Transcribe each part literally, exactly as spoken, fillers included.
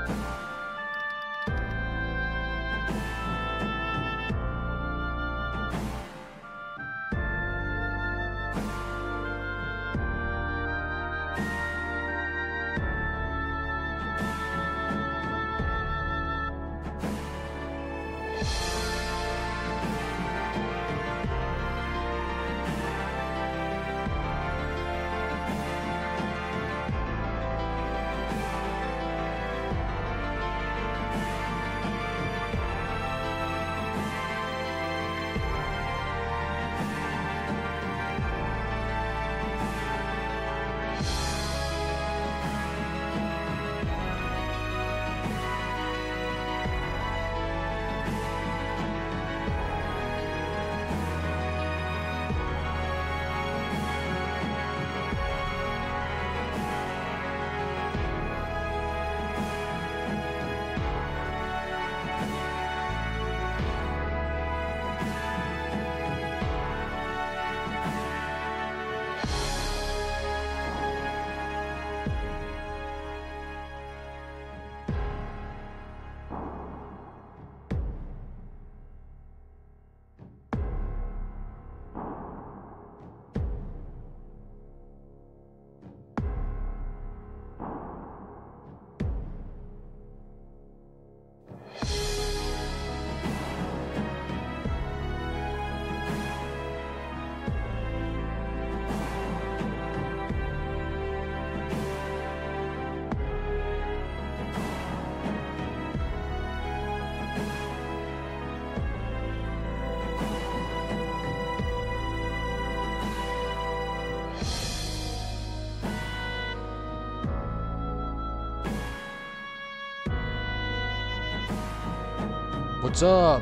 What's up?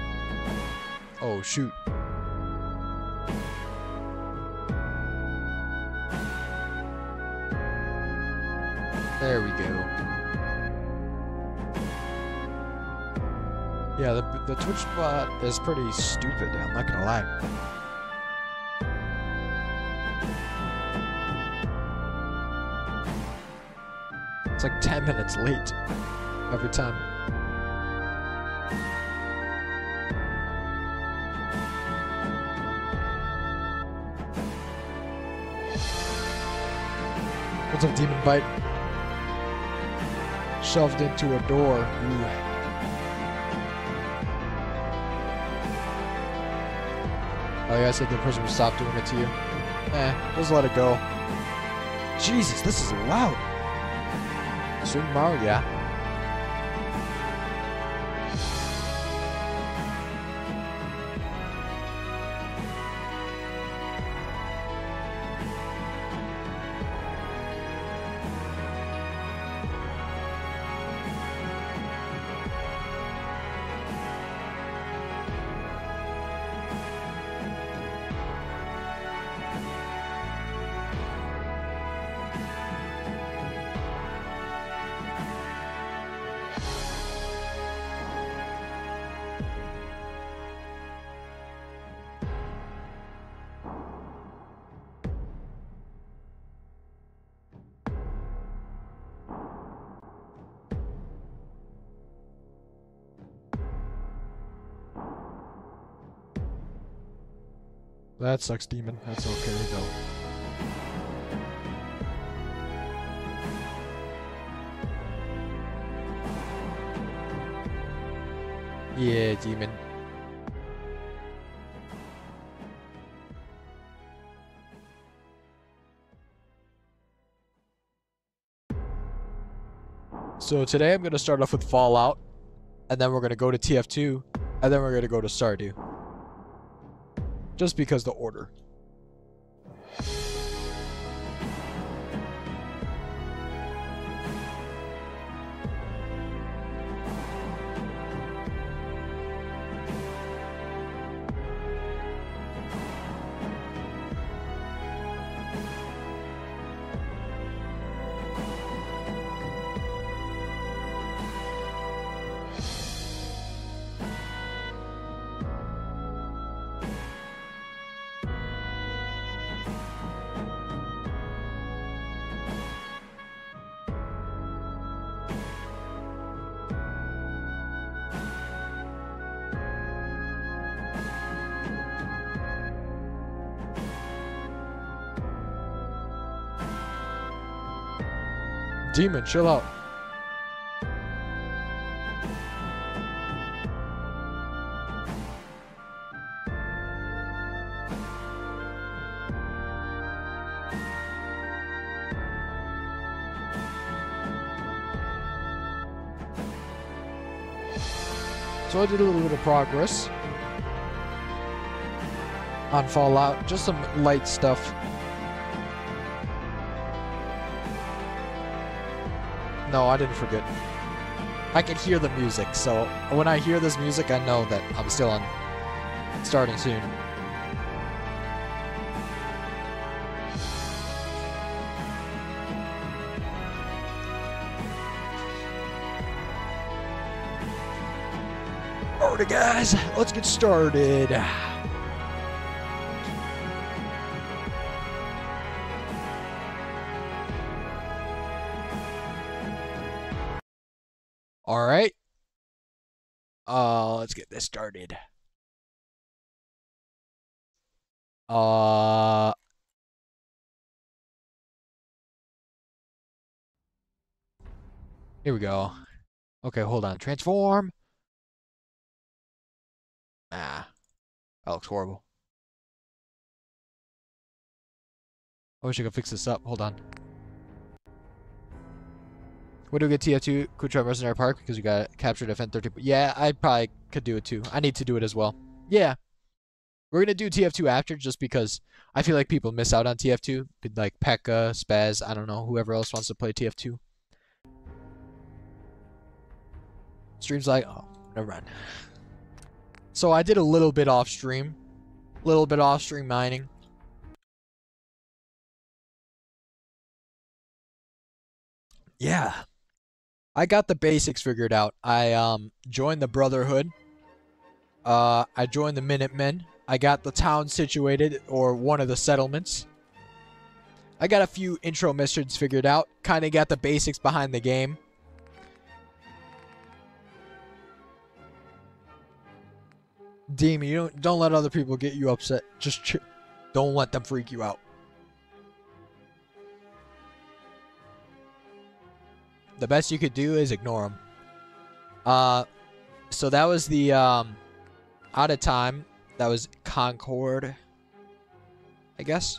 Oh, shoot. There we go. Yeah, the, the Twitch bot is pretty stupid, I'm not gonna lie. It's like ten minutes late every time. What's up, Demon Bite? Shoved into a door. Ooh. Oh yeah, I said the person would stop doing it to you. Eh, just let it go. Jesus, this is loud. Super Mario, yeah. That sucks, Demon. That's okay, though. Yeah, Demon. So today I'm going to start off with Fallout, and then we're going to go to T F two, and then we're going to go to Stardew. Just because the order. Demon, chill out. So I did a little bit of progress on Fallout, just some light stuff. No, I didn't forget. I can hear the music, so when I hear this music, I know that I'm still on starting soon. Alright guys, let's get started. Alright. Uh, let's get this started. Uh... Here we go. Okay, hold on. Transform. Ah, that looks horrible. I wish I could fix this up. Hold on. What do we get T F two? Could try Mercenary Park because we got captured defend thirty. Yeah, I probably could do it too. I need to do it as well. Yeah. We're going to do T F two after just because I feel like people miss out on T F two. Like Pekka, Spaz, I don't know, whoever else wants to play T F two. Stream's like, oh, never mind. So I did a little bit off stream. A little bit off stream mining. Yeah. I got the basics figured out. I um joined the Brotherhood. Uh, I joined the Minutemen. I got the town situated, or one of the settlements. I got a few intro missions figured out. Kind of got the basics behind the game. Demon, you don't don't let other people get you upset. Just ch don't let them freak you out. The best you could do is ignore them. Uh, so that was the um, out of time. That was Concord, I guess.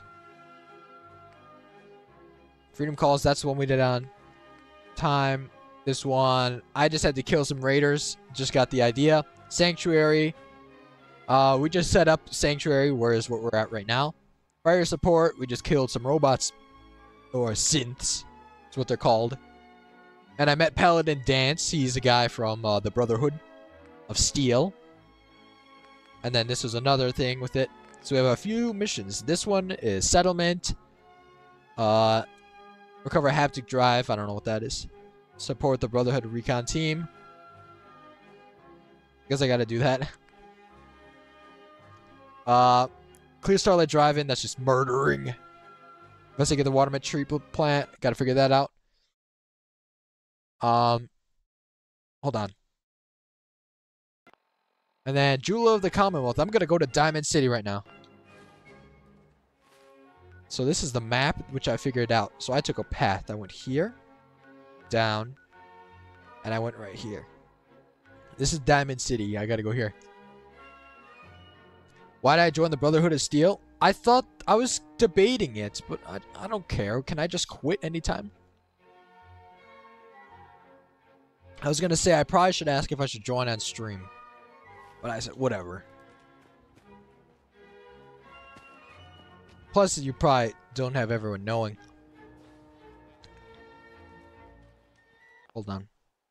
Freedom Calls. That's the one we did on time. This one, I just had to kill some raiders. Just got the idea. Sanctuary. Uh, we just set up Sanctuary, whereas what we're at right now. Fire support. We just killed some robots, or synths. That's what they're called. And I met Paladin Dance. He's a guy from uh, the Brotherhood of Steel. And then this was another thing with it. So we have a few missions. This one is Settlement. Uh, recover a haptic drive. I don't know what that is. Support the Brotherhood Recon team. Guess I gotta do that. Uh, clear Starlight Drive-In. That's just murdering. Investigate the Watermet treatment plant. Gotta figure that out. Um, hold on. And then Jeweler of the Commonwealth. I'm gonna go to Diamond City right now. So this is the map, which I figured out. So I took a path. I went here, down, and I went right here. This is Diamond City. I gotta go here. Why did I join the Brotherhood of Steel? I thought I was debating it, but I, I don't care. Can I just quit anytime? I was gonna say I probably should ask if I should join on stream. But I said, whatever. Plus, you probably don't have everyone knowing. Hold on.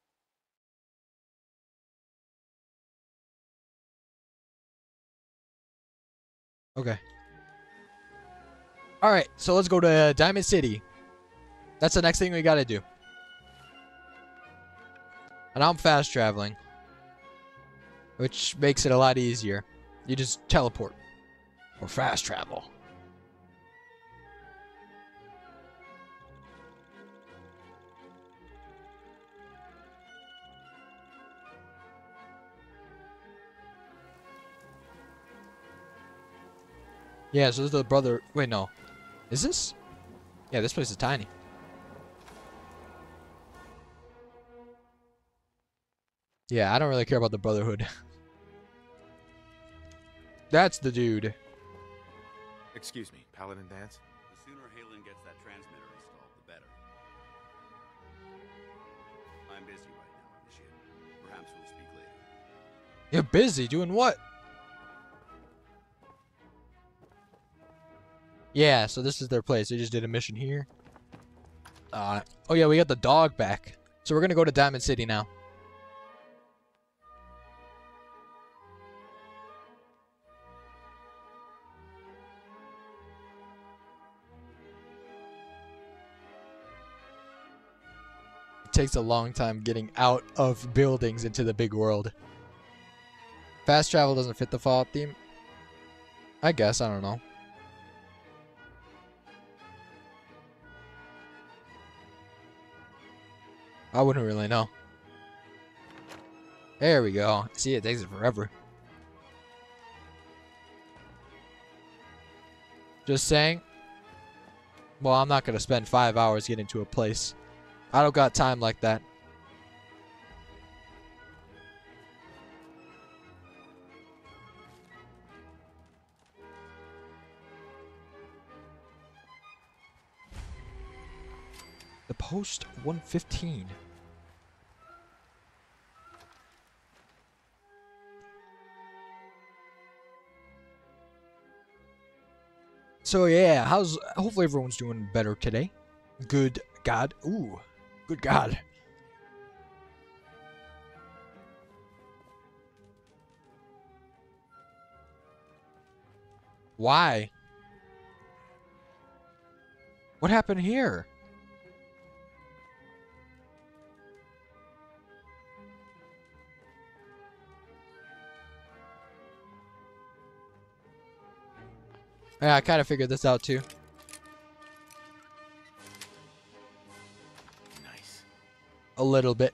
Okay. Alright, so let's go to Diamond City. That's the next thing we gotta do. And I'm fast traveling, which makes it a lot easier. You just teleport or fast travel. Yeah, so this is the brother. Wait, no. Is this? Yeah, this place is tiny. Yeah, I don't really care about the Brotherhood. That's the dude. Excuse me, Paladin Dance? The sooner Halen gets that transmitter installed, the better. I'm busy right now, Initiate. Perhaps we'll speak later. You're busy doing what? Yeah, so this is their place. They just did a mission here. Uh, oh yeah, we got the dog back. So we're gonna go to Diamond City now. It takes a long time getting out of buildings into the big world. Fast travel doesn't fit the Fallout theme. I guess, I don't know. I wouldn't really know. There we go. See, it takes it forever. Just saying. Well, I'm not going to spend five hours getting to a place. I don't got time like that. The post one fifteen. So yeah, how's hopefully everyone's doing better today. Good God. Ooh. Good God. Why? What happened here? Yeah, I kind of figured this out too. Nice. A little bit.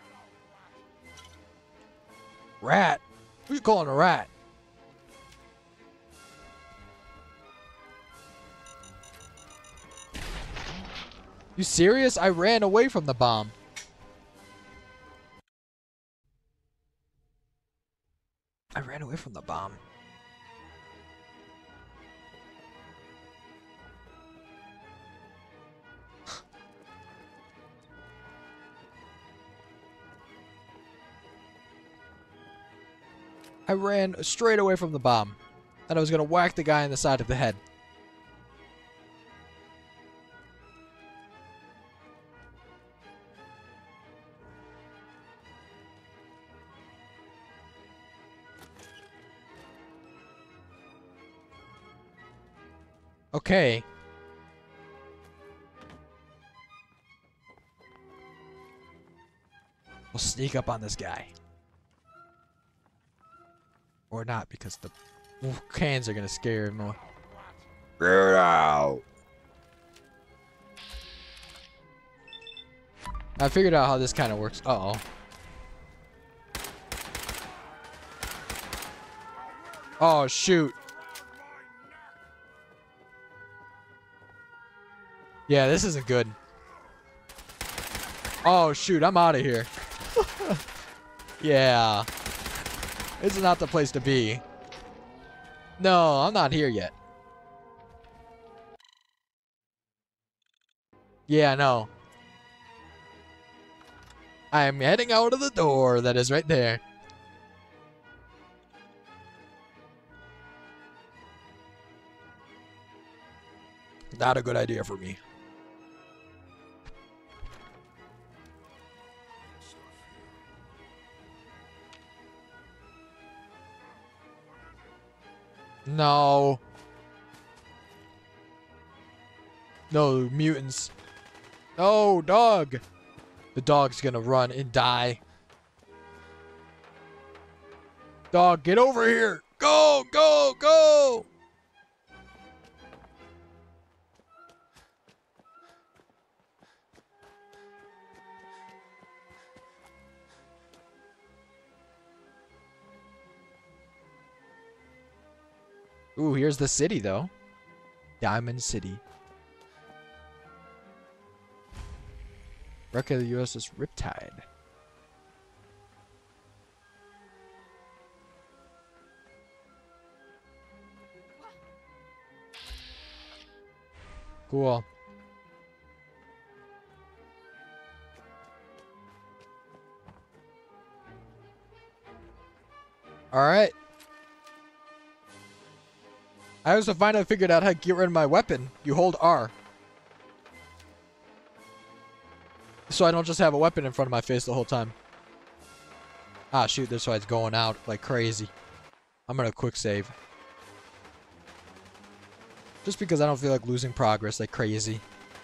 Rat? Who you calling a rat? You serious? I ran away from the bomb. I ran away from the bomb. I ran straight away from the bomb. And I was going to whack the guy in the side of the head. Okay. We'll sneak up on this guy. Or not, because the cans are going to scare him more. Get out! I figured out how this kind of works. Uh-oh. Oh, shoot. Yeah, this isn't good. Oh, shoot. I'm out of here. Yeah. This is not the place to be. No, I'm not here yet. Yeah, no. I am heading out of the door that is right there. Not a good idea for me. No. No, mutants. No, dog. The dog's gonna run and die. Dog, get over here. Go, go, go. Ooh, here's the city, though. Diamond City. Wreck of the U S S Riptide. Cool. Alright. I also finally figured out how to get rid of my weapon. You hold R. So I don't just have a weapon in front of my face the whole time. Ah, shoot, that's why it's going out like crazy. I'm gonna quick save. Just because I don't feel like losing progress like crazy.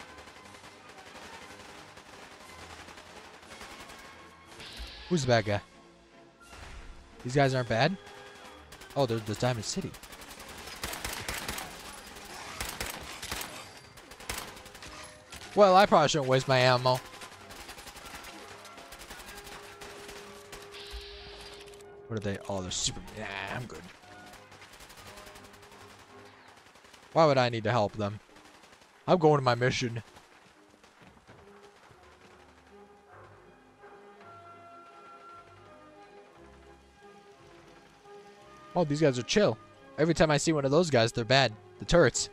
Who's the bad guy? These guys aren't bad? Oh, they're the Diamond City. Well, I probably shouldn't waste my ammo. What are they? Oh, they're super... Nah, I'm good. Why would I need to help them? I'm going to my mission. Oh, these guys are chill. Every time I see one of those guys, they're bad. The turrets.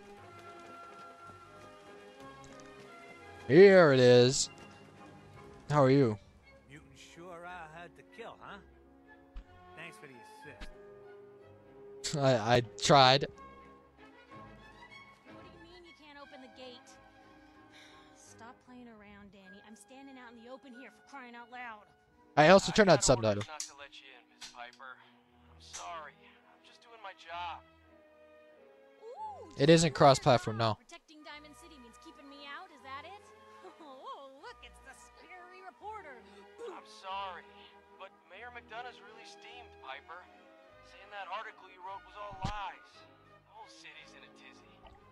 Here it is. How are you? Mutant sure are hard to kill, huh? Thanks for the assist. I, I tried. What do you mean you can't open the gate? Stop playing around, Danny. I'm standing out in the open here for crying out loud. I also turned on I got subtitles. orders not to let you in, Miss Piper. I'm sorry. I'm just doing my job. Ooh, It isn't cross-platform, no. Protecting Diamond City means keeping me out, is that it? Oh, look, it's the scary reporter. I'm sorry, but Mayor McDonough's really steamed, Piper. Saying that article you wrote was all lies. The whole city's in a tizzy.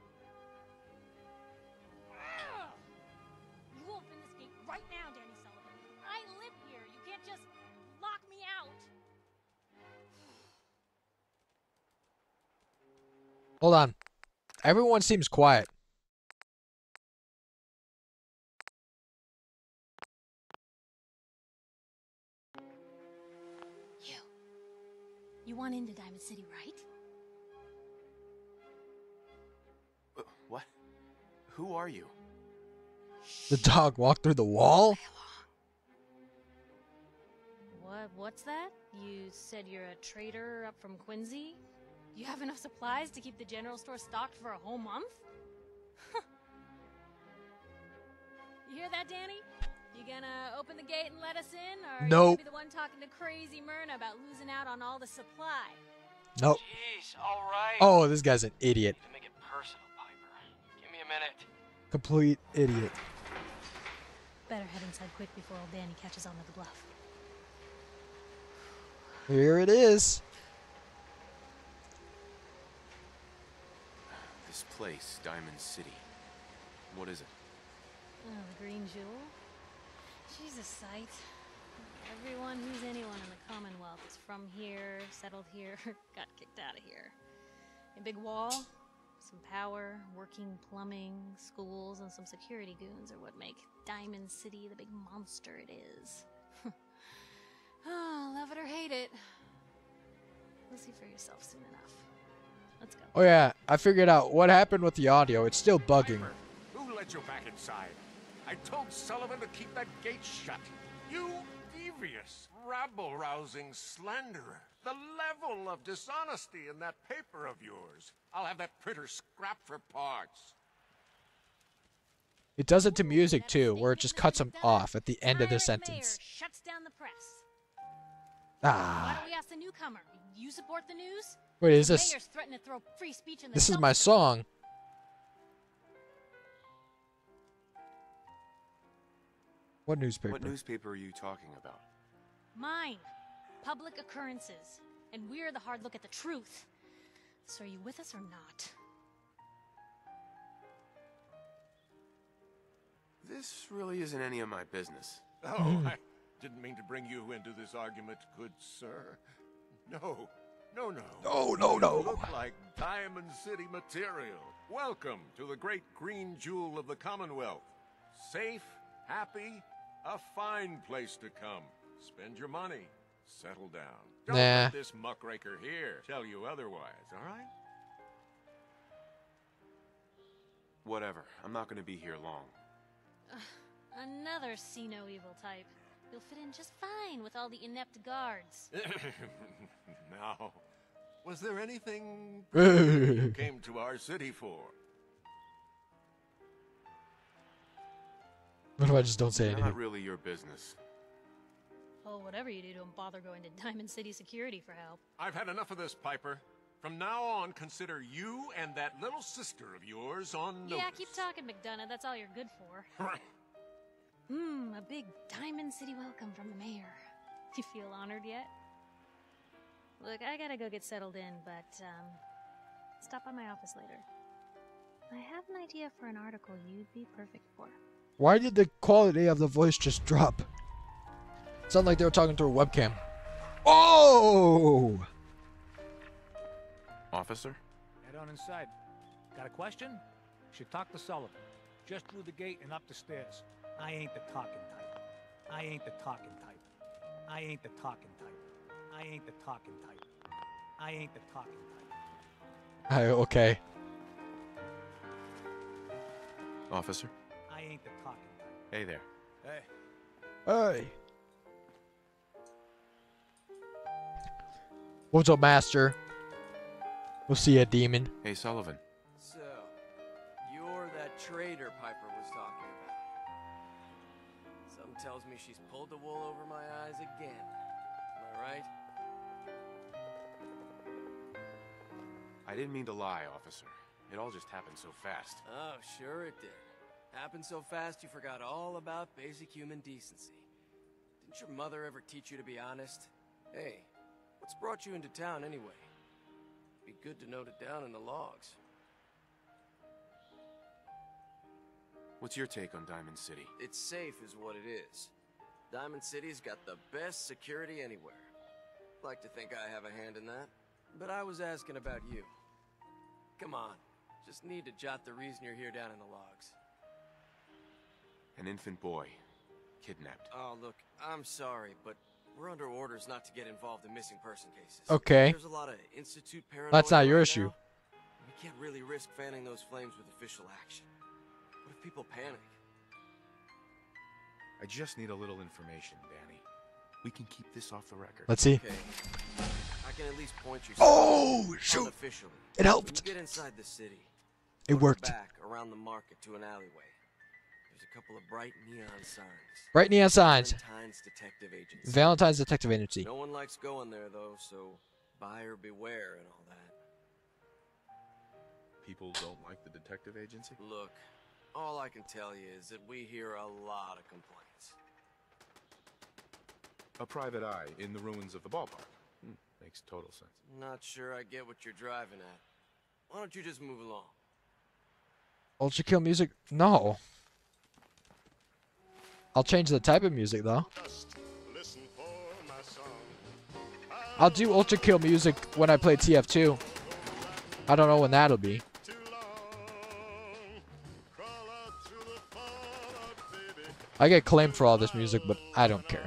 You open this gate right now, Danny Sullivan. I live here. You can't just lock me out. Hold on. Everyone seems quiet. You. You want into Diamond City, right? Uh, What? Who are you? The dog walked through the wall? What? What's that? You said you're a trader up from Quincy? You have enough supplies to keep the general store stocked for a whole month? You hear that, Danny? You gonna open the gate and let us in, or are you Nope. gonna be the one talking to crazy Myrna about losing out on all the supply? Nope. Jeez, all right. Oh, this guy's an idiot. To make it personal, Piper. Give me a minute. Complete idiot. Better head inside quick before old Danny catches on to the bluff. Here it is. This place, Diamond City. What is it? Oh, the Green Jewel? She's a sight. Everyone who's anyone in the Commonwealth is from here, settled here, got kicked out of here. A big wall, some power, working plumbing, schools, and some security goons are what make Diamond City the big monster it is. Oh, love it or hate it. You'll see for yourself soon enough. Let's go. Oh yeah, I figured out what happened with the audio. It's still bugging. Piper, who let you back inside? I told Sullivan to keep that gate shut. You devious, rabble-rousing slanderer. The level of dishonesty in that paper of yours. I'll have that printer scrapped for parts. It does it to music too, where it just cuts him off at the end of the Tyrant mayor sentence. shuts down the press. Why Ah. don't we ask the newcomer? You support the news? Wait, is The this... mayor's threatening to throw free speech in the This is dumpster. my song. What newspaper? What newspaper are you talking about? Mine. Public occurrences. And we're the hard look at the truth. So are you with us or not? This really isn't any of my business. Oh, I didn't mean to bring you into this argument, good sir. No, no, no. No, no, no. You look like Diamond City material. Welcome to the great green jewel of the Commonwealth. Safe, happy, a fine place to come. Spend your money. Settle down. Don't Nah. let this muckraker here tell you otherwise, all right? Whatever. I'm not gonna be here long. Ugh, another see no evil type. You'll fit in just fine with all the inept guards. Now, was there anything you came to our city for? What if I just don't say Not anything? really your business. Oh, whatever you do, don't bother going to Diamond City Security for help. I've had enough of this, Piper. From now on, consider you and that little sister of yours on notice. Yeah, keep talking, McDonough. That's all you're good for. Mmm, a big Diamond City welcome from the mayor. You feel honored yet? Look, I gotta go get settled in, but, um, stop by my office later. I have an idea for an article you'd be perfect for. Why did the quality of the voice just drop? It sounded like they were talking through a webcam. Oh! Officer? Head on inside. Got a question? Should talk to Sullivan. Just through the gate and up the stairs. I ain't the talking type. I ain't the talking type. I ain't the talking type. I ain't the talking type. I ain't the talking type. I, okay. Officer? I ain't the talking type. Hey there. Hey. Hey. What's up, Master? We'll see ya, demon. Hey, Sullivan. So, you're that traitor Piper was talking about. Something tells me she's pulled the wool over my eyes again. Am I right? I didn't mean to lie, officer. It all just happened so fast. Oh, sure it did. Happened so fast you forgot all about basic human decency. Didn't your mother ever teach you to be honest? Hey, what's brought you into town anyway? Be good to note it down in the logs. What's your take on Diamond City? It's safe is what it is. Diamond City's got the best security anywhere. Like to think I have a hand in that. But I was asking about you. Come on. Just need to jot the reason you're here down in the logs. An infant boy. Kidnapped. Oh, look, I'm sorry, but we're under orders not to get involved in missing person cases. Okay. There's a lot of institute paranoia. That's not your right issue. now. We can't really risk fanning those flames with official action. What if people panic? I just need a little information, Danny. We can keep this off the record. Let's see. Okay. I can at least point you. Oh, shoot. Unofficially. It helped. When you get inside the city. It go to the worked. Back around the market to an alleyway. There's a couple of bright neon signs. Bright neon signs. Valentine's Detective Agency. Valentine's Detective Agency. No one likes going there though, so buyer beware and all that. People don't like the detective agency? Look, all I can tell you is that we hear a lot of complaints. A private eye in the ruins of the ballpark. Hmm, makes total sense. Not sure I get what you're driving at. Why don't you just move along? Ultra kill music? No. I'll change the type of music though. I'll do ultra kill music when I play T F two. I don't know when that'll be. I get claimed for all this music, but I don't care.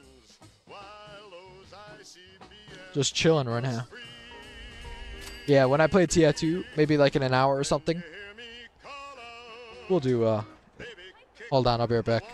Just chilling right now. Yeah, when I play T F two, maybe like in an hour or something, we'll do, uh... hold on, I'll be right back.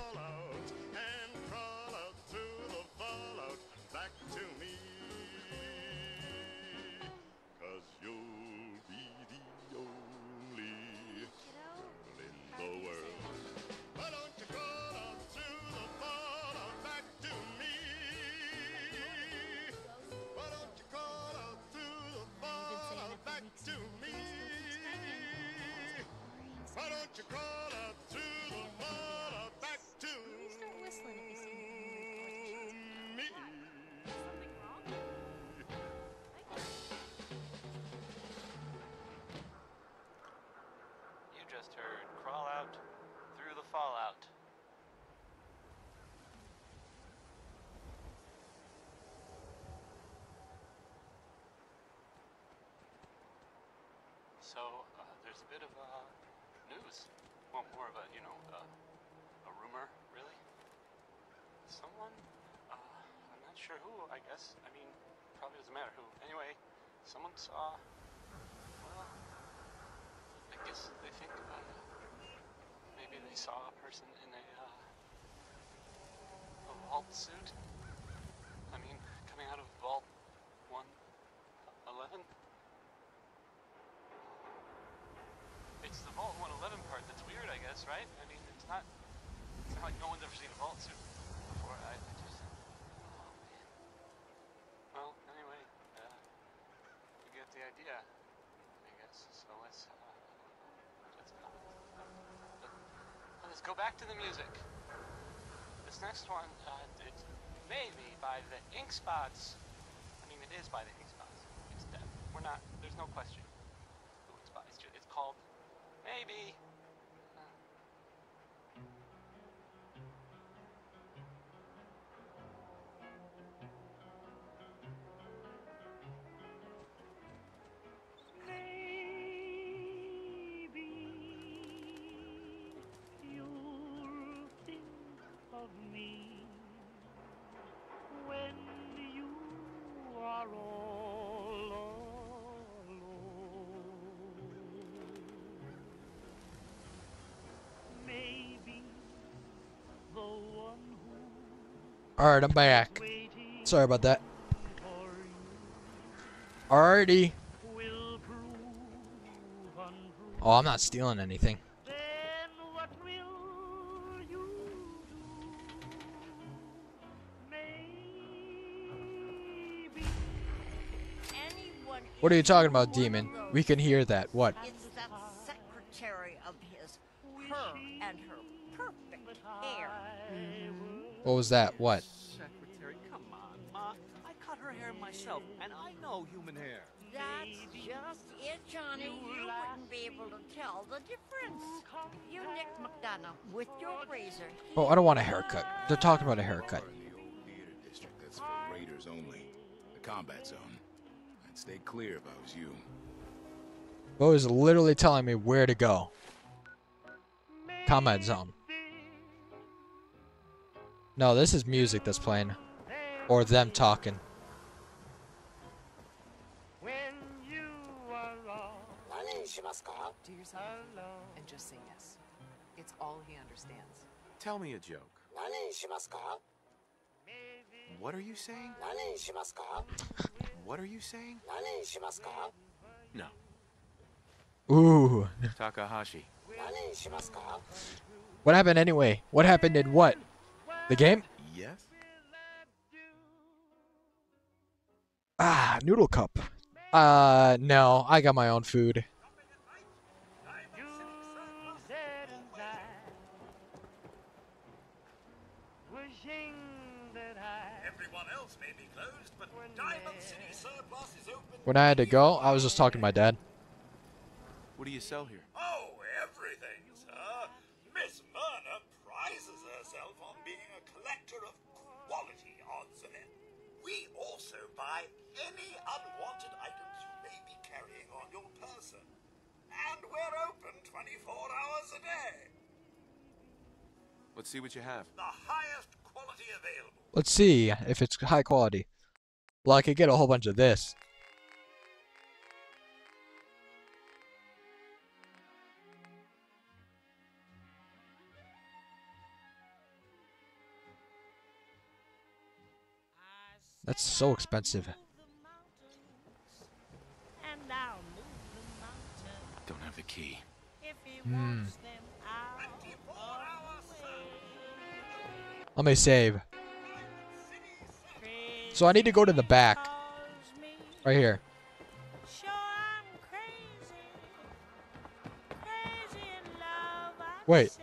Just heard crawl out through the fallout. So uh, there's a bit of uh, news. Well, more of a, you know, uh, a rumor, really. Someone, uh, I'm not sure who, I guess. I mean, probably doesn't matter who. Anyway, someone saw, well, I guess they think uh, maybe they saw a person in a, uh, a vault suit. I mean, coming out of Vault one eleven. It's the Vault one eleven part that's weird, I guess, right? I mean, it's not, it's not like no one's ever seen a Vault suit before. I, I just, oh man. Well, anyway, uh, you get the idea, I guess. So let's, uh, let's, uh, let's go back to the music. This next one, uh, it may be by the Ink Spots. I mean, it is by the Ink Spots. It's dead. We're not, there's no question who it's by. It's, just, it's called Maybe. Alright, I'm back. Sorry about that. Alrighty. Oh, I'm not stealing anything. What are you talking about, demon? We can hear that. What? It's that secretary of his, her and her perfect hair. What was that? What? Secretary, come on, Ma. I cut her hair myself, and I know human hair. That's just it, Johnny. You wouldn't be able to tell the difference. You Nick McDonough with your razor. Oh, I don't want a haircut. They're talking about a haircut. In the old theater district, that's for raiders only. The combat zone. I'd stay clear if I was you. Bo is literally telling me where to go. Combat zone. No, this is music that's playing. Or them talking. Do yourself and just say yes. It's all he understands. Tell me a joke. What are you saying? What are you saying? No. Ooh. Takahashi. What happened anyway? What happened in what? The game? Yes? Ah, noodle cup. Uh, no. I got my own food. When I had to go, I was just talking to my dad. What do you sell here? Oh, everything, sir. Miss Myrna prizes herself on being a collector of quality odds and ends. We also buy any unwanted items you may be carrying on your person. And we're open twenty-four hours a day. Let's see what you have. The highest quality available. Let's see if it's high quality. Well, I could get a whole bunch of this. That's so expensive. Don't have the key. Hmm. Let me save. So I need to go to the back. Right here. Wait.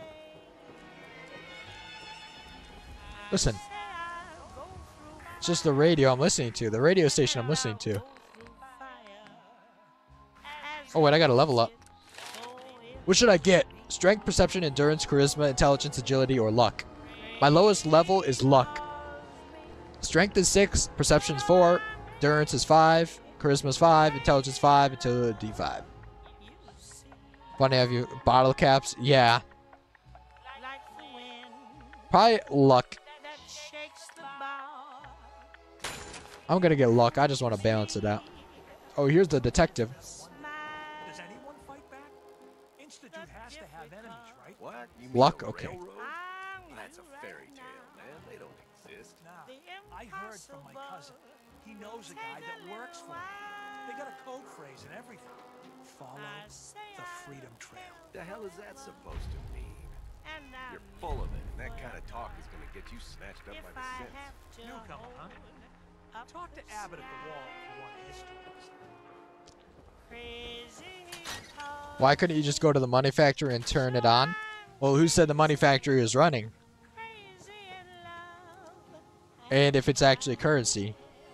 Listen. It's just the radio I'm listening to. The radio station I'm listening to. Oh, wait. I gotta level up. What should I get? Strength, perception, endurance, charisma, intelligence, agility, or luck? My lowest level is luck. Strength is six, perception is four, endurance is five, charisma is five, intelligence five, agility five. Funny, have you bottle caps? Yeah. Probably luck. I'm gonna get luck. I just want to balance it out. Oh, here's the detective. Does anyone fight back? Institute has to have enemies, right? What? You mean Luck? a Okay. railroad? That's a fairy tale, man. They don't exist. Nah, I heard from my cousin. He knows a guy that works for him. They got a code phrase and everything. Follow the Freedom Trail. The hell is that supposed to mean? You're full of it, and that kind of talk is gonna get you snatched up by the scents. Newcomer, huh? Talk to Abbott at the wall if you want a history lesson. Why couldn't you just go to the money factory and turn it on? Well, who said the money factory is running? And if it's actually currency.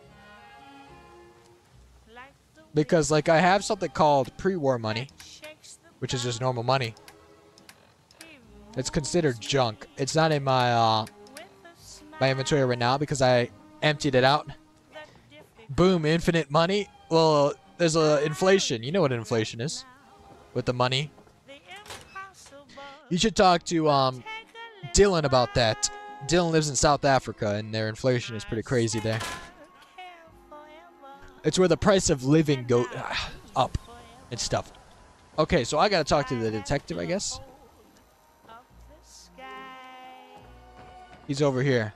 Because, like, I have something called pre-war money, which is just normal money. It's considered junk. It's not in my, uh, my inventory right now because I emptied it out. Boom, infinite money. Well, there's a inflation. You know what inflation is with the money. You should talk to um, Dylan about that. Dylan lives in South Africa, and their inflation is pretty crazy there. It's where the price of living go uh, up and stuff. Okay, so I gotta talk to the detective, I guess. He's over here.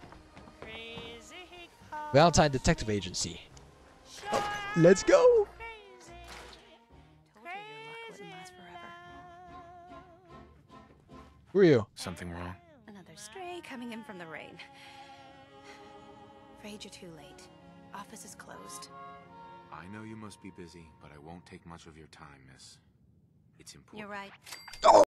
Valentine Detective Agency. Oh, let's go. Told you your luck wouldn't last forever. Who are you? Something wrong? Another stray coming in from the rain. Afraid you're too late. Office is closed. I know you must be busy, but I won't take much of your time, miss. It's important. You're right. Oh.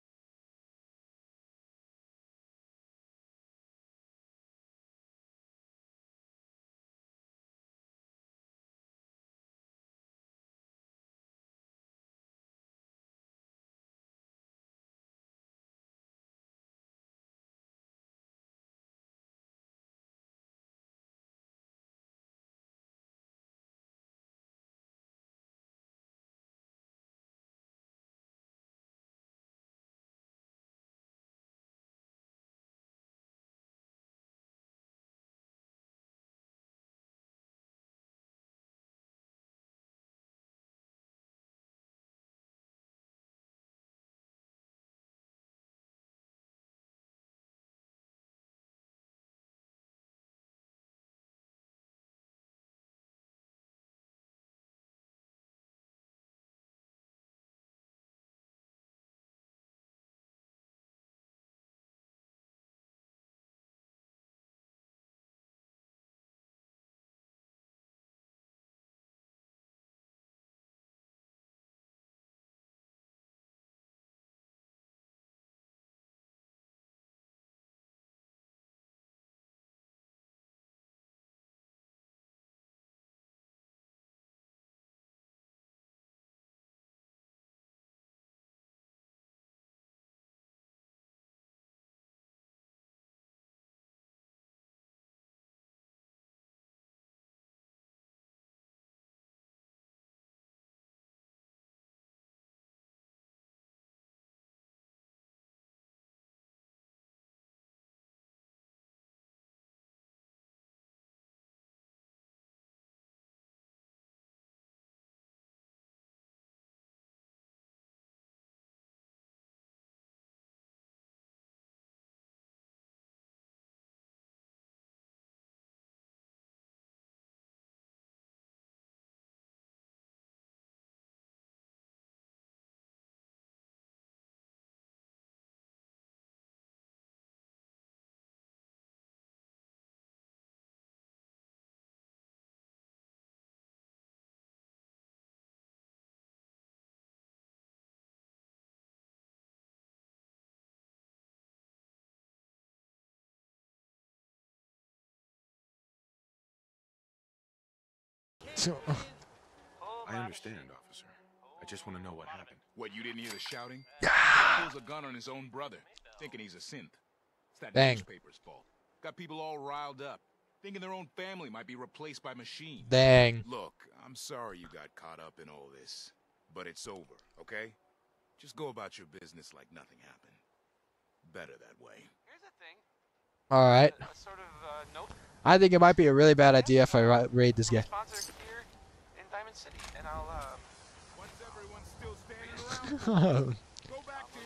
I understand, officer. I just want to know what happened. What, you didn't hear the shouting? Ah. Pulls a gun on his own brother, thinking he's a synth. It's that Dang. newspaper's fault. Got people all riled up, thinking their own family might be replaced by machines. Dang. Look, I'm sorry you got caught up in all this, but it's over, okay? Just go about your business like nothing happened. Better that way. Here's the thing. All right. A, a sort of uh, note. I think it might be a really bad idea if I ra raid this guy. Sponsor here in Diamond City, and I'll um. Once everyone's still standing around, go back to your own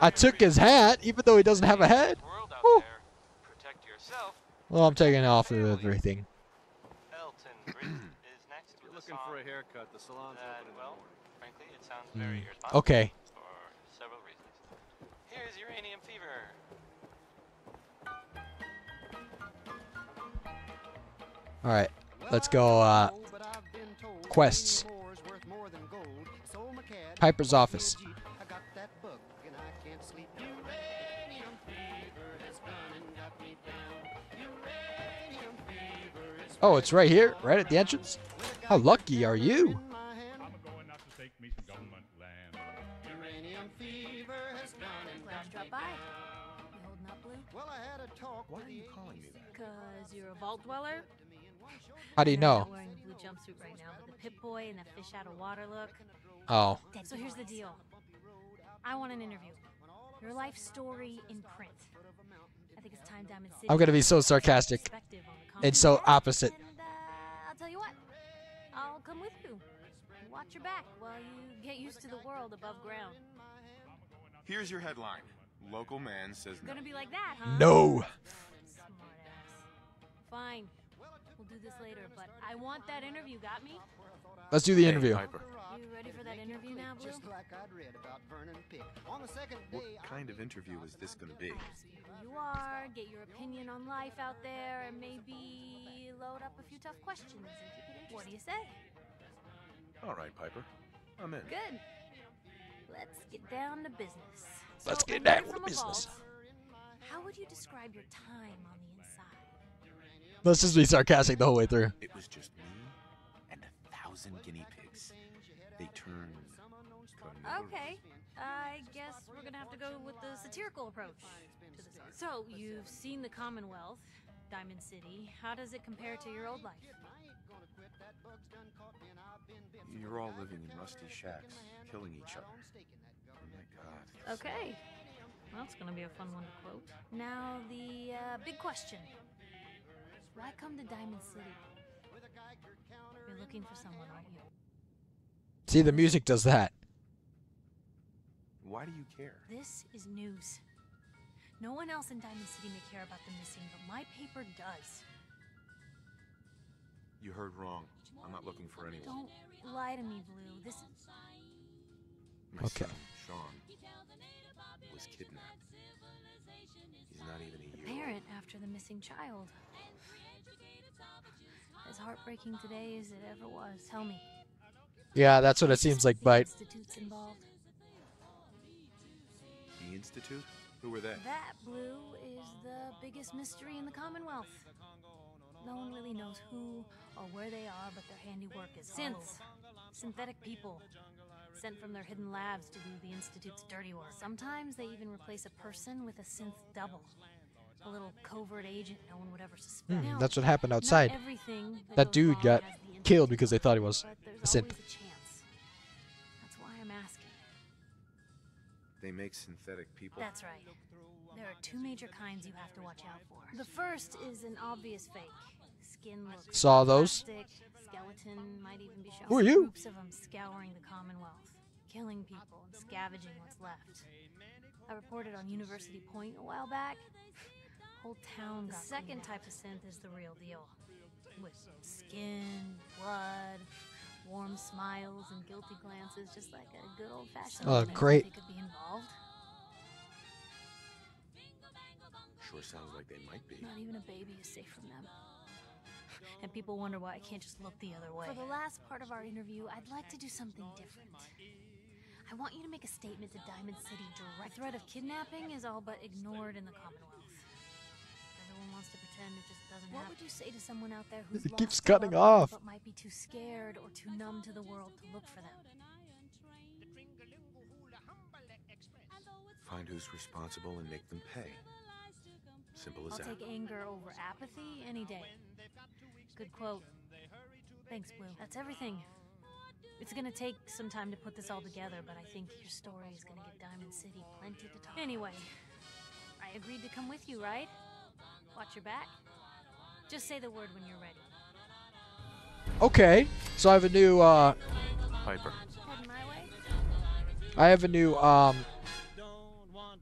I took his hat, even though he doesn't have a head. Woo. Protect yourself. Well, I'm taking off of everything. Elton Britt is next with a Looking song for a haircut. The salon's that, open in the well, morning. frankly, it sounds very Mm. irresponsible. Okay. For several reasons. Here's Uranium Fever. All right. Let's go. Uh, quests. Piper's office. Oh, it's right here, right at the entrance. How lucky are you? Glad you dropped by. You holding up, Blue? Well, I had a talk. Why are you calling me that? Because you're a vault dweller? How do you I'm know? not wearing a blue jumpsuit right now, but the Pip-Boy and the fish out of water look. Oh. So here's the deal. I want an interview. Your life story in print. I think it's time Diamond City. I'm gonna be so sarcastic and so opposite. And, uh, I'll tell you what. I'll come with you. Watch your back while you get used to the world above ground. Here's your headline. Local man says no. Gonna be like that, huh? No. Smart ass. Fine. We'll do this later, but I want that interview. Got me? Let's do the interview. You ready for that interview now, Blue? Just like I'd read about Vernon Pick. On the second day, What kind of interview is this going to be? Ask you who you are, get your opinion on life out there, and maybe load up a few tough questions and keep it interesting. What do you say? All right, Piper. I'm in. Good. Let's get down to business. Let's So, get I'm down here to from a business. vault. How would you describe your time on the inside? Let's just be sarcastic the whole way through. It was just me and a thousand guinea pigs. They turned. Okay. I guess we're gonna have to go with the satirical approach to this. So, you've seen the Commonwealth, Diamond City. How does it compare to your old life? You're all living in rusty shacks, killing each other. Oh my god. Okay. Well, that's gonna be a fun one to quote. Now, the uh, big question. Why come to Diamond City? You're looking for someone, aren't you? See, the music does that. Why do you care? This is news. No one else in Diamond City may care about the missing, but my paper does. You heard wrong. I'm not looking for anyone. Don't lie to me, Blue. This is... My Okay. son, Sean, was kidnapped. He's not even a the year parent after the missing child. As heartbreaking today as it ever was. Tell me. Yeah, that's what it seems like, Bite. Institutes involved. The Institute? Who were they? That, Blue, is the biggest mystery in the Commonwealth. No one really knows who or where they are, but their handiwork is synths. Synthetic people. Sent from their hidden labs to do the Institute's dirty work. Sometimes they even replace a person with a synth double. A little covert agent no one would ever suspect. Hmm, Now, that's what happened not outside. everything that That goes dude wrong got has the killed Institute, because they thought he was but there's a synth. always a chance. That's why I'm asking. They make synthetic people? That's right. There are two major kinds you have to watch out for. The first is an obvious fake. Skin looks Saw those. plastic, skeleton might even be shown. Who are you? Groups of them scouring the Commonwealth, killing people and scavenging what's left. I reported on University Point a while back. Whole town got The second type of synth is the real deal. With skin, blood, warm smiles, and guilty glances, just like a good old-fashioned Oh, man. great. They could be involved. Sure sounds like they might be. Not even a baby is safe from them. And people wonder why I can't just look the other way. For the last part of our interview, I'd like to do something different. I want you to make a statement to Diamond City direct. The threat of kidnapping is all but ignored in the Commonwealth. Everyone wants to pretend it just doesn't happen. What would you say to someone out there who's It keeps lost a cutting loved one off. but might be too scared or too numb to the world to look for them? Find who's responsible and make them pay. Simple as I'll that. take anger over apathy any day. Good quote. Thanks, Blue. That's everything. It's gonna take some time to put this all together, but I think your story is gonna give Diamond City plenty to talk. Anyway, I agreed to come with you, right? Watch your back. Just say the word when you're ready. Okay, so I have a new, uh, Piper. Heading my way? I have a new, um,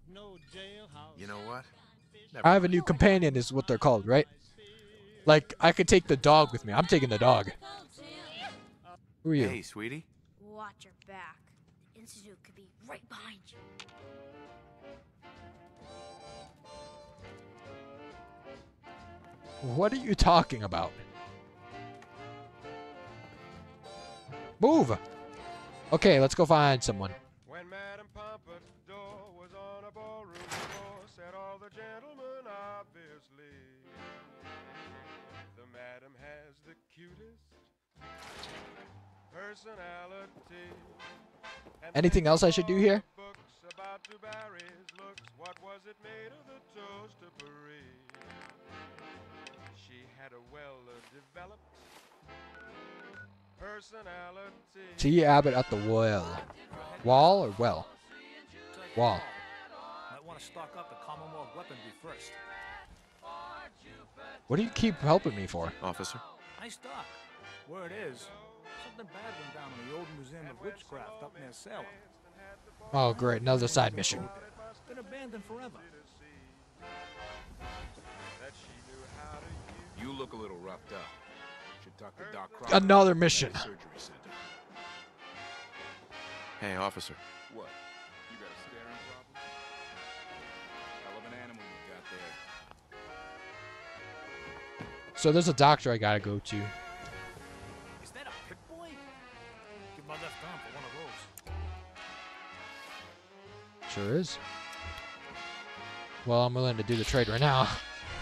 I have a new companion is what they're called, right? Like, I could take the dog with me. I'm taking the dog. Who are you? Hey, sweetie. Watch your back. The Institute could be right behind you. What are you talking about? Move! Okay, let's go find someone. When Madame Pompadour was on a ballroom floor, said all the gentlemen obviously, the madam has the cutest personality. And Anything else I should do here? books about Dubarry's looks. What was it made of the toast of Paris? She had a well-developed personality. T. Abbott at the well. Wall or well? Wall. Might want to stock up the Commonwealth weaponry first. What do you keep helping me for? Officer. Nice stock. Where it is, something bad went down in the old Museum of Witchcraft up near Salem. Oh, great. Another side mission. Been abandoned forever. You look a little roughed up. Should talk to Doc Crocker. Another mission. Surgery center. Hey, officer. What? You got a staring problem? Hell of an animal you got there. So there's a doctor I gotta go to. Is that a pit boy? Give my left arm for one of those. Sure is. Well, I'm willing to do the trade right now.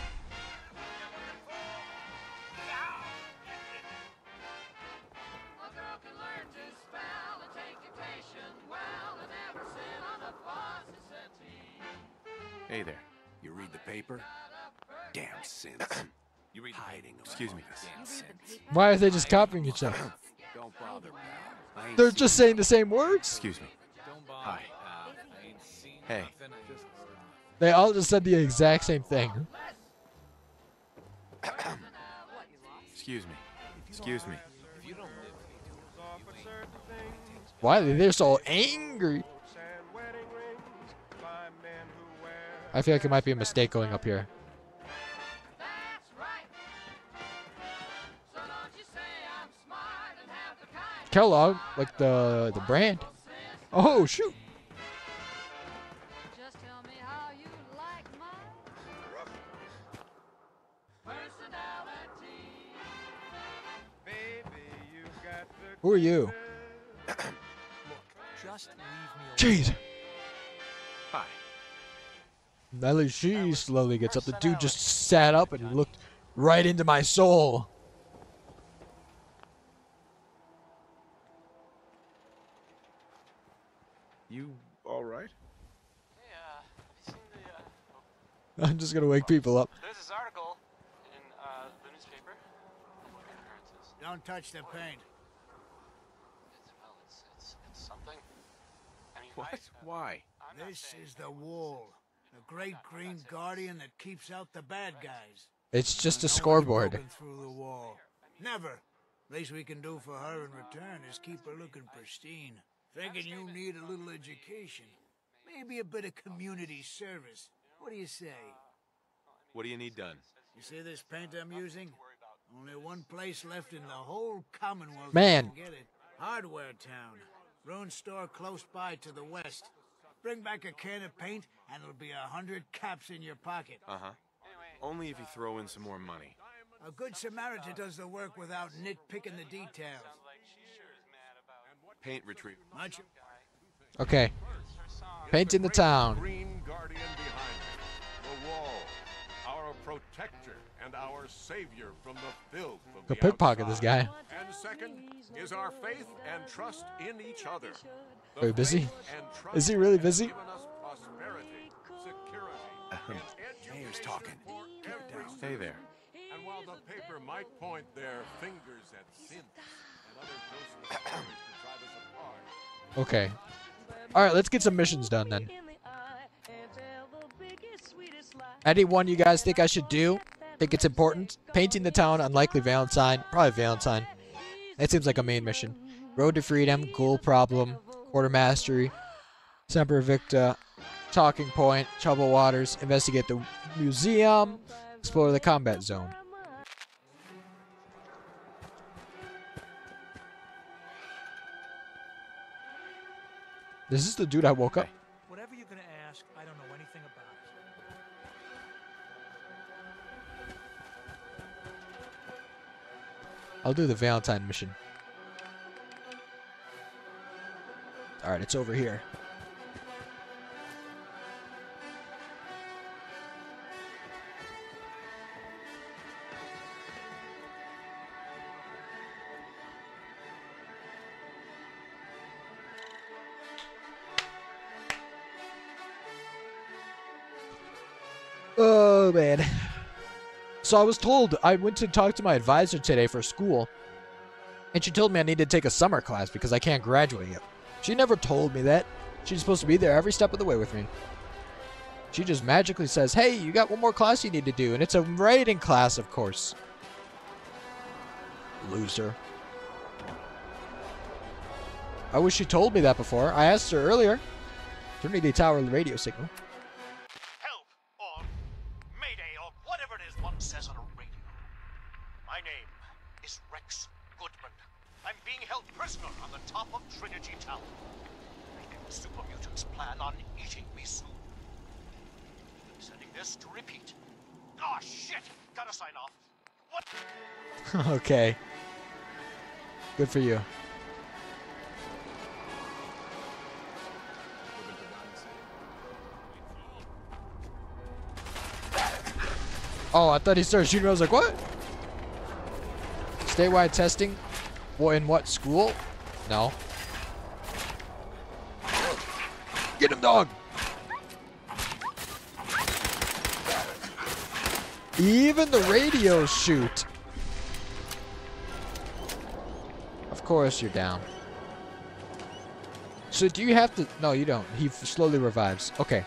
Hey there. You read the paper? Damn sense. You read hiding. Excuse me. Damn sense. Why are they just copying each other? Don't bother, pal. I ain't They're seen just saying the same words? Excuse me. Don't bother, Hi. pal. I ain't seen Hey. nothing. I just- They all just said the exact same thing. Excuse me. Excuse me. Why are they so angry? I feel like it might be a mistake going up here. Kellogg, like the the brand. Oh shoot! Just tell me how you like my Who are you? Just leave me alone. Jeez. Hi. At least she slowly gets up. The dude just sat up and looked right into my soul. You all right? Hey, uh, have you seen the, uh, I'm just gonna wake people up. there's this article in, uh, the newspaper. Appearances. Don't touch the paint. It's, well, it's, it's, it's something. I mean, What? I, uh, Why? I'm not This saying is the wall. The great green guardian that keeps out the bad guys. It's just a No one's scoreboard. broken through the wall. Never. Least we can do for her in return is keep her looking pristine. Thinking you need a little education. Maybe a bit of community service. What do you say? What do you need done? You see this paint I'm using? Only one place left in the whole Commonwealth Man. that can get it. Hardware Town. Ruin store close by to the west. Bring back a can of paint and it'll be a hundred caps in your pocket. Uh-huh. Only if you throw in some more money. A good Samaritan does the work without nitpicking the details. Paint retrieval. Much. Okay. Paint in the town. Green guardian behind me. The wall. Our protector and our savior from the filth of Go the pickpocket this outside. guy. And second is our faith and trust in each other. The Are you busy? faith and trust Is he really that busy? has given us prosperity, security, and Mayor's education talking. for every Hey there. And while the paper might point their fingers at synths and other ghostly stories to drive us apart, Okay. Alright, let's get some missions done then. Any one you guys think I should do? Think it's important? Painting the town, unlikely Valentine. Probably Valentine. That seems like a main mission. Road to Freedom, Ghoul Problem, Quarter Mastery, Semper Victa, Talking point, troubled waters, investigate the museum, explore the combat zone. This is the dude I woke up. Whatever you're gonna ask, I don't know anything about it. I'll do the Valentine mission. Alright, it's over here. Oh, man. So I was told, I went to talk to my advisor today for school, and she told me I need to take a summer class because I can't graduate yet. She never told me that. She's supposed to be there every step of the way with me. She just magically says, hey, you got one more class you need to do, and it's a writing class, of course. Loser. I wish she told me that before. I asked her earlier. Trinity Tower radio signal. Says on a radio. My name is Rex Goodman. I'm being held prisoner on the top of Trinity Tower. The super mutants plan on eating me soon. I'm sending this to repeat. Oh shit! Gotta sign off. What? Okay. Good for you. Oh, I thought he started shooting. I was like, what? Statewide testing? What, in what, school? No. Get him, dog! Even the radios shoot. Of course you're down. So do you have to... No, you don't. He slowly revives. Okay.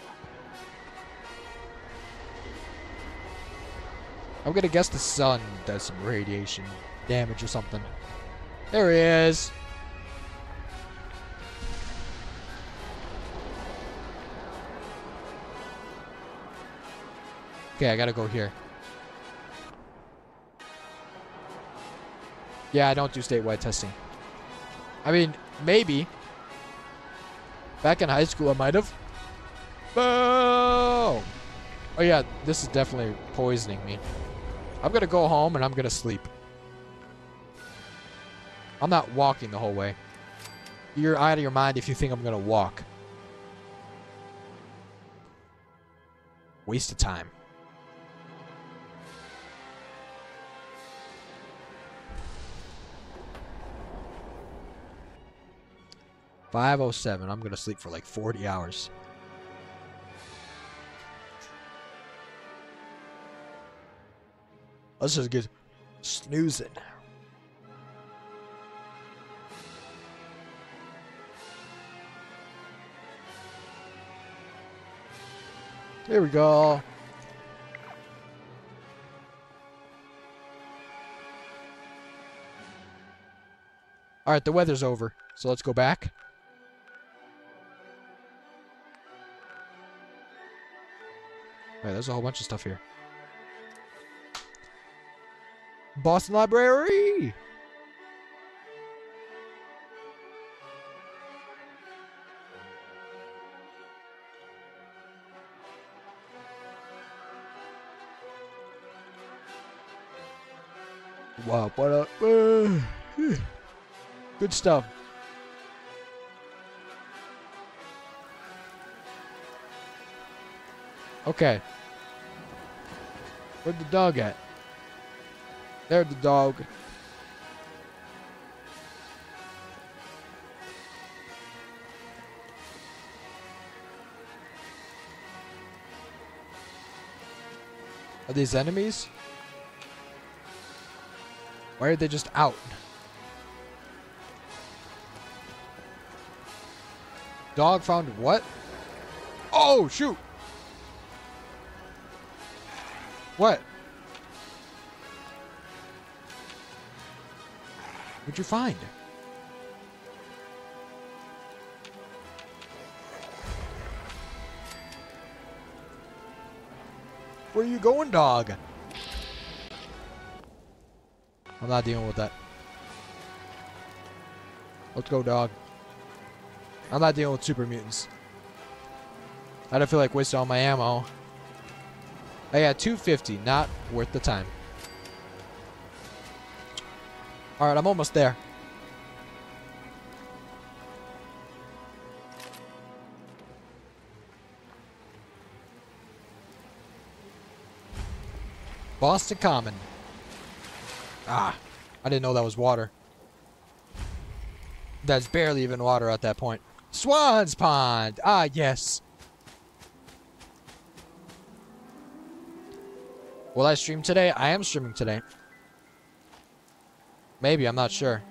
I'm gonna guess the sun does some radiation damage or something. There he is. Okay, I gotta go here. Yeah, I don't do statewide testing. I mean, maybe. Back in high school, I might have. Boom! Oh yeah, this is definitely poisoning me. I'm gonna go home and I'm gonna sleep. I'm not walking the whole way. You're out of your mind if you think I'm gonna walk. Waste of time. five oh seven. I'm gonna sleep for like forty hours. Let's just get snoozing. There we go. Alright, the weather's over. So let's go back. Alright, there's a whole bunch of stuff here. Boston Library! Wow, what up? Uh, good stuff. Okay. Where'd the dog at? There's the dog. Are these enemies? Why are they just out? Dog found what? Oh, shoot! What? What'd you find? Where are you going, dog? I'm not dealing with that. Let's go, dog. I'm not dealing with super mutants. I don't feel like wasting all my ammo. I got two fifty. Not worth the time. Alright, I'm almost there. Boston Common. Ah, I didn't know that was water. That's barely even water at that point. Swan's Pond. Ah, yes. Will I stream today? I am streaming today. Maybe, I'm not sure.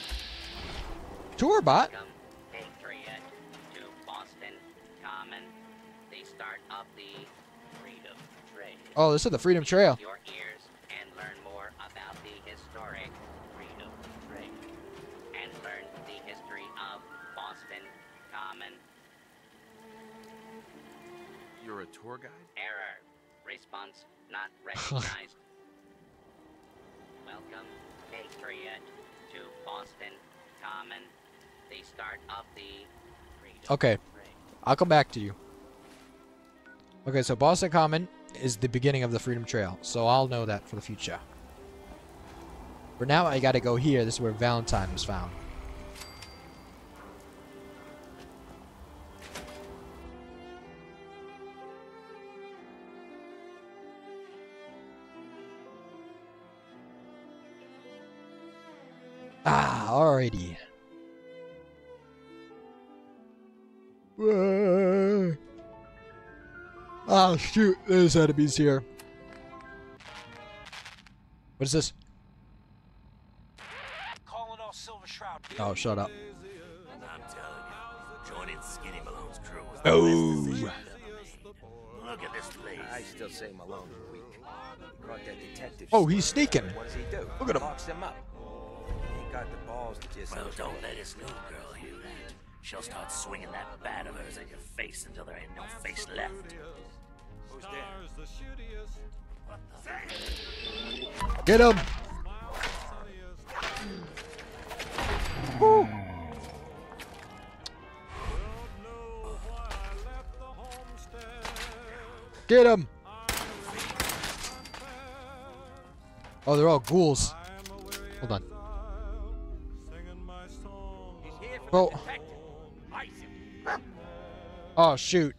Tour bot. To Boston Common, the start of the Freedom Trail. Oh, this is the Freedom Trail. Your ears and learn more about the historic Freedom Trail, and learn the history of Boston Common. You're a tour guide? Error. Response not recognized. Welcome, Patriot, to Boston Common, the start of the Freedom Okay, I'll come back to you. Okay, so Boston Common is the beginning of the Freedom Trail, so I'll know that for the future. For now, I gotta go here. This is where Valentine was found. Ah, alrighty. Uh, oh shoot, there's enemies here. What is this? Calling all Silver Shroud. Oh, shut up. I'm telling you, joining Skinny Malone's crew was Oh. the best decision ever made. Look at this place. I still say Malone's weak. He caught that detective. Oh, he's sneaking. What does he do? Look at him. Locks him up. He ain't got the balls to just. Well, don't let his new girl hear that. She'll start swinging that bat of hers at your face until there ain't no face left. Who's there? What the? Get him! Woo. Get him! Oh, they're all ghouls. Hold on. Bro. Oh, shoot.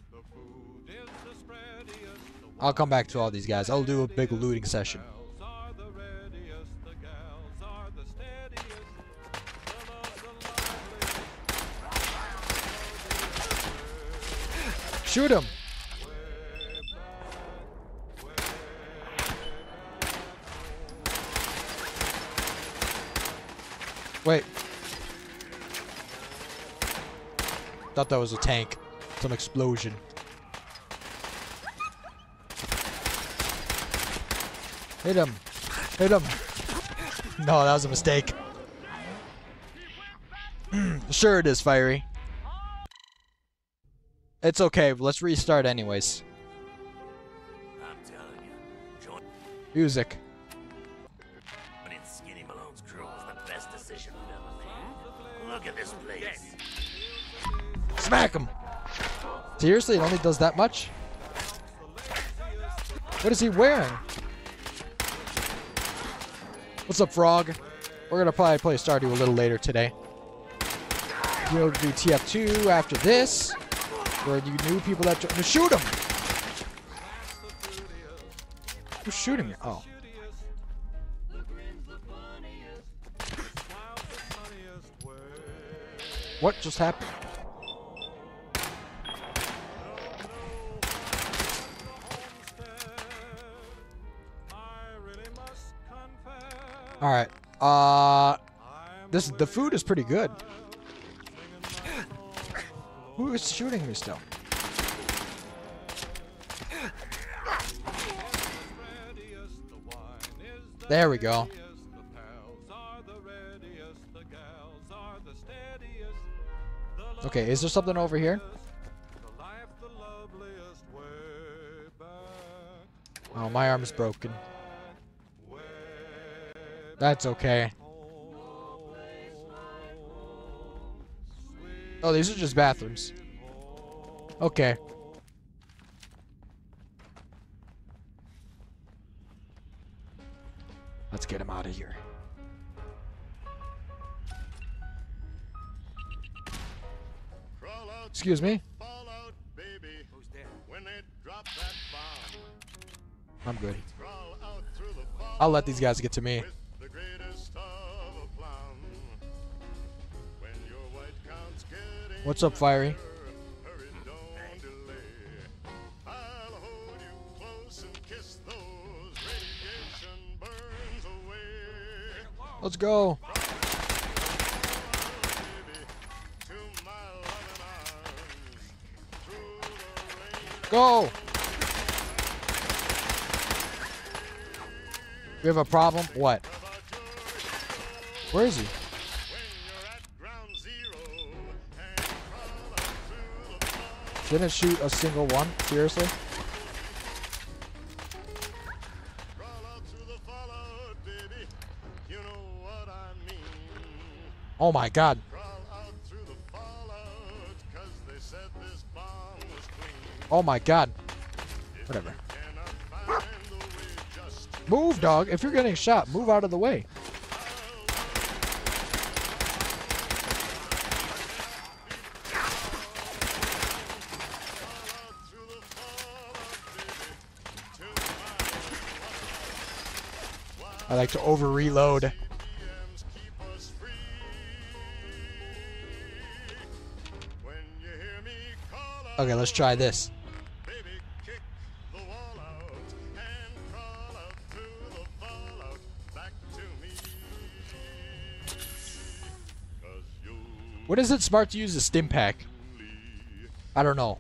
I'll come back to all these guys. I'll do a big looting session. Shoot him. Wait. Thought that was a tank. Some explosion. Hit him. Hit him. No, that was a mistake. Sure it is, Fiery. It's okay. Let's restart anyways. I'm telling you, joining Music. Skinny Malone's crew was the best decision we've ever made. Look at this place. Smack him. Seriously, it only does that much? What is he wearing? What's up, Frog? We're gonna probably play Stardew a little later today. We'll do T F two after this. For you new people that jo- shoot him. Who's shooting you? Oh. What just happened? All right. Uh, this the food is pretty good. Who is shooting me still? There we go. Okay, is there something over here? Oh, my arm's broken. That's okay. Oh, these are just bathrooms. Okay. Let's get him out of here. Excuse me? Who's there? I'm good. I'll let these guys get to me. What's up, Fiery? Let's go. Go. We have a problem? What? Where is he? Didn't shoot a single one? Seriously? Oh my god. Oh my god. Whatever. Move, dog. If you're getting shot, move out of the way. I like to over reload. Okay, let's try this. What is it smart to use a stim pack? I don't know.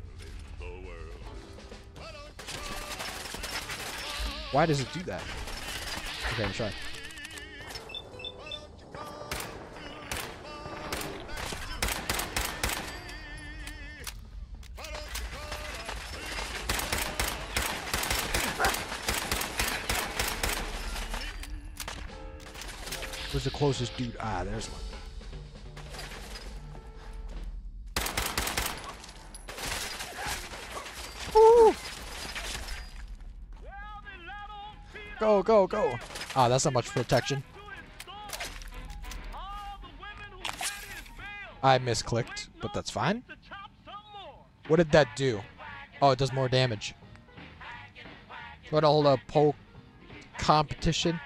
Why does it do that? Okay, let's try. Where's the closest dude? Ah, there's one. Woo! Go, go, go. Ah, that's not much protection. I misclicked, but that's fine. What did that do? Oh, it does more damage. What a hold up poke competition.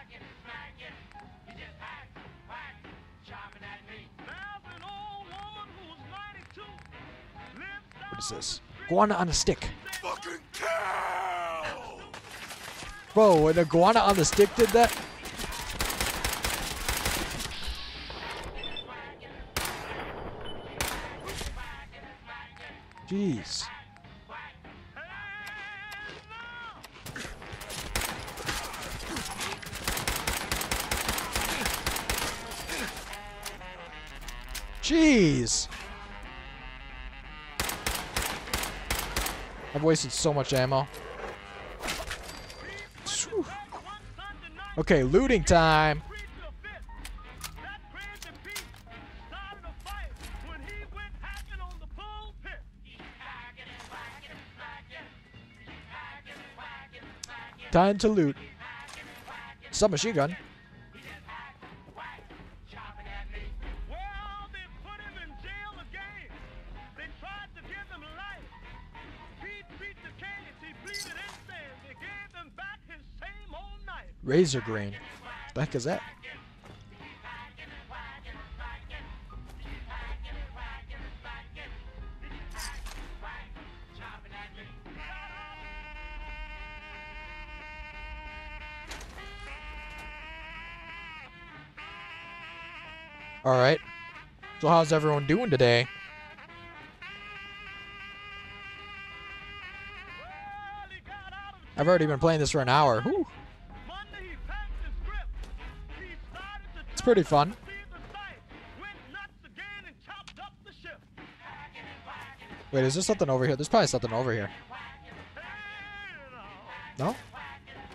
What is this? Iguana on a stick. Fucking cow! Bro, an iguana on the stick did that? Jeez. Jeez. I've wasted so much ammo. Whew. Okay, looting time. Time to loot. Submachine gun. Razor grain. What the heck is that? All right. So how's everyone doing today? I've already been playing this for an hour. Whew. It's pretty fun. Wait, is there something over here? There's probably something over here. No?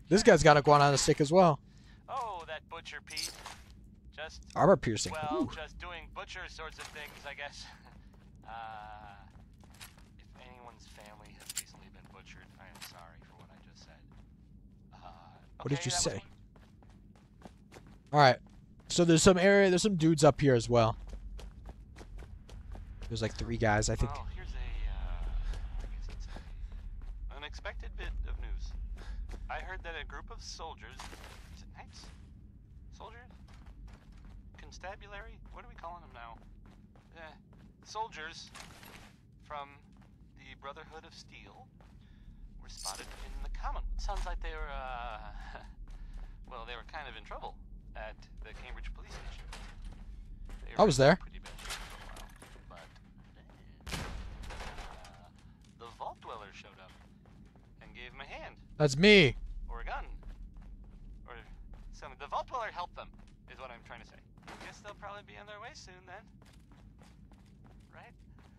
This guy's got a guanana stick as well. Oh, that butcher Pete. Just Armor piercing. Well, Ooh. just doing butcher sorts of things, I guess. uh, if anyone's family has recently been butchered, I am sorry for what I just said. Uh, What did you that was- say? All right. So there's some area. There's some dudes up here as well. There's like three guys, I think. Well, here's a, uh, I guess it's a unexpected bit of news. I heard that a group of soldiers, is it knights? Soldiers? Constabulary? What are we calling them now? Eh, soldiers from the Brotherhood of Steel were spotted in the Commonwealth. Sounds like they were, uh, well, they were kind of in trouble at the Cambridge police station. They I were was there. Pretty bad shape for a while, but then, uh, the Vault Dweller showed up and gave him a hand. That's me. Or a gun. Or something. The Vault Dweller helped them, is what I'm trying to say. I guess they'll probably be on their way soon then. Right?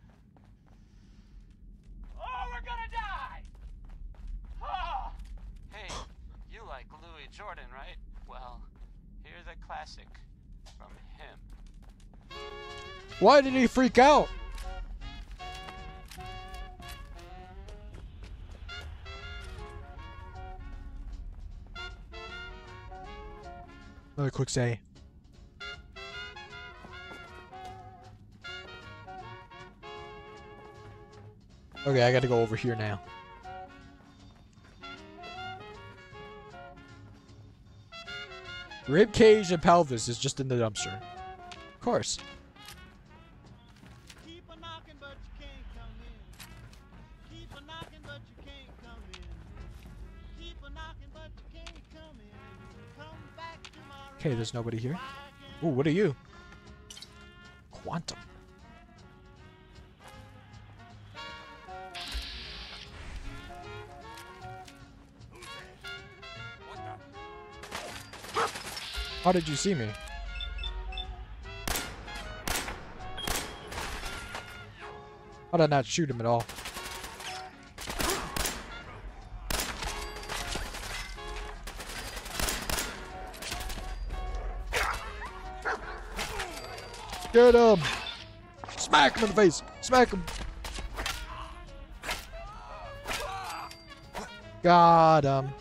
Oh, we're gonna die! Oh! Hey, you like Louis Jordan, right? Well, here's a classic from him. Why did he freak out? Another quick say. Okay, I gotta go over here now. Rib cage and pelvis is just in the dumpster. Of course. Keep a knocking, but you can't come in. Keep a knocking, but you can't come in. Keep a knocking, but you can't come in. Come back tomorrow. Okay, there's nobody here. Ooh, what are you? Quantum. How did you see me? How did I not shoot him at all? Get him! Smack him in the face! Smack him! Got him.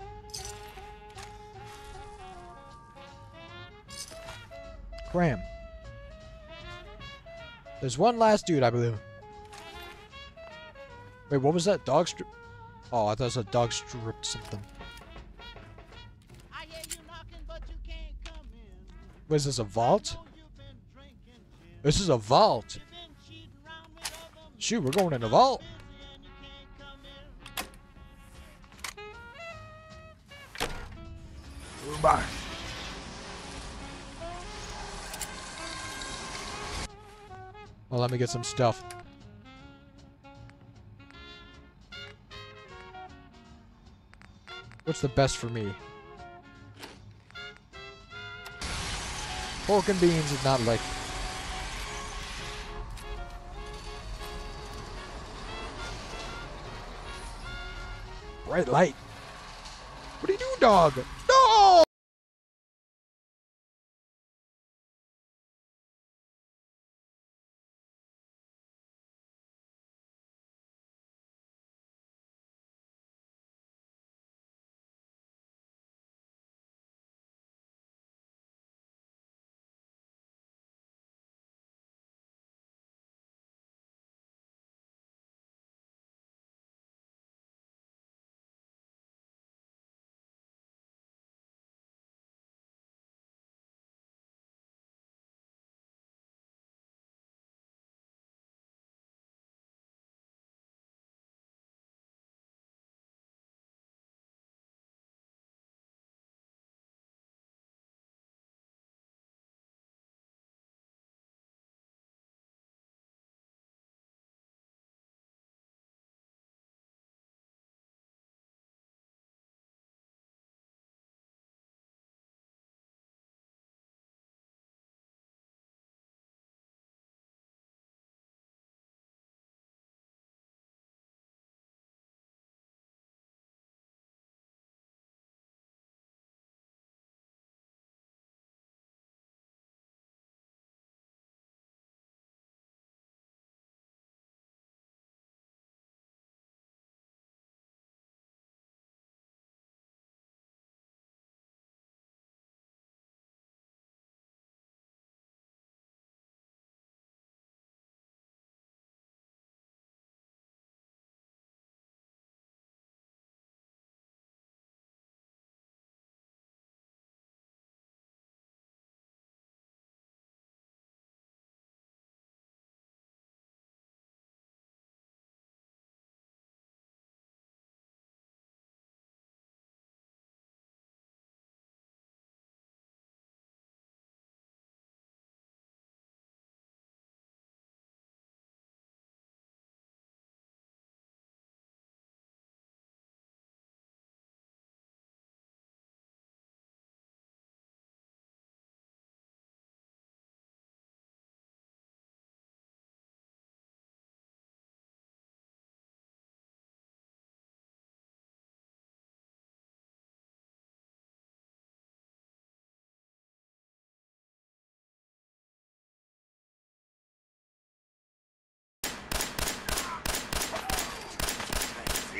Cram. There's one last dude, I believe. Wait, what was that? Dog strip? Oh, I thought it was a dog stripped something. I hear you knocking, but you can't come in. Was this a vault? This is a vault. Shoot, we're going in a vault. Bye. Well, let me get some stuff. What's the best for me? Pork and beans is not like... Bright light. What do you do, dog? No!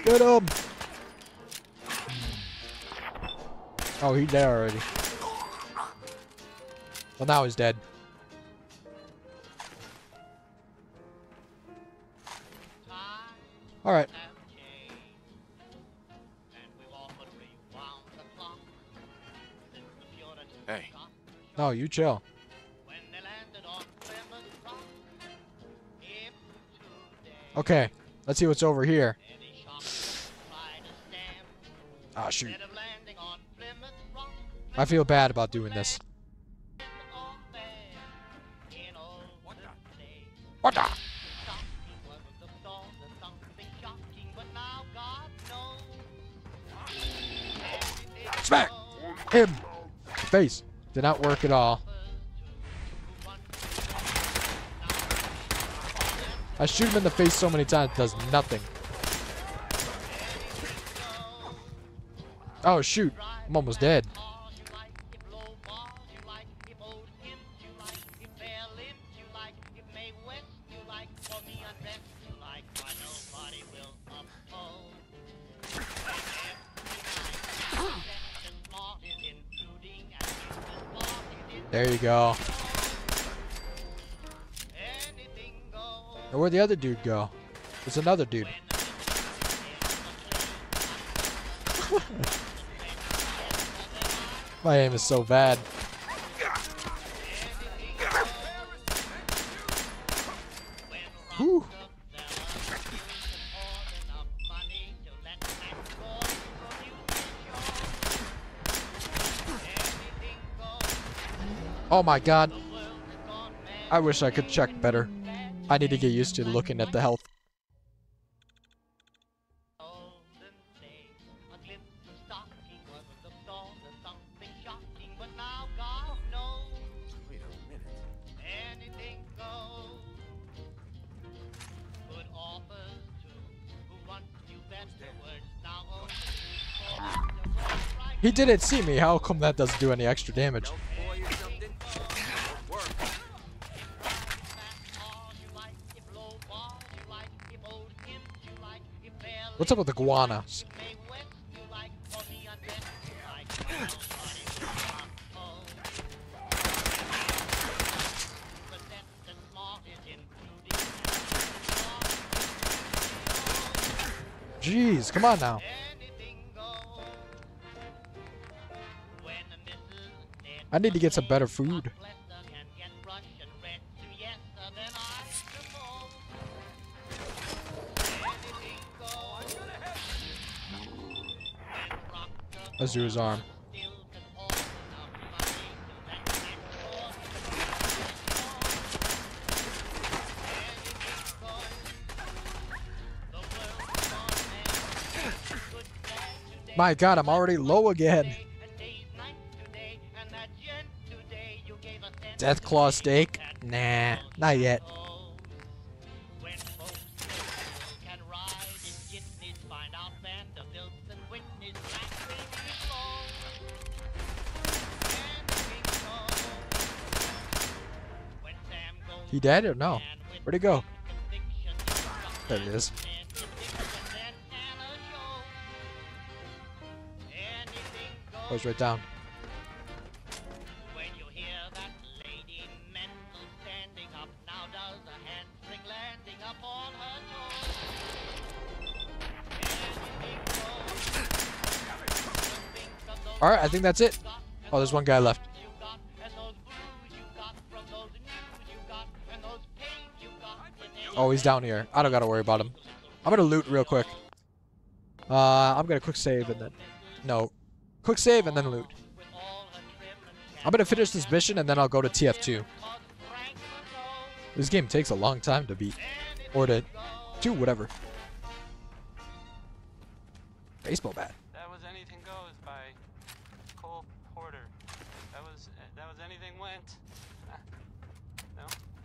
Get him! Oh, he's there already. Well, now he's dead. Alright. Hey. No, you chill. Okay, let's see what's over here. Ah, shoot. I feel bad about doing this. What the? Smack! Him! Face. Did not work at all. I shoot him in the face so many times, it does nothing. Oh, shoot. I'm almost dead. There you go. Now where'd the other dude go? There's another dude. My aim is so bad. Whew. Oh my god. I wish I could check better. I need to get used to looking at the health. He didn't see me. How come that doesn't do any extra damage? What's up with the iguanas? Jeez, come on now. I need to get some better food. Let's do his arm. My god, I'm already low again. Death Claw steak? Nah, not yet. He dead or no? Where'd he go? There he is. Oh, he's right down. Alright, I think that's it. Oh, there's one guy left. Oh, he's down here. I don't gotta worry about him. I'm gonna loot real quick. Uh, I'm gonna quick save and then... No. Quick save and then loot. I'm gonna finish this mission and then I'll go to T F two. This game takes a long time to beat. Or to do whatever. Baseball bat. That was Anything Goes by Cole Porter. That was that was Anything Went. No?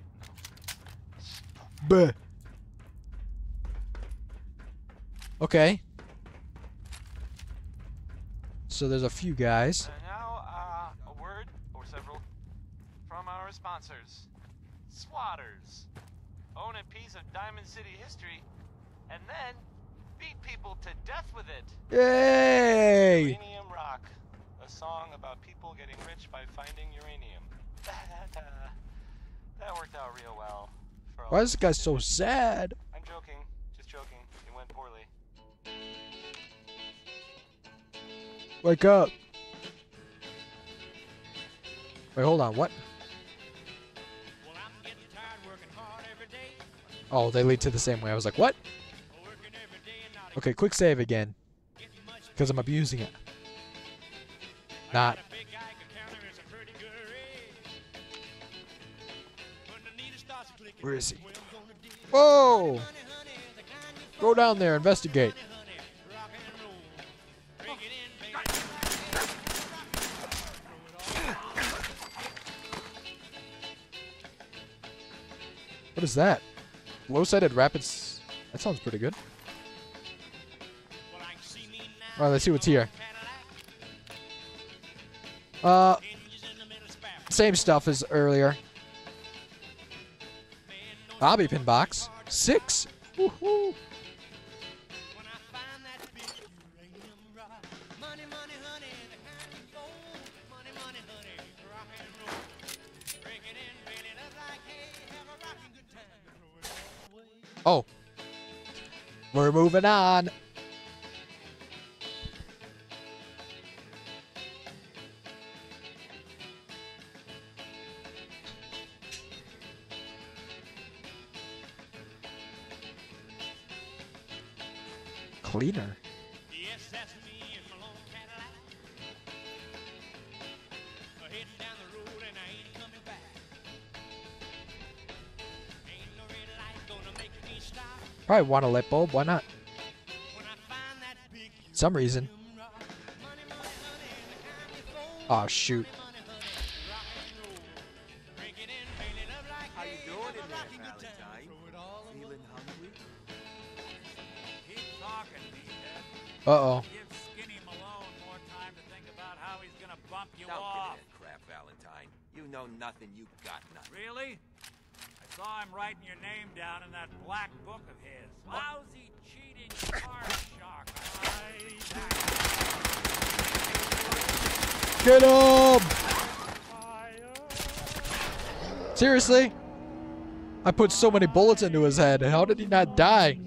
Buh. Okay. So there's a few guys. And now, uh, a word or several from our sponsors. Swatters. Own a piece of Diamond City history, and then beat people to death with it. Yay! Uranium Rock, a song about people getting rich by finding uranium. that, uh, that worked out real well. For Why is this guy so sad? I'm joking, just joking. It went poorly. Wake up. Wait, hold on. What? Oh, they lead to the same way. I was like, what? Okay, quick save again. Because I'm abusing it. Not. Where is he? Whoa! Go down there, investigate. What is that? Low-sided rapids. That sounds pretty good. Alright, let's see what's here. Uh, same stuff as earlier. Bobby pin box. Six. Woohoo. Oh. We're moving on. Cleaner. Yes, that's me in my long Cadillac. Heading down the road and I ain't coming back. Ain't no red light gonna make me stop. Probably want a light bulb. Why not? Some reason. Oh shoot. How you doing in there, Valentine? Feeling hungry? Keep talking, meathead. Uh-oh. Give Skinny Malone more time to think about how he's gonna bump you Don't off. give me that crap, Valentine. You know nothing, you got nothing. Really? I saw him writing your name down in that black book of his. Lousy, cheating card shark. Get him! Seriously? I put so many bullets into his head. How did he not die?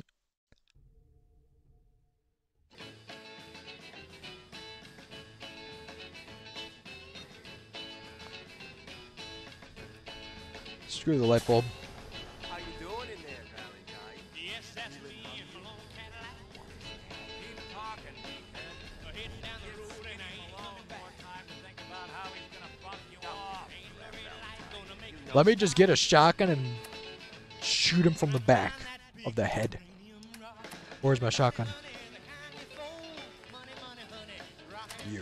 Screw the light bulb. How you doing in there, Valentine? Yes, that's me in my long Cadillac. Keep talking, meathead. Heading down the road and I ain't coming back. More time to think about how he's gonna bump you off. Ain't no red light gonna make me Let me just get a shotgun and shoot him from the back of the head. Where's my shotgun? You.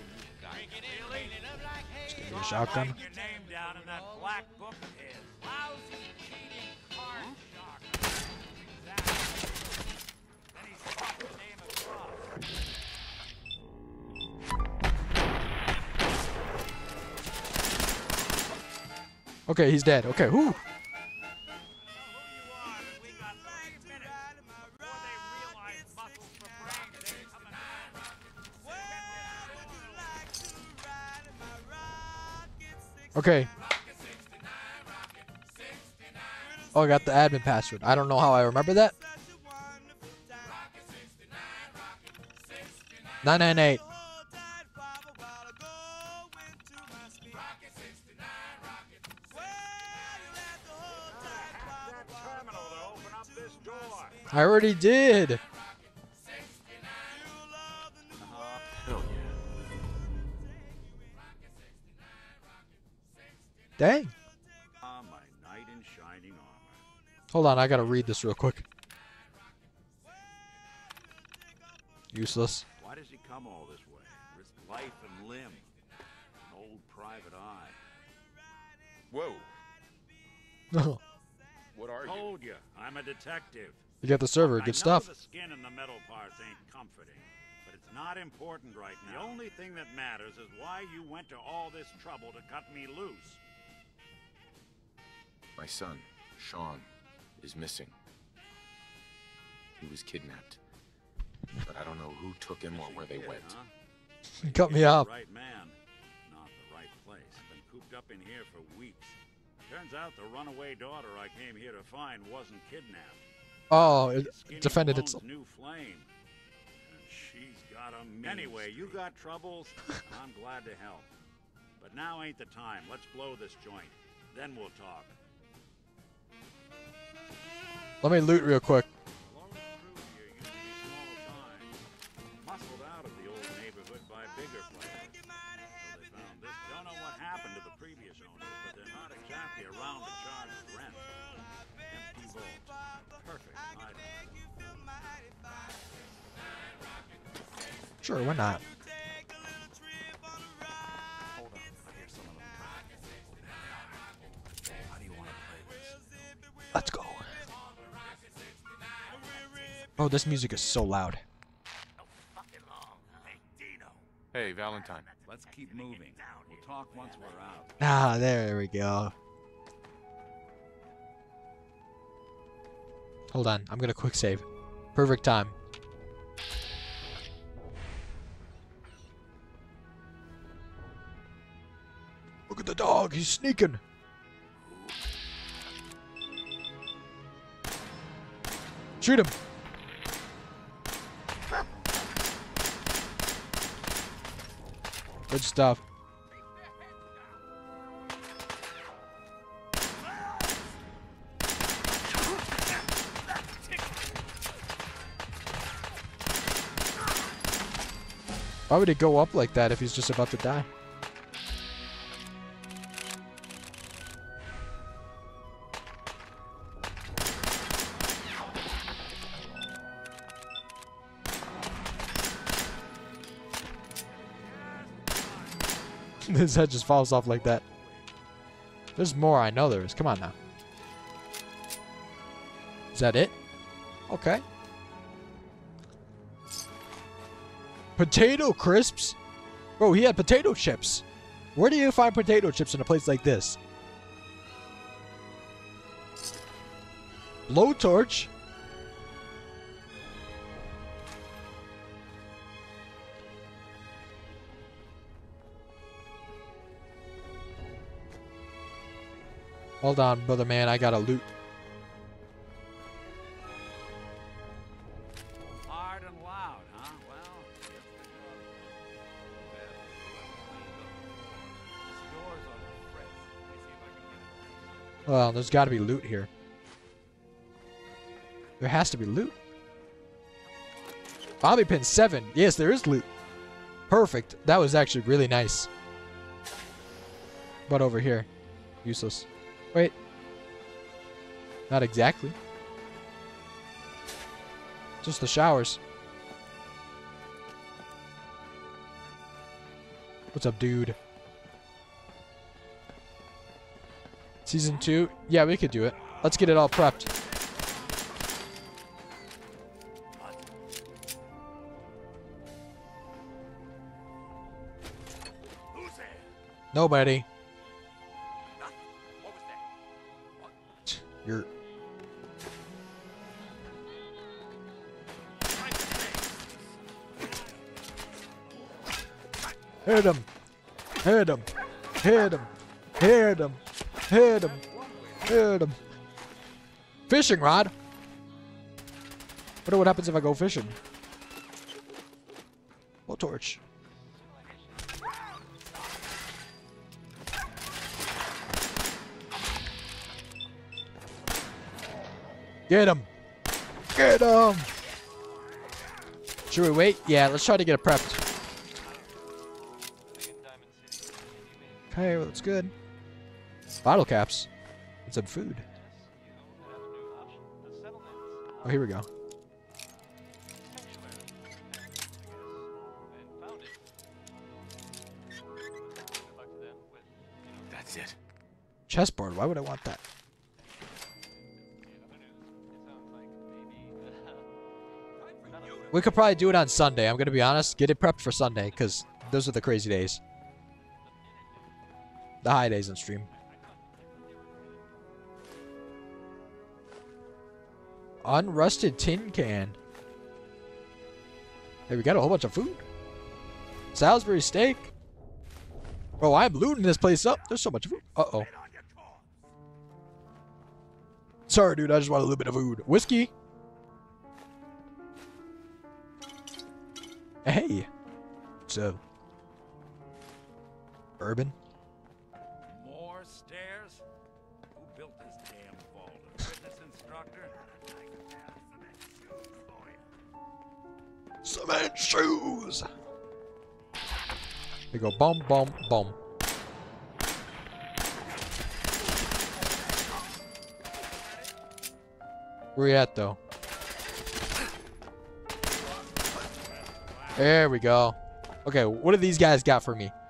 Just give me a shotgun. Writing your name down in that black book of his. Lousy, cheating card shark. Exactly. Then he swapped the name across. Okay, he's dead. Okay, whoo. Okay. Oh, I got the admin password. I don't know how I remember that. nine nine eight. I already did. Hell Dang. Ah, my knight in shining armor. Hold on, I gotta read this real quick. Useless. Why does he come all this way? Risk life and limb. An old private eye. Whoa. No. What are you? Told you, I'm a detective. You got the server. I Good know stuff. the skin and the metal parts ain't comforting, but it's not important right now. The only thing that matters is why you went to all this trouble to cut me loose. My son, Sean, is missing. He was kidnapped. but I don't know who took him or where they went. You cut me off. Right man, not the right place. Been cooped up in here for weeks. Turns out the runaway daughter I came here to find wasn't kidnapped. Oh, it Skinny defended Malone's itself. new flame. And she's got a mean Anyway, you got troubles? I'm glad to help. But now ain't the time. Let's blow this joint. Then we'll talk. Let me loot real quick. Muscled out of the old neighborhood by bigger players. So they found this. Don't know what happened to the previous owners, but they're not exactly around to charge rent. Empty vault. Perfect item. Sure, why not? Hold on, I hear some of them coming. How do you want to play this? Let's go. Oh, this music is so loud. Hey, Valentine. Let's keep moving. We'll talk once we're out. Ah, there we go. Hold on, I'm gonna quick save. Perfect time. Look at the dog, he's sneaking. Shoot him. Good stuff. Why would it go up like that if he's just about to die? His head just falls off like that. There's more, I know there is. Come on now. Is that it? Okay. Potato crisps? Bro, he had potato chips. Where do you find potato chips in a place like this? Blowtorch? Hold on, brother man, I gotta loot. Hard and loud, huh? Well, Well, there's gotta be loot here. There has to be loot. Bobby pin seven. Yes, there is loot. Perfect. That was actually really nice. But over here, useless. Wait. Not exactly. Just the showers. What's up, dude? Season two? Yeah, we could do it. Let's get it all prepped. Who's there? Nobody. Nothing. What was that? What? You're... Hit him. Hit him. Hit him. Hit him. Hit him. Hit him. Fishing rod? Wonder what happens if I go fishing. Well, torch. Get him. Get him. Should we wait? Yeah, let's try to get it prepped. Okay, well, that's good. Bottle caps. And some food. Oh, here we go. That's it. Chessboard. Why would I want that? We could probably do it on Sunday. I'm going to be honest. Get it prepped for Sunday because those are the crazy days. The high days on stream. Unrusted tin can. Hey, we got a whole bunch of food. Salisbury steak. Bro, I'm looting this place up. There's so much food. Uh-oh. Sorry, dude. I just want a little bit of food. Whiskey. Hey. So. Bourbon. More stairs? Who built this damn vault? A fitness instructor? Cement shoes. They go bum, bum, bum. Where you at, though? There we go. Okay, what do these guys got for me?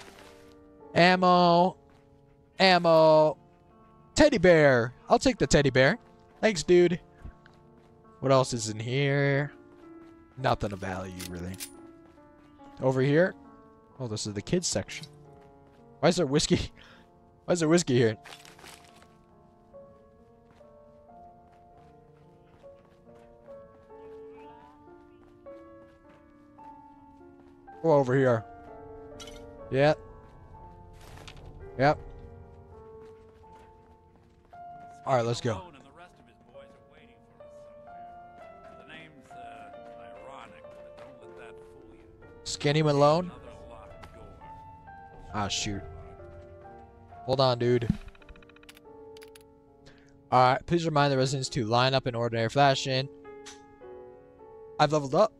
Ammo. Ammo. Teddy bear. I'll take the teddy bear. Thanks, dude. What else is in here? Nothing of value, really. Over here. Oh, this is the kids section. Why is there whiskey? Why is there whiskey here? Go over here. Yeah. Yep. Alright, let's go. Skinny Malone? Ah, shoot. Hold on, dude. Alright, please remind the residents to line up in ordinary fashion. I've leveled up.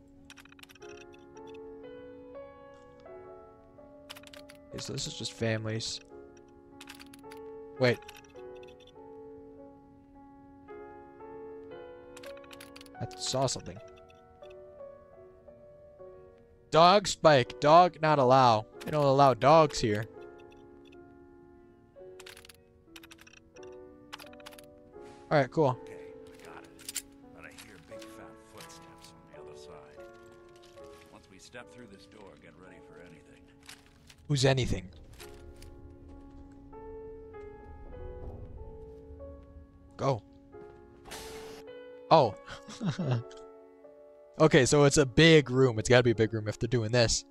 Okay, so this is just families. Wait. I saw something. Dog spike. Dog not allow. They don't allow dogs here. Alright, cool. Okay, I got it. But I hear big fat footsteps on the other side. Once we step through this door, get ready for anything. Who's anything? Go. Oh. Okay, so it's a big room. It's gotta be a big room if they're doing this.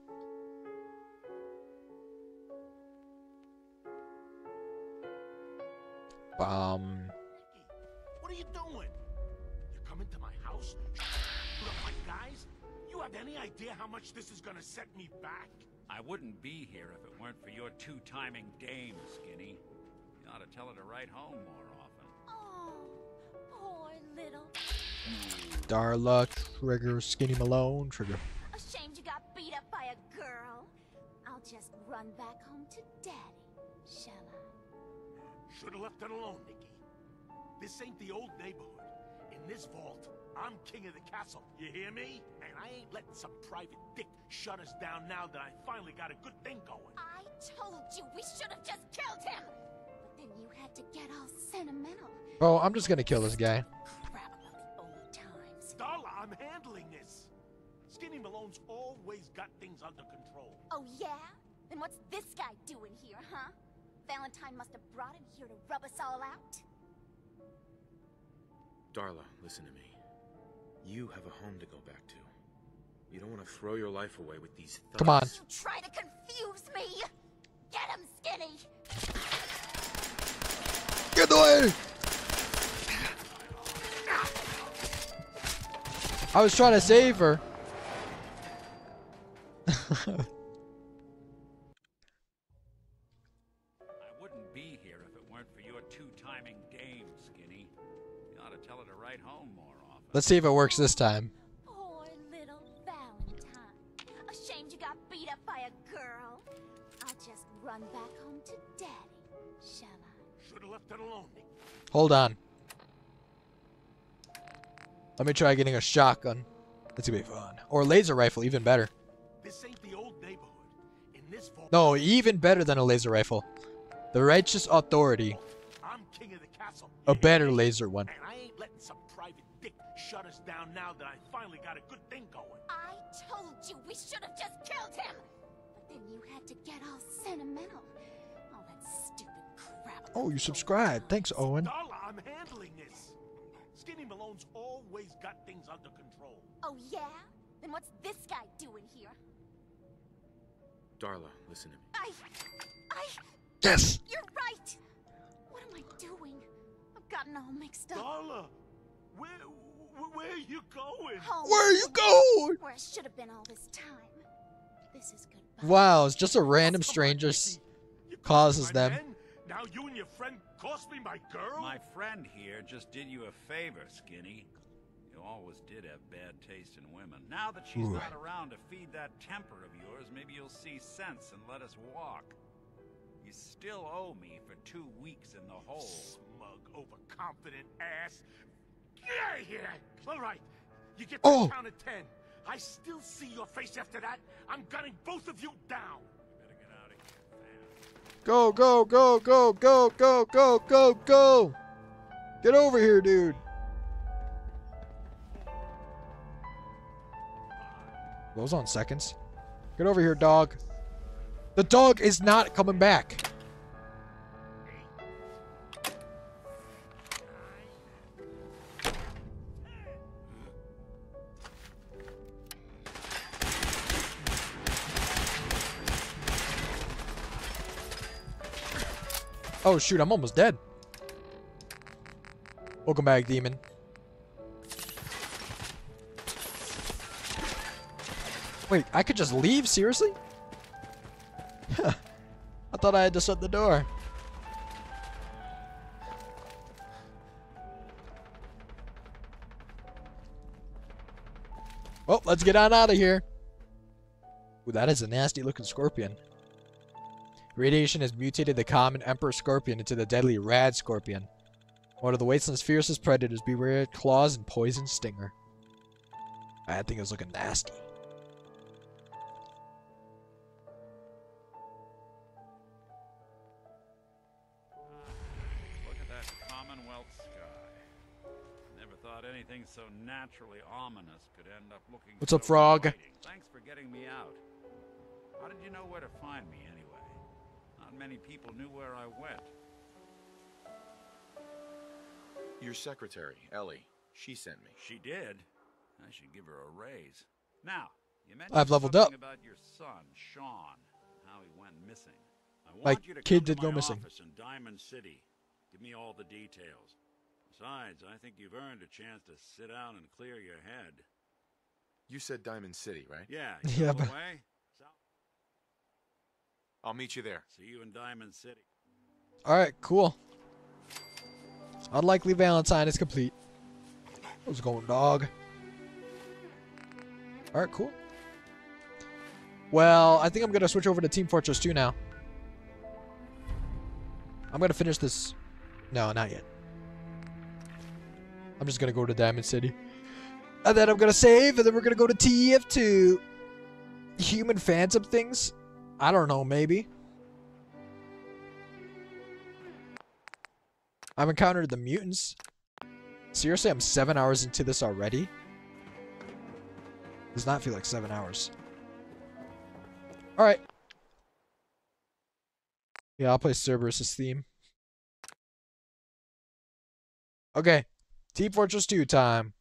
Um. What are you doing? You come into my house? Shoot up my guys? You have any idea how much this is gonna set me back? I wouldn't be here if it weren't for your two-timing dame, Skinny. You ought to tell her to write home more often. Oh, poor little. Darla, Trigger, Skinny Malone, Trigger. Ashamed you got beat up by a girl. I'll just run back home to Daddy, shall I? Should've left it alone, Nikki. This ain't the old neighborhood. In this vault, I'm king of the castle. You hear me? And I ain't letting some private dick shut us down now that I finally got a good thing going. I told you we should have just killed him. But then you had to get all sentimental. Oh, I'm just gonna kill this guy. Crap about the old times. Darla, I'm handling this. Skinny Malone's always got things under control. Oh, yeah? Then what's this guy doing here, huh? Valentine must have brought him here to rub us all out. Darla, listen to me. You have a home to go back to. You don't want to throw your life away with these thugs. Come on. You try to confuse me. Get him, Skinny. Get away! I was trying to save her. I wouldn't be here if it weren't for your two-timing dame, Skinny. You ought to tell her to write home more often. Let's see if it works this time. Poor little Valentine. Ashamed you got beat up by a girl. I'll just run back home to Daddy, shall I? Should've left it alone, Nick. Hold on. Let me try getting a shotgun. That's gonna be fun. Or a laser rifle, even better. This ain't the old neighborhood. In this vault, No, even better than a laser rifle. The Righteous Authority. I'm king of the castle. A better laser one. And I ain't letting some private dick shut us down now that I finally got a good thing going. I told you we should have just killed him. But then you had to get all sentimental. All that stupid crap. Oh, you subscribed. Thanks, Owen. Darla, I'm handling this. Skinny Malone's always got things under control. Oh, yeah? Then what's this guy doing here? Darla, listen to me. I... I... Yes! You're right! What am I doing? I've gotten all mixed up. Darla, where, where, where are you going? Home. Where are you going? Where I should have been all this time. This is goodbye. Wow, it's just a random stranger s- causes them. Now you and your friend cost me my girl? My friend here just did you a favor, Skinny. You always did have bad taste in women. Now that she's Ooh. not around to feed that temper of yours, maybe you'll see sense and let us walk. You still owe me for two weeks in the hole. Smug, overconfident ass. Get out of here! All right, you get to Oh. count of ten. I still see your face after that. I'm gunning both of you down. Go, go, go, go, go, go, go, go, go! Get over here, dude. Goes on seconds. Get over here, dog. The dog is not coming back. Oh shoot, I'm almost dead. Welcome back, demon. Wait, I could just leave? Seriously? I thought I had to shut the door. Well, let's get on out of here. Ooh, that is a nasty looking scorpion. Radiation has mutated the common emperor scorpion into the deadly rad scorpion. One of the wasteland's fiercest predators, beware its claws and poison stinger. I think it's looking nasty. Look at that Commonwealth sky. Never thought anything so naturally ominous could end up looking What's so up, frog? inviting. Thanks for getting me out. How did you know where to find me anyway? Not many people knew where I went. Your secretary, Ellie, she sent me. She did? I should give her a raise. Now, you mentioned I've leveled something up. about your son, Sean, and how he went missing. I My want you to kid come to did go my missing. office in Diamond City. Give me all the details. Besides, I think you've earned a chance to sit down and clear your head. You said Diamond City, right? Yeah, Yeah, you know but- the way? So, I'll meet you there. see you in Diamond City. Alright, cool. Unlikely Valentine is complete. What's going, dog? Alright, cool. Well, I think I'm going to switch over to Team Fortress two now. I'm going to finish this. No, not yet. I'm just going to go to Diamond City. And then I'm going to save, and then we're going to go to T F two. Human phantom things? I don't know, maybe. I've encountered the mutants. Seriously, I'm seven hours into this already? Does not feel like seven hours. Alright. Yeah, I'll play Cerberus' theme. Okay. Team Fortress two time.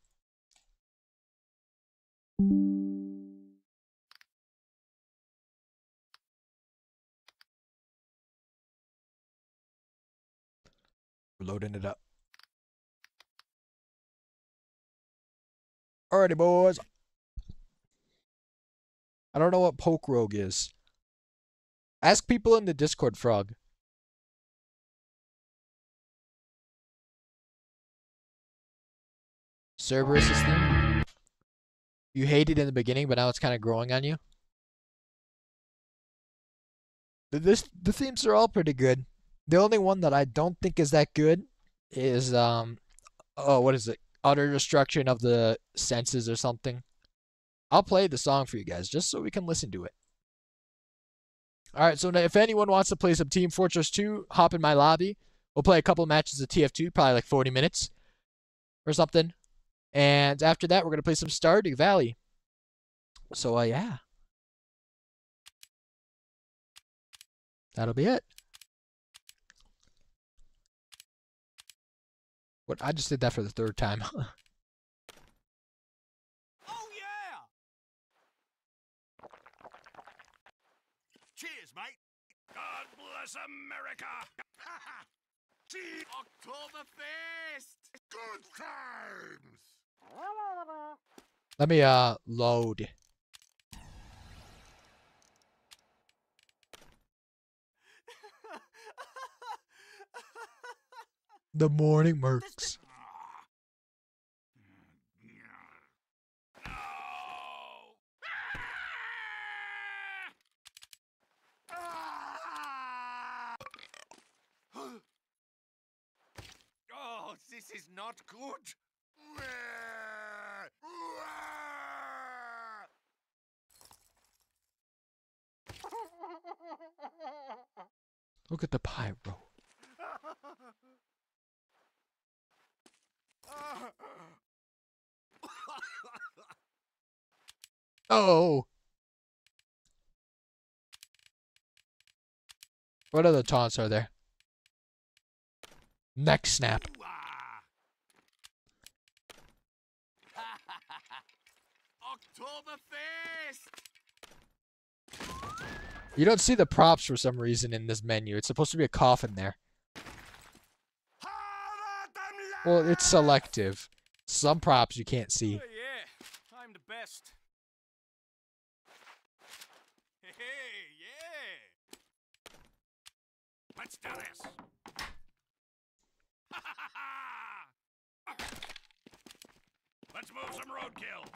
We're loading it up. Alrighty, boys. I don't know what Poke Rogue is. Ask people in the Discord, Frog. Cerberus' theme. You hated it in the beginning, but now it's kind of growing on you. The, this, the themes are all pretty good. The only one that I don't think is that good is, um, oh, what is it? Utter destruction of the senses or something. I'll play the song for you guys just so we can listen to it. Alright, so now if anyone wants to play some Team Fortress two, hop in my lobby. We'll play a couple matches of T F two, probably like forty minutes or something. And after that, we're going to play some Stardew Valley. So, uh, yeah. That'll be it. What? I just did that for the third time. us, America! See Oktoberfest! Good times! Let me uh load. The morning mercs. Oh, this is not good. Look at the pyro. Oh. What other taunts are there? Neck snap. Oktoberfest! You don't see the props for some reason in this menu. It's supposed to be a coffin there. Well, it's selective. Some props you can't see. Oh, yeah, I'm the best. Hey, yeah. Let's do this. Let's move some roadkill.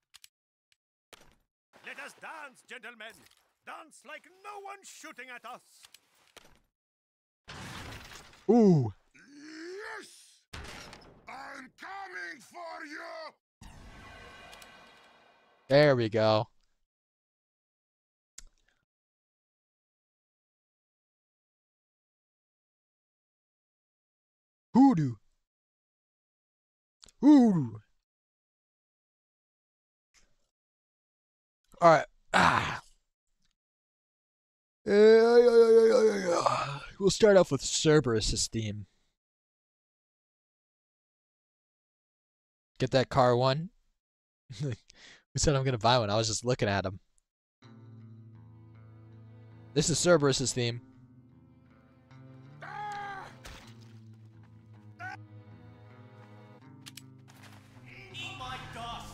Let us dance, gentlemen. Dance like no one's shooting at us. Ooh. Yes! I'm coming for you! There we go. Hoodoo. Hoodoo. All right. Ah. We'll start off with Cerberus's theme. Get that car one. Who said I'm gonna buy one? I was just looking at him. This is Cerberus's theme. Eat my dust.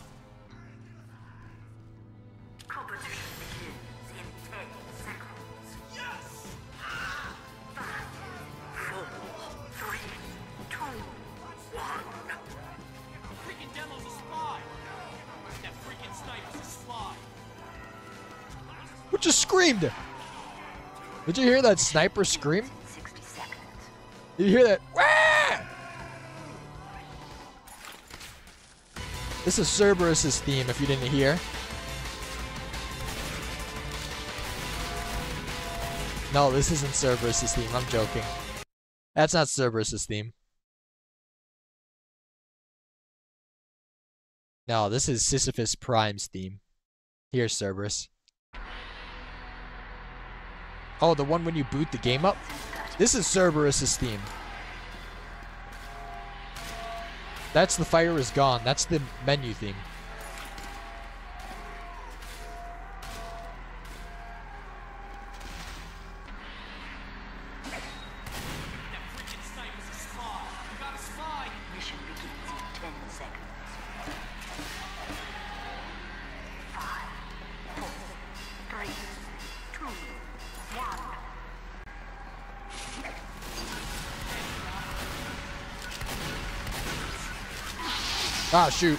Competition begins in ten seconds. Yes! Five, four, three, two, one. Freaking demo's a spy. That freaking sniper's a spy. Who just screamed? Did you hear that sniper scream? sixty seconds. Did you hear that? Wah! This is Cerberus's theme, if you didn't hear. No, this isn't Cerberus's theme. I'm joking. That's not Cerberus's theme. No, this is Sisyphus Prime's theme. Here's Cerberus. Oh, the one when you boot the game up? This is Cerberus's theme. That's The Fire Is Gone. That's the menu theme. Mission begins in ten seconds. Five, four, three, two, one. Ah, shoot.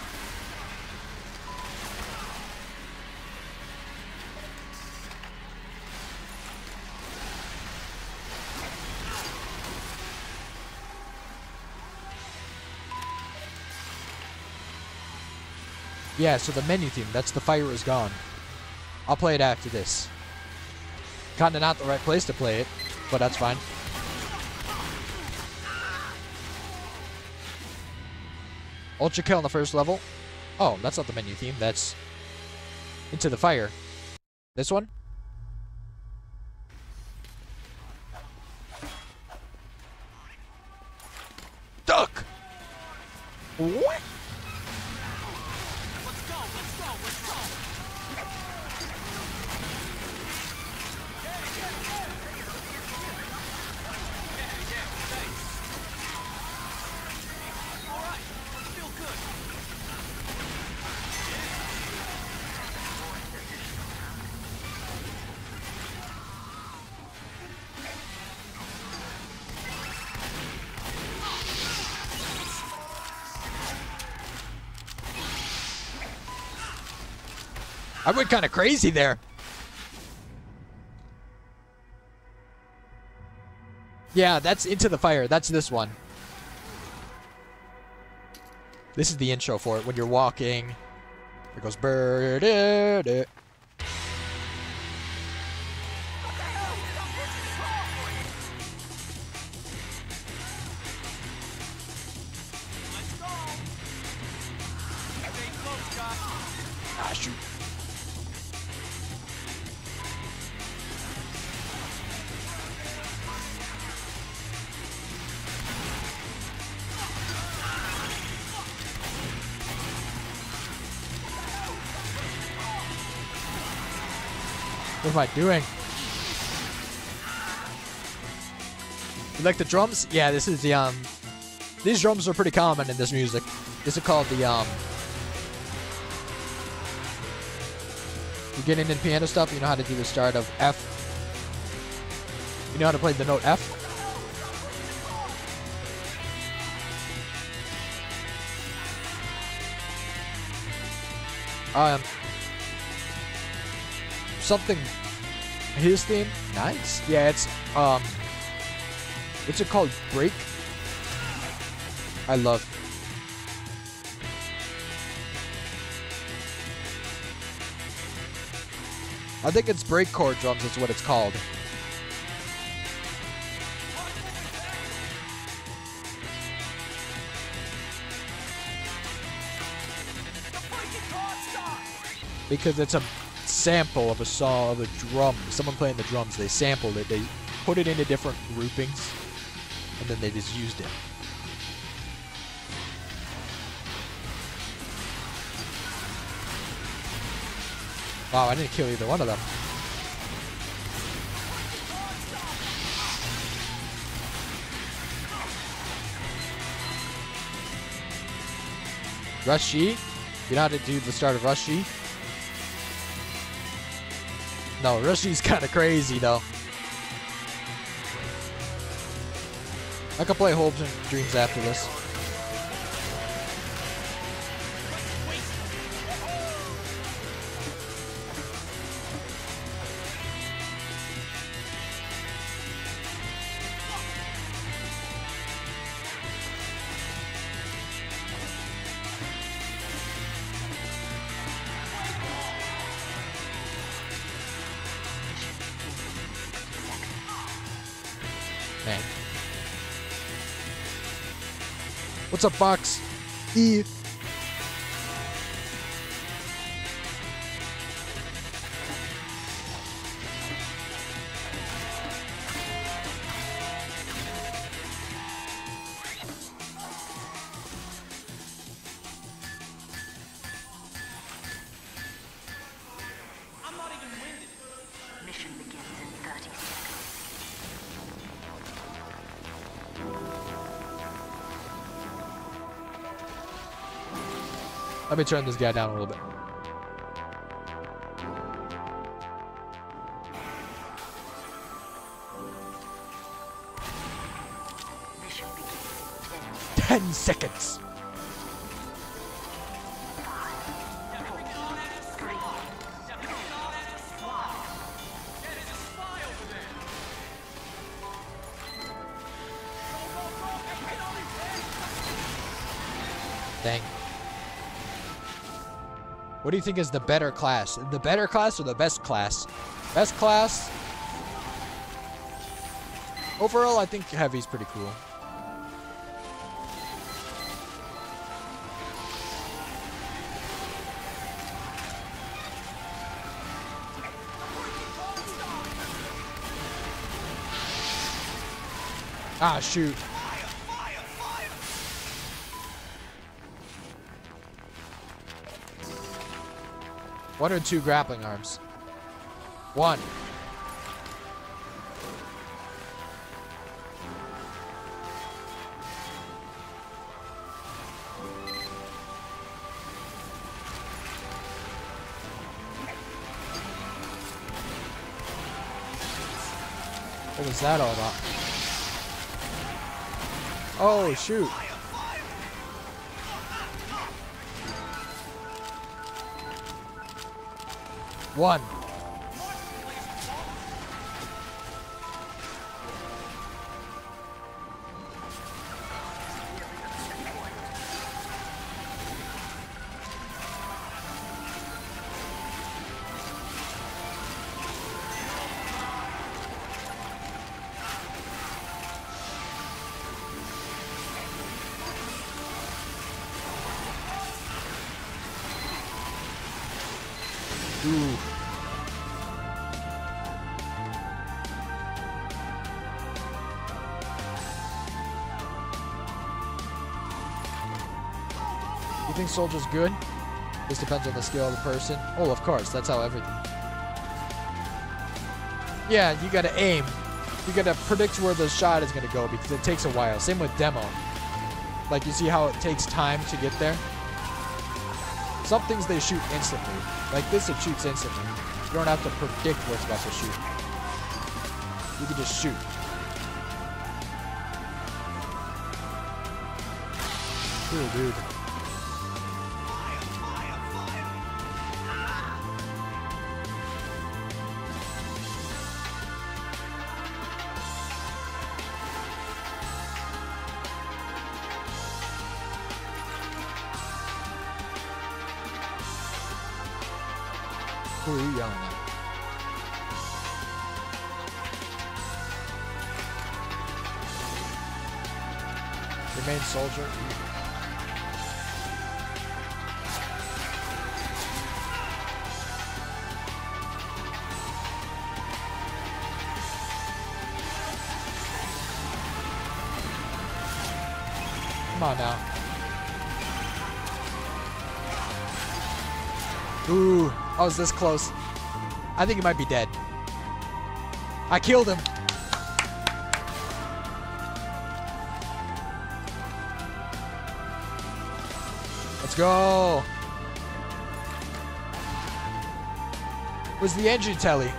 Yeah, so the menu theme, that's The Fire Is Gone. I'll play it after this. Kinda not the right place to play it, but that's fine. Ultra kill on the first level. Oh, that's not the menu theme. That's Into the Fire. This one? Duck! What? I went kind of crazy there. Yeah, that's Into the Fire. That's this one. This is the intro for it. When you're walking, it goes bird. Ah, shoot. What am I doing? You like the drums? Yeah, this is the, um... these drums are pretty common in this music. This is called the, um... You're getting into piano stuff, you know how to do the start of F. You know how to play the note F? Um... Something... His theme? Nice. Yeah, it's, um... what's it called? Break? I love... I think it's break chord drums is what it's called. Because it's a sample of a song of a drum. Someone playing the drums, they sampled it, they put it into different groupings, and then they just used it. Wow, I didn't kill either one of them. Rushy? You know how to do the start of Rushy? No, Rushy's kind of crazy though. I could play Hopes and Dreams after this. Man. What's up, Fox? E. I'm not even winded. Mission begins in thirty seconds. Let me turn this guy down a little bit. Mission begins. Ten seconds. Dang. What do you think is the better class? The better class or the best class? Best class? Overall, I think Heavy's pretty cool. Ah, shoot. One or two grappling arms? One. What was that all about? Oh, shoot. One. Ooh. You think Soldier's good? This depends on the skill of the person. Oh, of course. That's how everything. Yeah, you gotta aim. You gotta predict where the shot is gonna go because it takes a while. Same with demo. Like, you see how it takes time to get there? Some things they shoot instantly. Like this, it shoots instantly. You don't have to predict where it's about to shoot. You can just shoot. Cool, dude. Who are you yelling at? Remain soldier. Come on now. Ooh, I was this close. I think he might be dead. I killed him. Let's go. Where's the engine telly?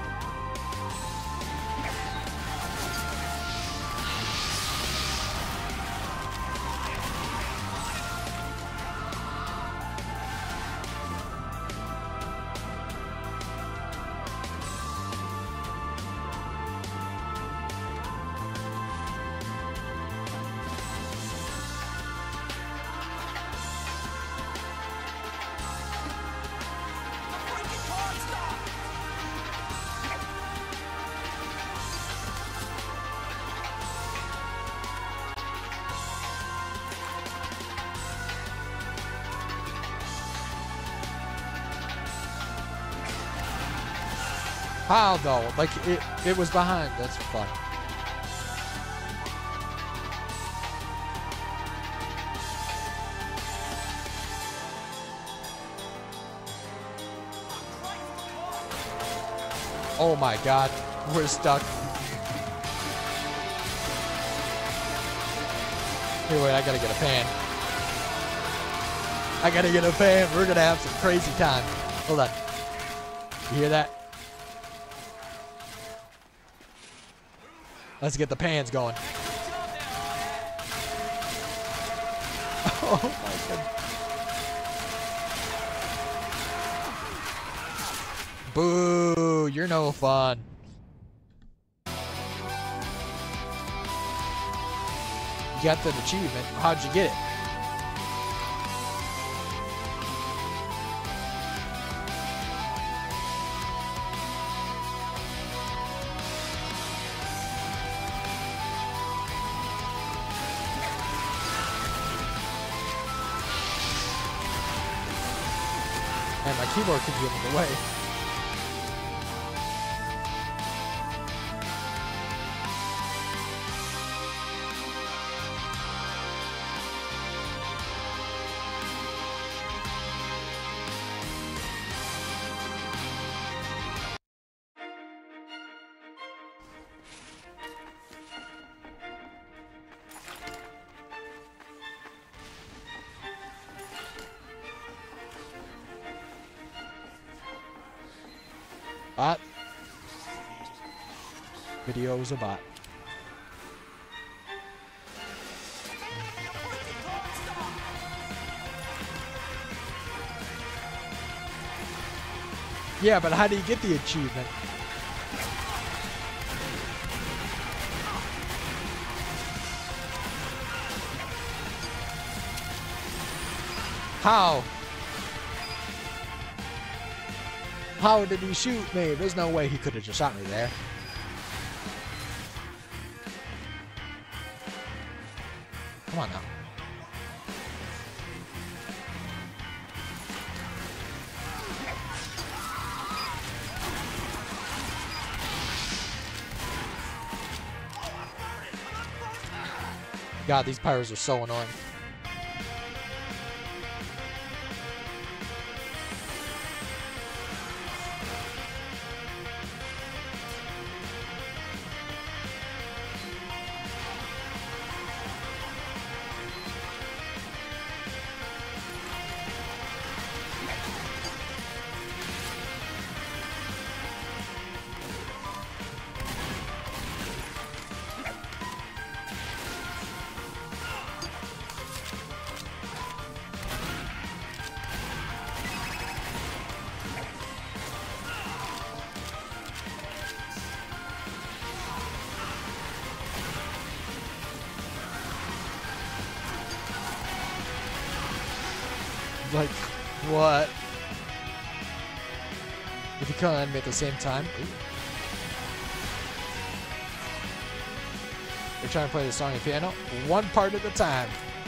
How though? Like it, it was behind. That's fun. Oh my god, we're stuck. Hey, wait, I gotta get a fan. I gotta get a fan. We're gonna have some crazy time. Hold on. You hear that? Let's get the pans going. Oh my god. Boo, you're no fun. You got that achievement. How'd you get it? And my keyboard could get in the way. Bot. Video is a bot. Yeah, but how do you get the achievement? How? How did he shoot me? There's no way he could have just shot me there. Come on now. God, these pirates are so annoying. Like, what? If you kill an enemy at the same time. Ooh. You're trying to play the song on piano? One part at a time.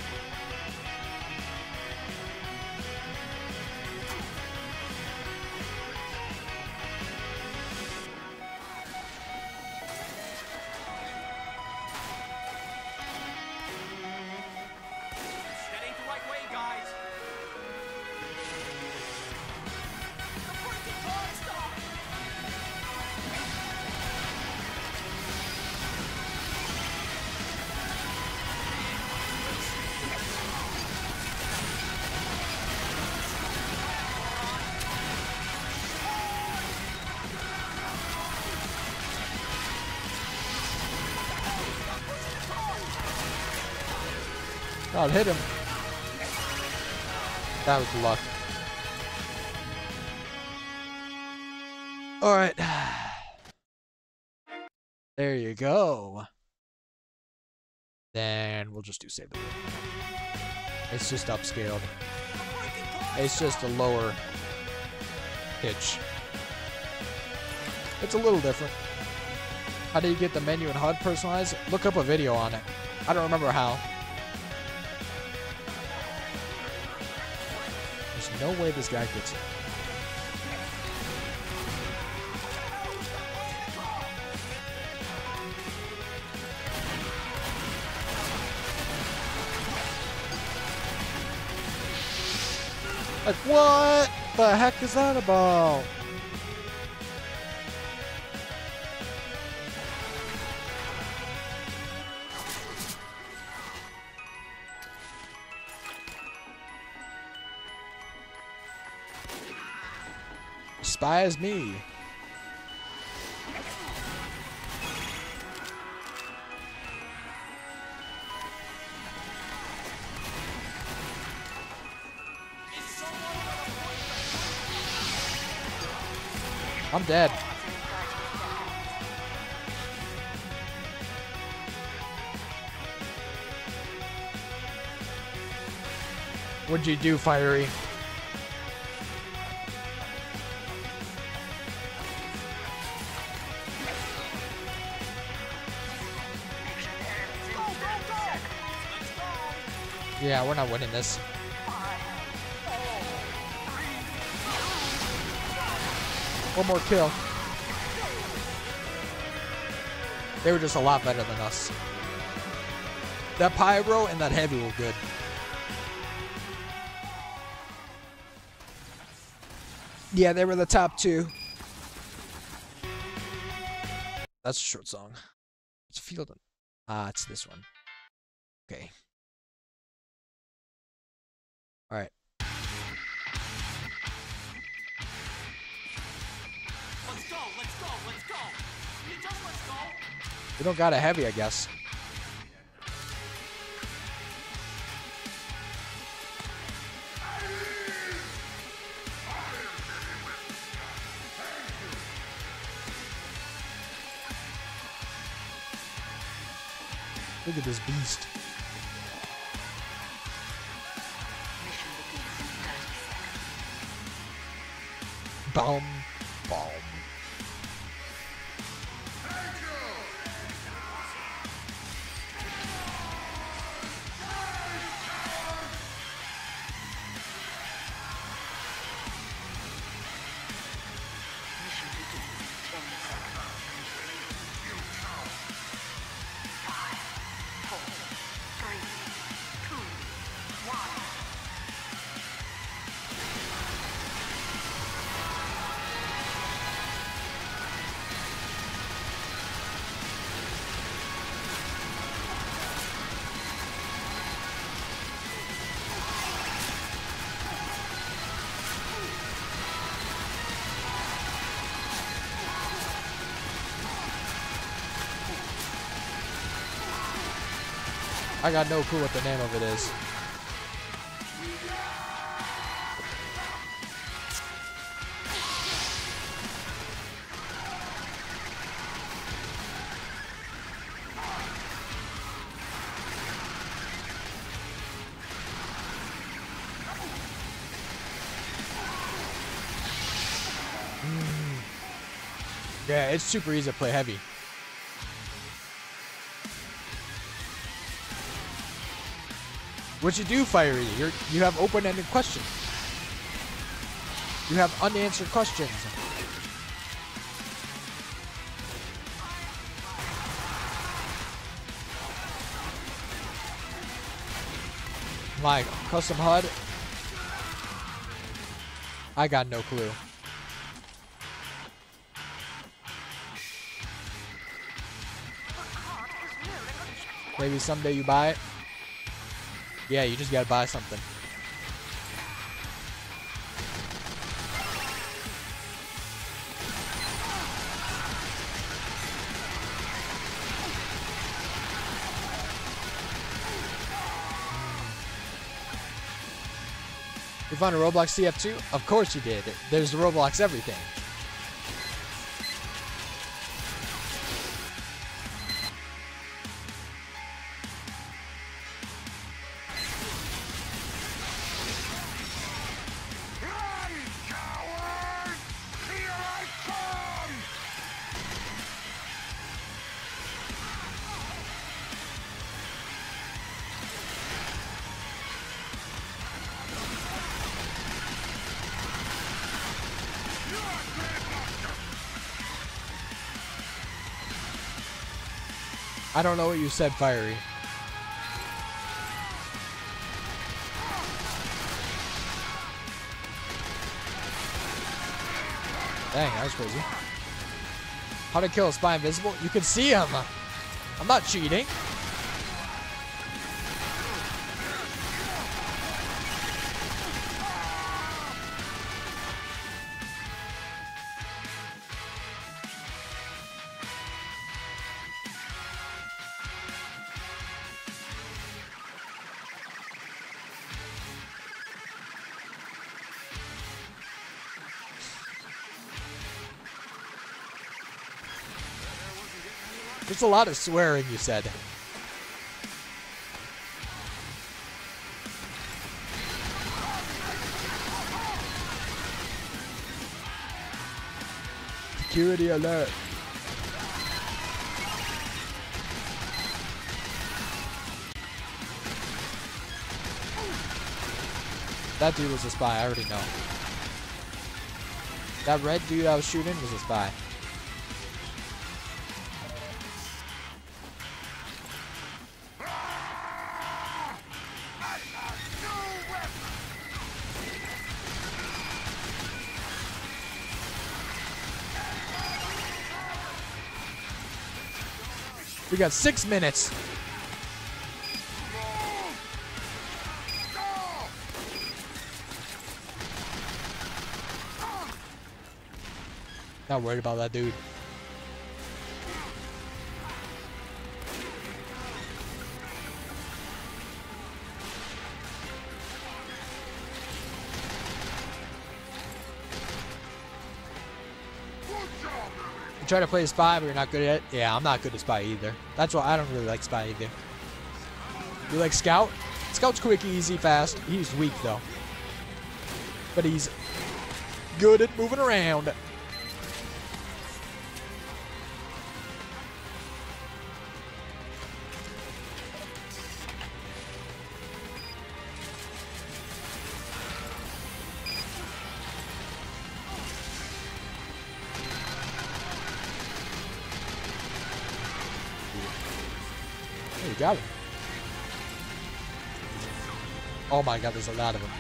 God, hit him. That was luck. Alright. There you go. Then we'll just do save the room. It's just upscaled. It's just a lower pitch. It's a little different. How do you get the menu and H U D personalized? Look up a video on it. I don't remember how. There's no way this guy gets it. Like, what the heck is that about? Despise me. I'm dead. What'd you do, Fiery? Yeah, we're not winning this. One more kill. They were just a lot better than us. That pyro and that heavy were good. Yeah, they were the top two. That's a short song. It's Fielden. Ah, it's this one. Okay. All right. Let's go, let's go, let's go. You just let's go. We don't got a heavy, I guess. Look at this beast. Mission begins in thirty seconds. Boom. Boom. Mission begins in ten seconds. Five, four, three, two, one. I got no clue what the name of it is. Mm. Yeah, it's super easy to play heavy. What you do, Fiery? You're, you have open-ended questions. You have unanswered questions. Like, custom H U D? I got no clue. Maybe someday you buy it? Yeah, you just gotta buy something. You found a Roblox T F two? Of course you did. There's Roblox everything. I don't know what you said, Fiery. Dang, that was crazy. How to kill a spy invisible? You can see him. I'm not cheating. There's a lot of swearing you said. Security alert. That dude was a spy, I already know. That red dude I was shooting was a spy. We got six minutes. Not worried about that dude. You try to play a spy, but you're not good at it. Yeah, I'm not good at spy either. That's why I don't really like spy either. You like Scout? Scout's quick, easy, fast. He's weak, though. But he's good at moving around. Oh, you got it. Oh my god, there's a lot of them.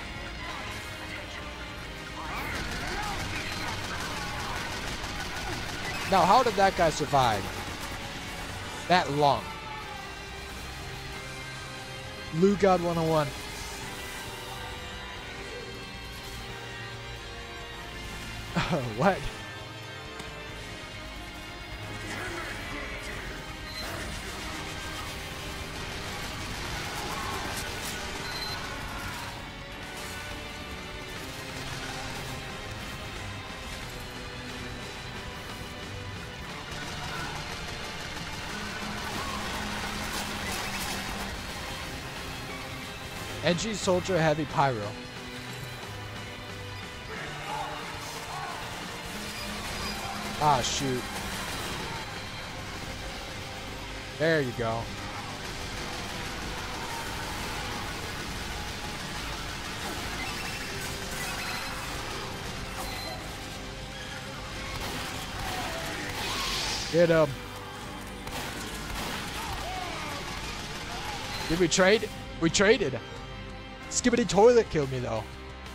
Now, how did that guy survive that long? Blue God one oh one. What? Edgy Soldier Heavy Pyro. Ah, shoot. There you go. Get him. Did we trade? We traded. Skibbity Toilet killed me though.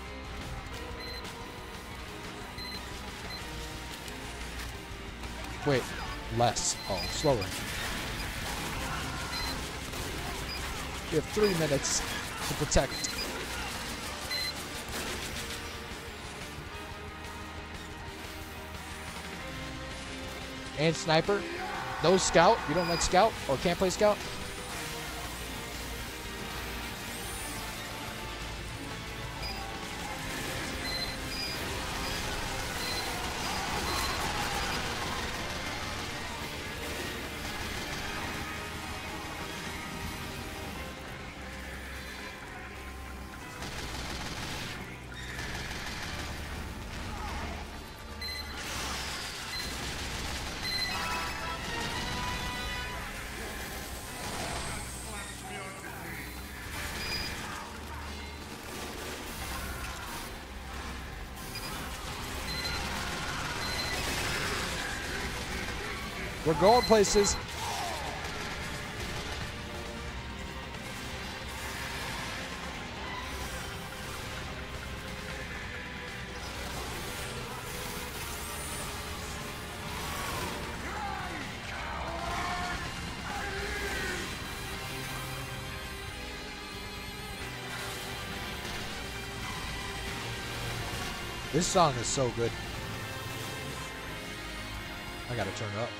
Wait, less. Oh, slower. We have three minutes to protect. And Sniper. No Scout. You don't like Scout? Or can't play Scout? We're going places. This song is so good. I gotta turn it up.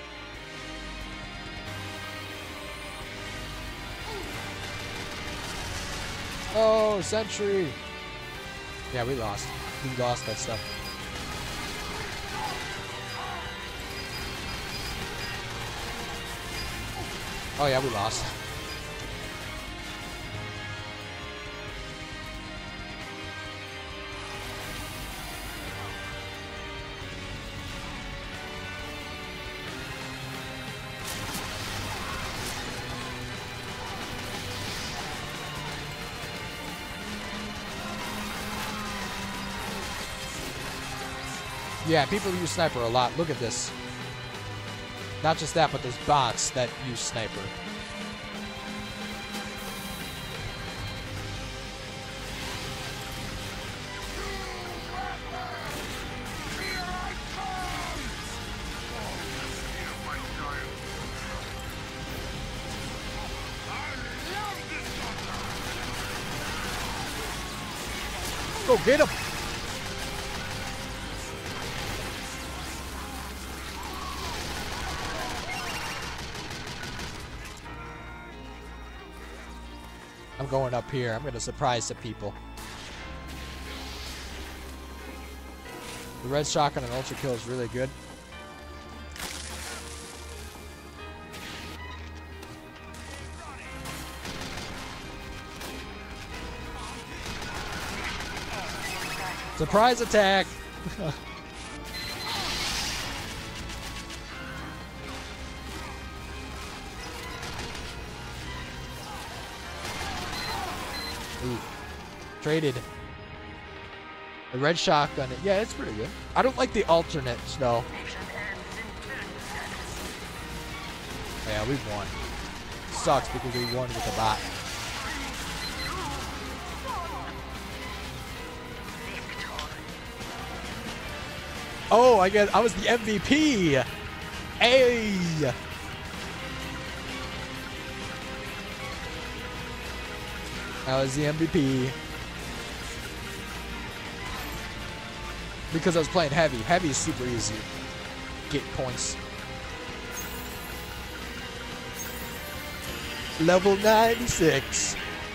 Oh, Sentry! Yeah, we lost. We lost that stuff. Oh yeah, we lost. Yeah, people use Sniper a lot. Look at this. Not just that, but there's bots that use Sniper. Go get him! I'm going up here. I'm going to surprise the people. The red shotgun and ultra kill is really good. Surprise attack! Ooh. Traded. The red shotgun. Yeah, it's pretty good. I don't like the alternates, though. Yeah, we won. Sucks because we won with the bot. Oh, I guess I was the M V P. Hey. I was the M V P. Because I was playing heavy. Heavy is super easy. Get points. Level ninety-six.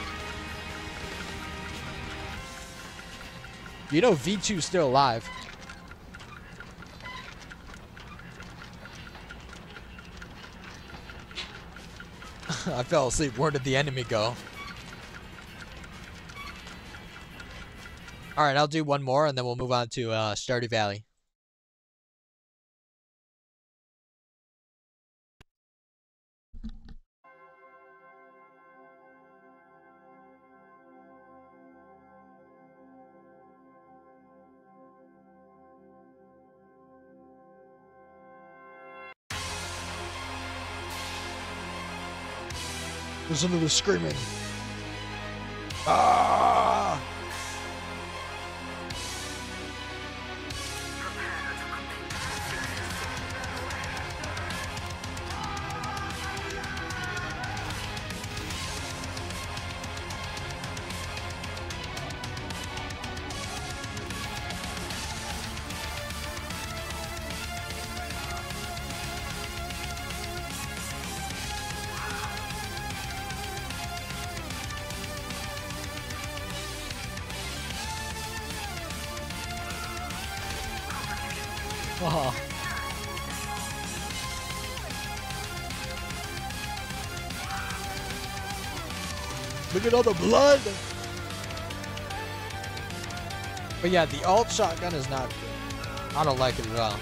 You know V two's still alive. I fell asleep. Where did the enemy go? Alright, I'll do one more and then we'll move on to uh, Stardew Valley. Listen to the screaming. Ah! Oh. Look at all the blood. But yeah, the alt shotgun is not good. I don't like it at all.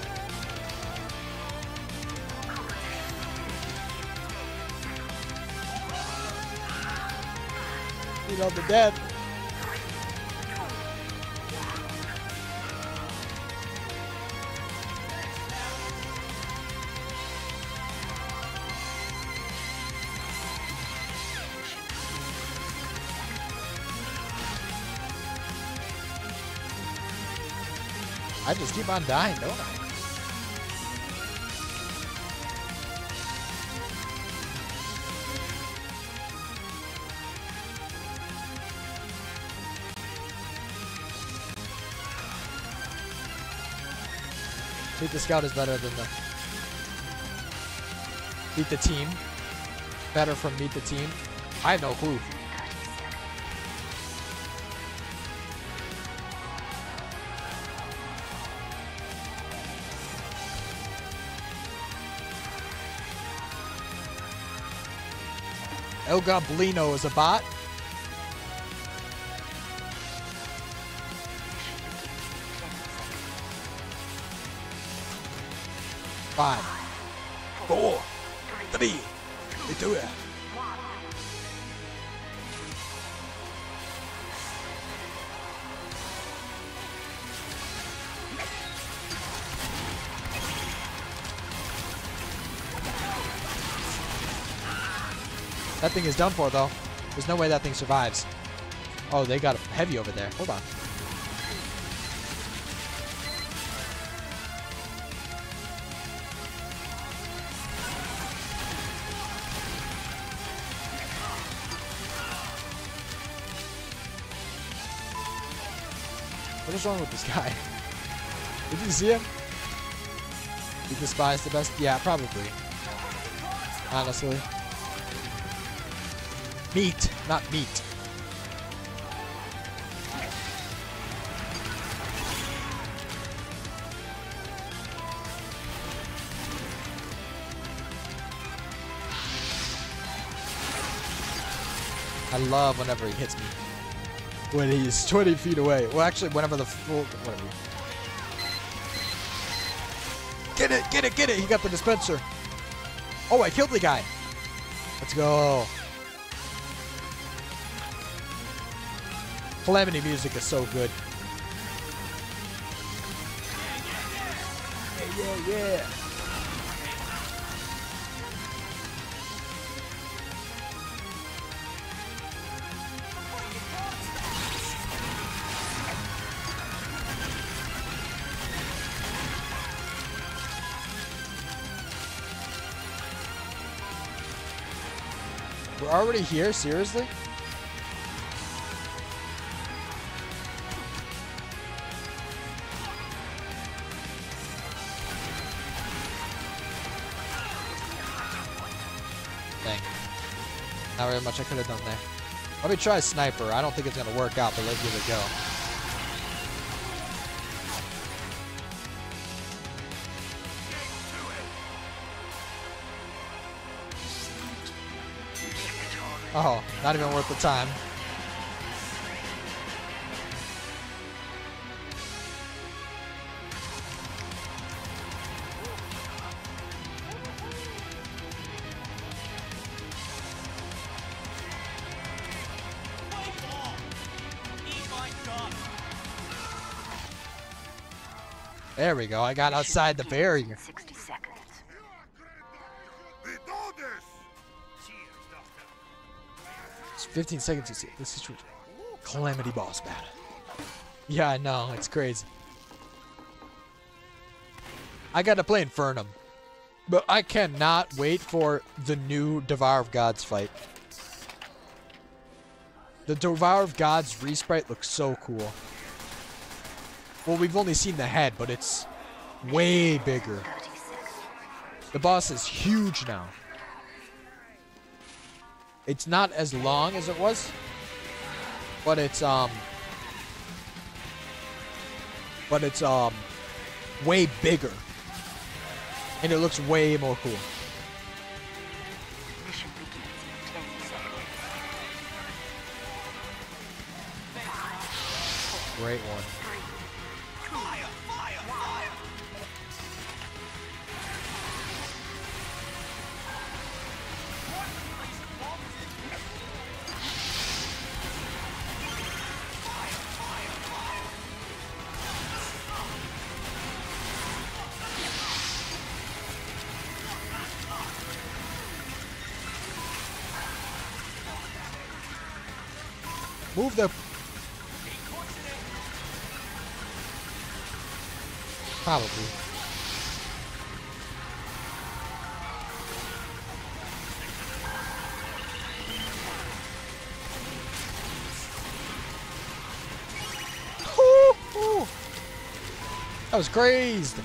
You know, the dead. I just keep on dying, don't I? Beat the scout is better than the beat the team. Better from beat the team. I have no clue. El Goblino is a bot. Five, four, three, two, it. That thing is done for, though. There's no way that thing survives. Oh, they got a heavy over there. Hold on. What is wrong with this guy? Did you see him? He despised the best? Yeah, probably. Honestly. Meat, not meat. I love whenever he hits me. when he's twenty feet away. Well, actually, whenever the full... Whatever. Get it, get it, get it! He got the dispenser. Oh, I killed the guy. Let's go. Calamity music is so good. Yeah, yeah, yeah. We're already here? Seriously? Dang. Not very much I could have done there. Let me try sniper. I don't think it's going to work out, but let's give it a go. Oh, not even worth the time. There we go. I got outside the barrier. sixty seconds. It's fifteen seconds to see. This is Calamity boss battle. Yeah, I know. It's crazy. I got to play Infernum. But I cannot wait for the new Devour of Gods fight. The Devour of Gods resprite looks so cool. Well, we've only seen the head, but it's way bigger. The boss is huge now. It's not as long as it was, but it's um, but it's um, way bigger, and it looks way more cool. Mission begins in ten seconds. Great one. Fire, fire, fire. Move the. Probably. Ooh, ooh. That was crazed.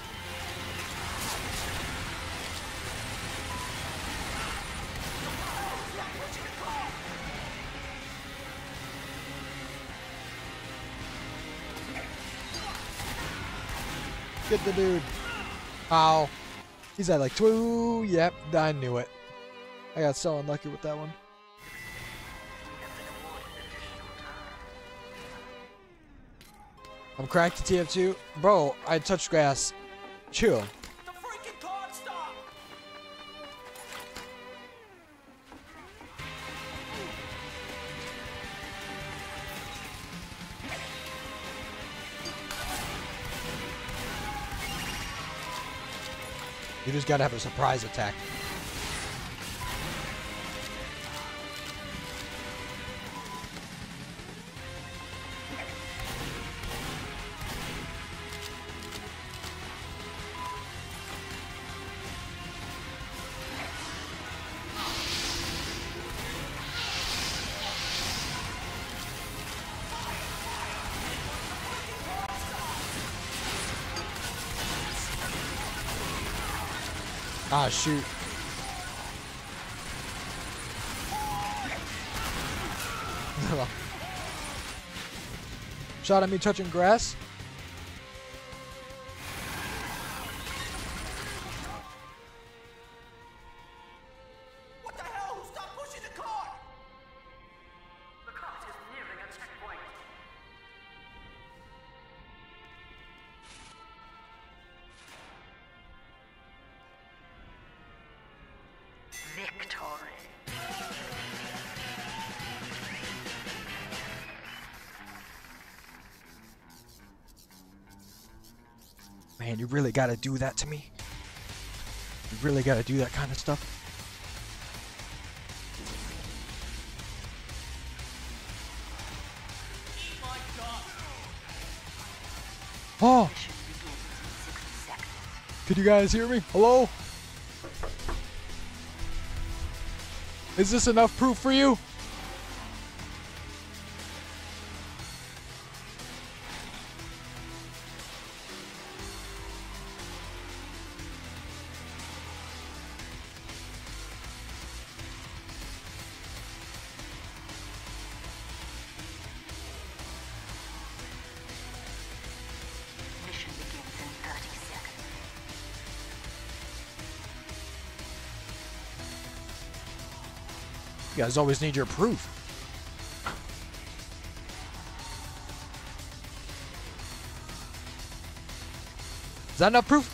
Get the dude. Ow. He's at like two. Yep, I knew it. I got so unlucky with that one. I'm cracked to T F two. Bro, I touched grass. Chill. The freaking card stop! You just gotta have a surprise attack. Ah, shoot. Shot at me touching grass. What the hell? Who stopped pushing the cart? The cart is nearing a checkpoint. Man, you really gotta do that to me? You really gotta do that kind of stuff? Oh! Can you guys hear me? Hello? Is this enough proof for you? You guys always need your proof. Is that enough proof?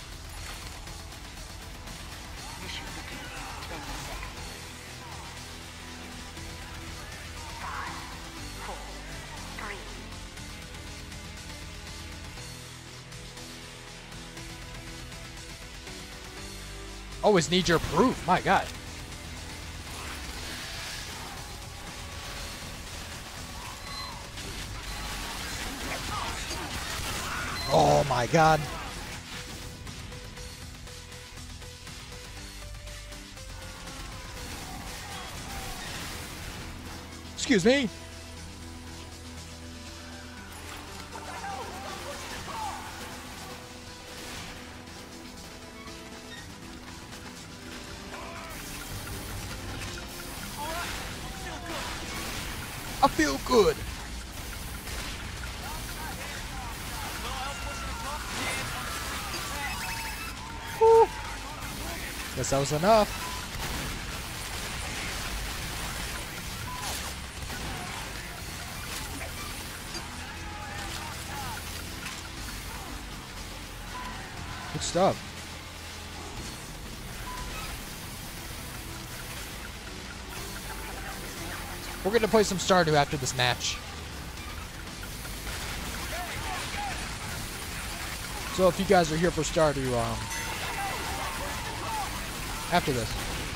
Always need your proof. My God. Oh my God. Excuse me. I feel good. Whew. Guess that was enough. Good stuff. We're gonna play some Stardew after this match. So if you guys are here for Stardew, um, after this.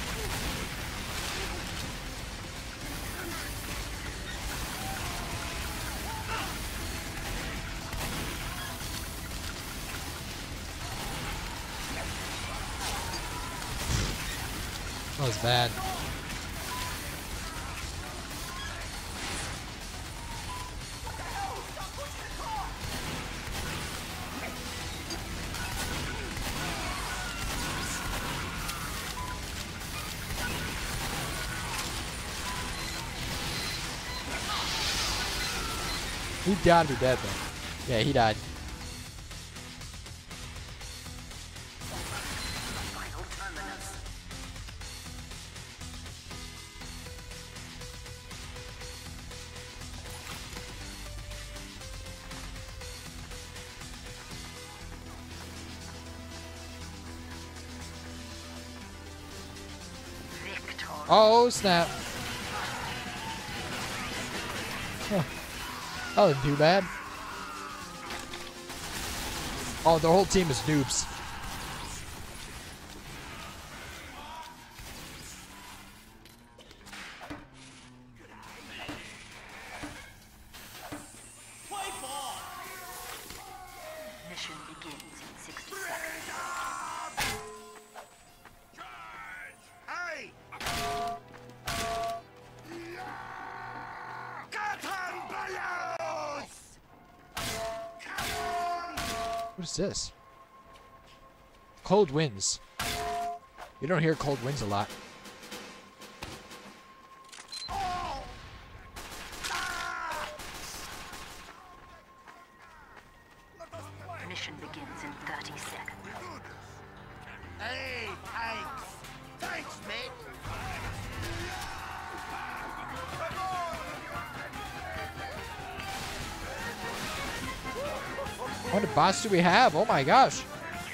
That was bad. He gotta be dead though. Yeah, he died. Oh snap. Huh. That wasn't too bad. Oh, the whole team is noobs. Mission begins in sixty seconds. Hey! What is this? Cold winds. You don't hear cold winds a lot. Mission begins in thirty seconds. Hey, thanks! Thanks, mate! What boss do we have? Oh my gosh.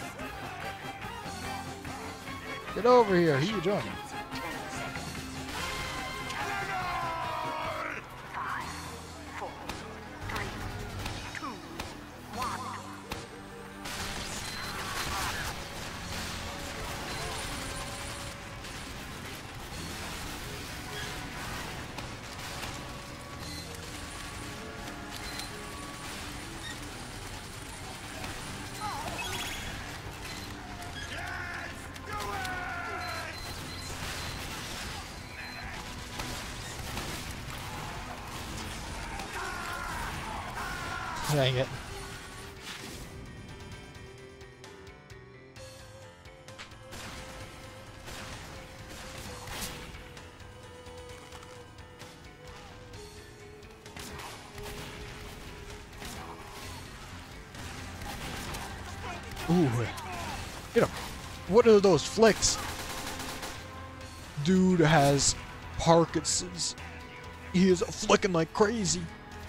Get over here. Who you doing? Dang it. Ooh. Get him. What are those flicks? Dude has Parkinson's. He is flicking like crazy.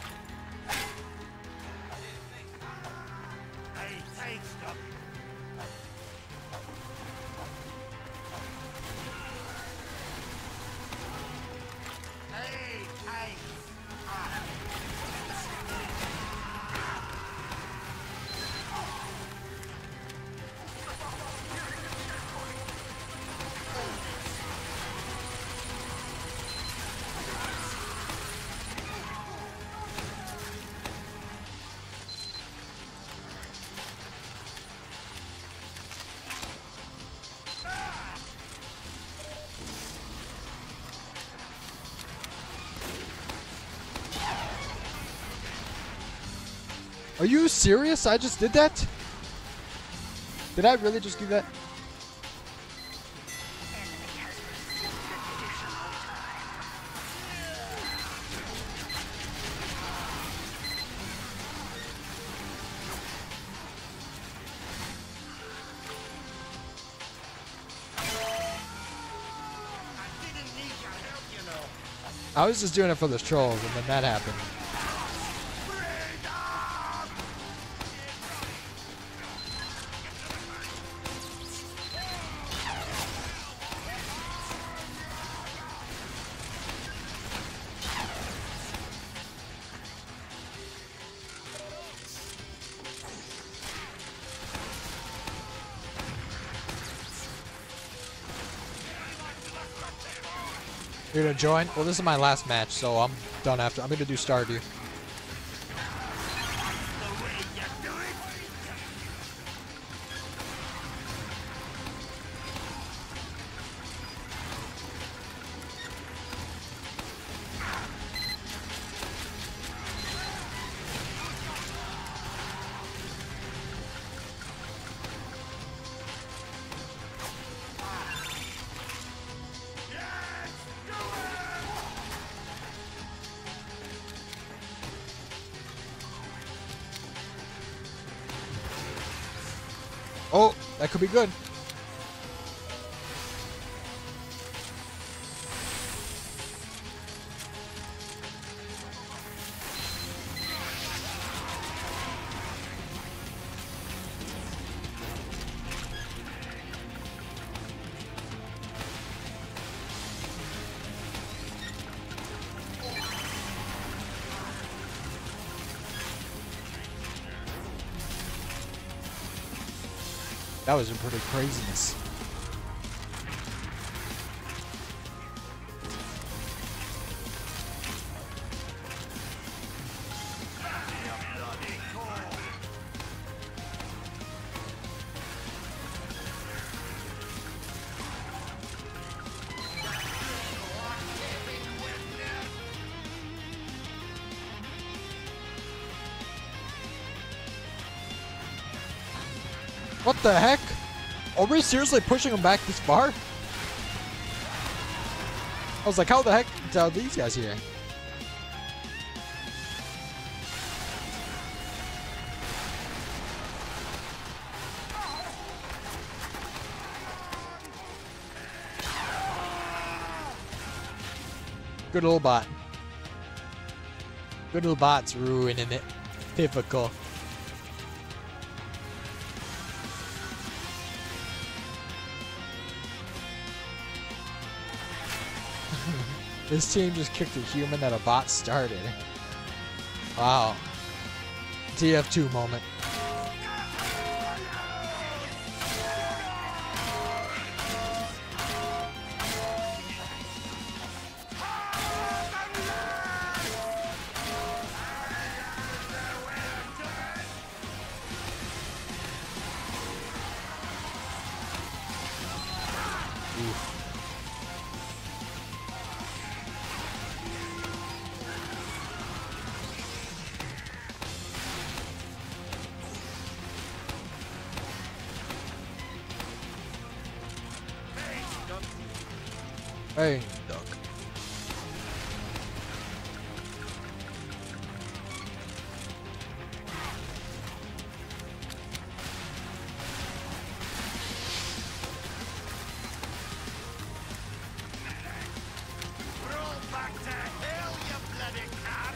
Are you serious? I just did that? Did I really just do that? I was just doing it for the trolls, and then that happened. You're gonna join? Well, this is my last match, so I'm done after. I'm gonna do Stardew. Oh, that could be good. That was a pretty craziness. What the heck? Are we seriously pushing them back this far? I was like, how the heck are these guys here? Good little bot. Good little bot's ruining it. Typical. This team just kicked a human that a bot started. Wow. T F two moment. Oof. Hey, duck. Roll back to hell, you bloody cat!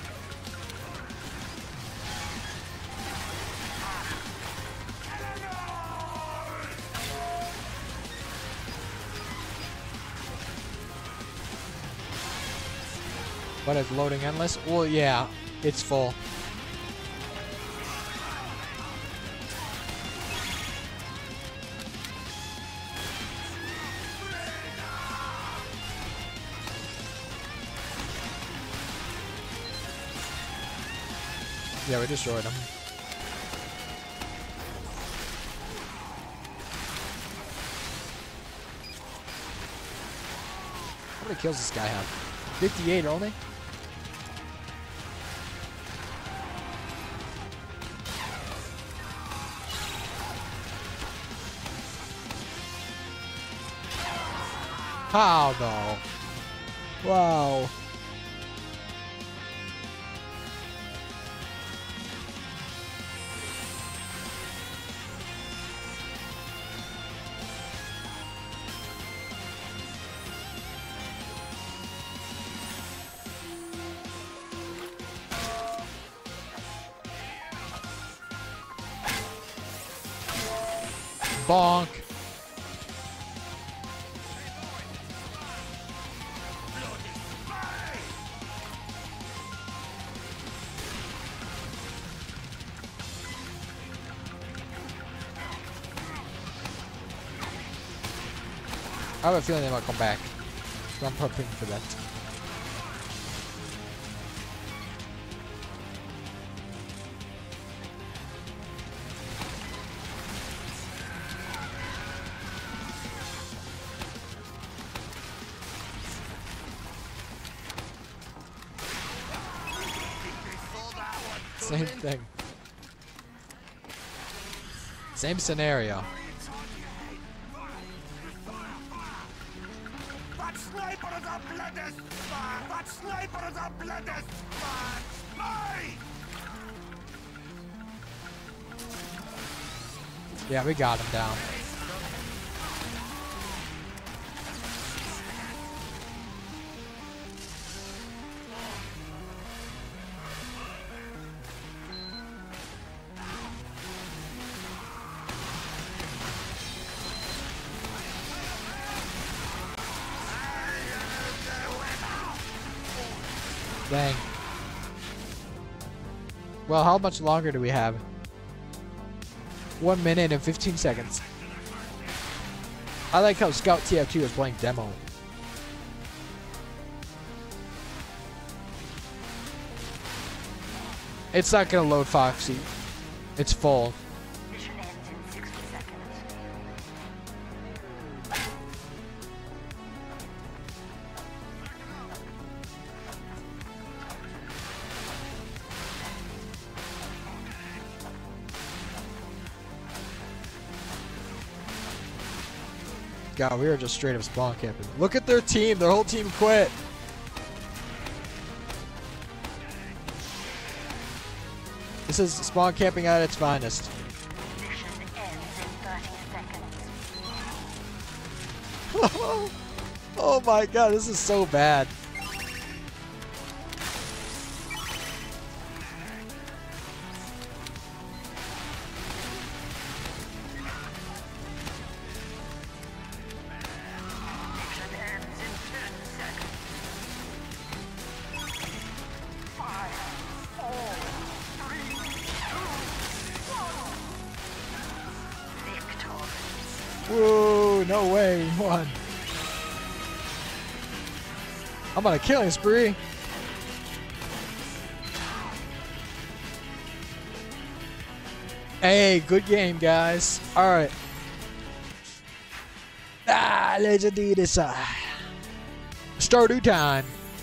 But it's loading endless? Well, yeah, it's full. Yeah, we destroyed him. How many kills does this guy have? fifty-eight only? How though? Wow. Bonk. I have a feeling they might come back. So I'm prepping for that. Same thing. Same scenario. That sniper is a bloody spy! That sniper is a bloody spy! Mine! Yeah, we got him down. Dang. Well, how much longer do we have? One minute and fifteen seconds. I like how Scout T F two is playing demo. It's not gonna load, Foxy. It's full. Mission ends in sixty seconds. God, we were just straight up spawn camping. Look at their team. Their whole team quit. This is spawn camping at its finest. Mission ends in thirty seconds. Oh my god, this is so bad. Mission ends in ten seconds. Five, four, three, two, one. Victory. Whoa, no way, we won. I'm on a killing spree. Hey, good game, guys. Alright. Ah, let's do this. Uh, Stardew time.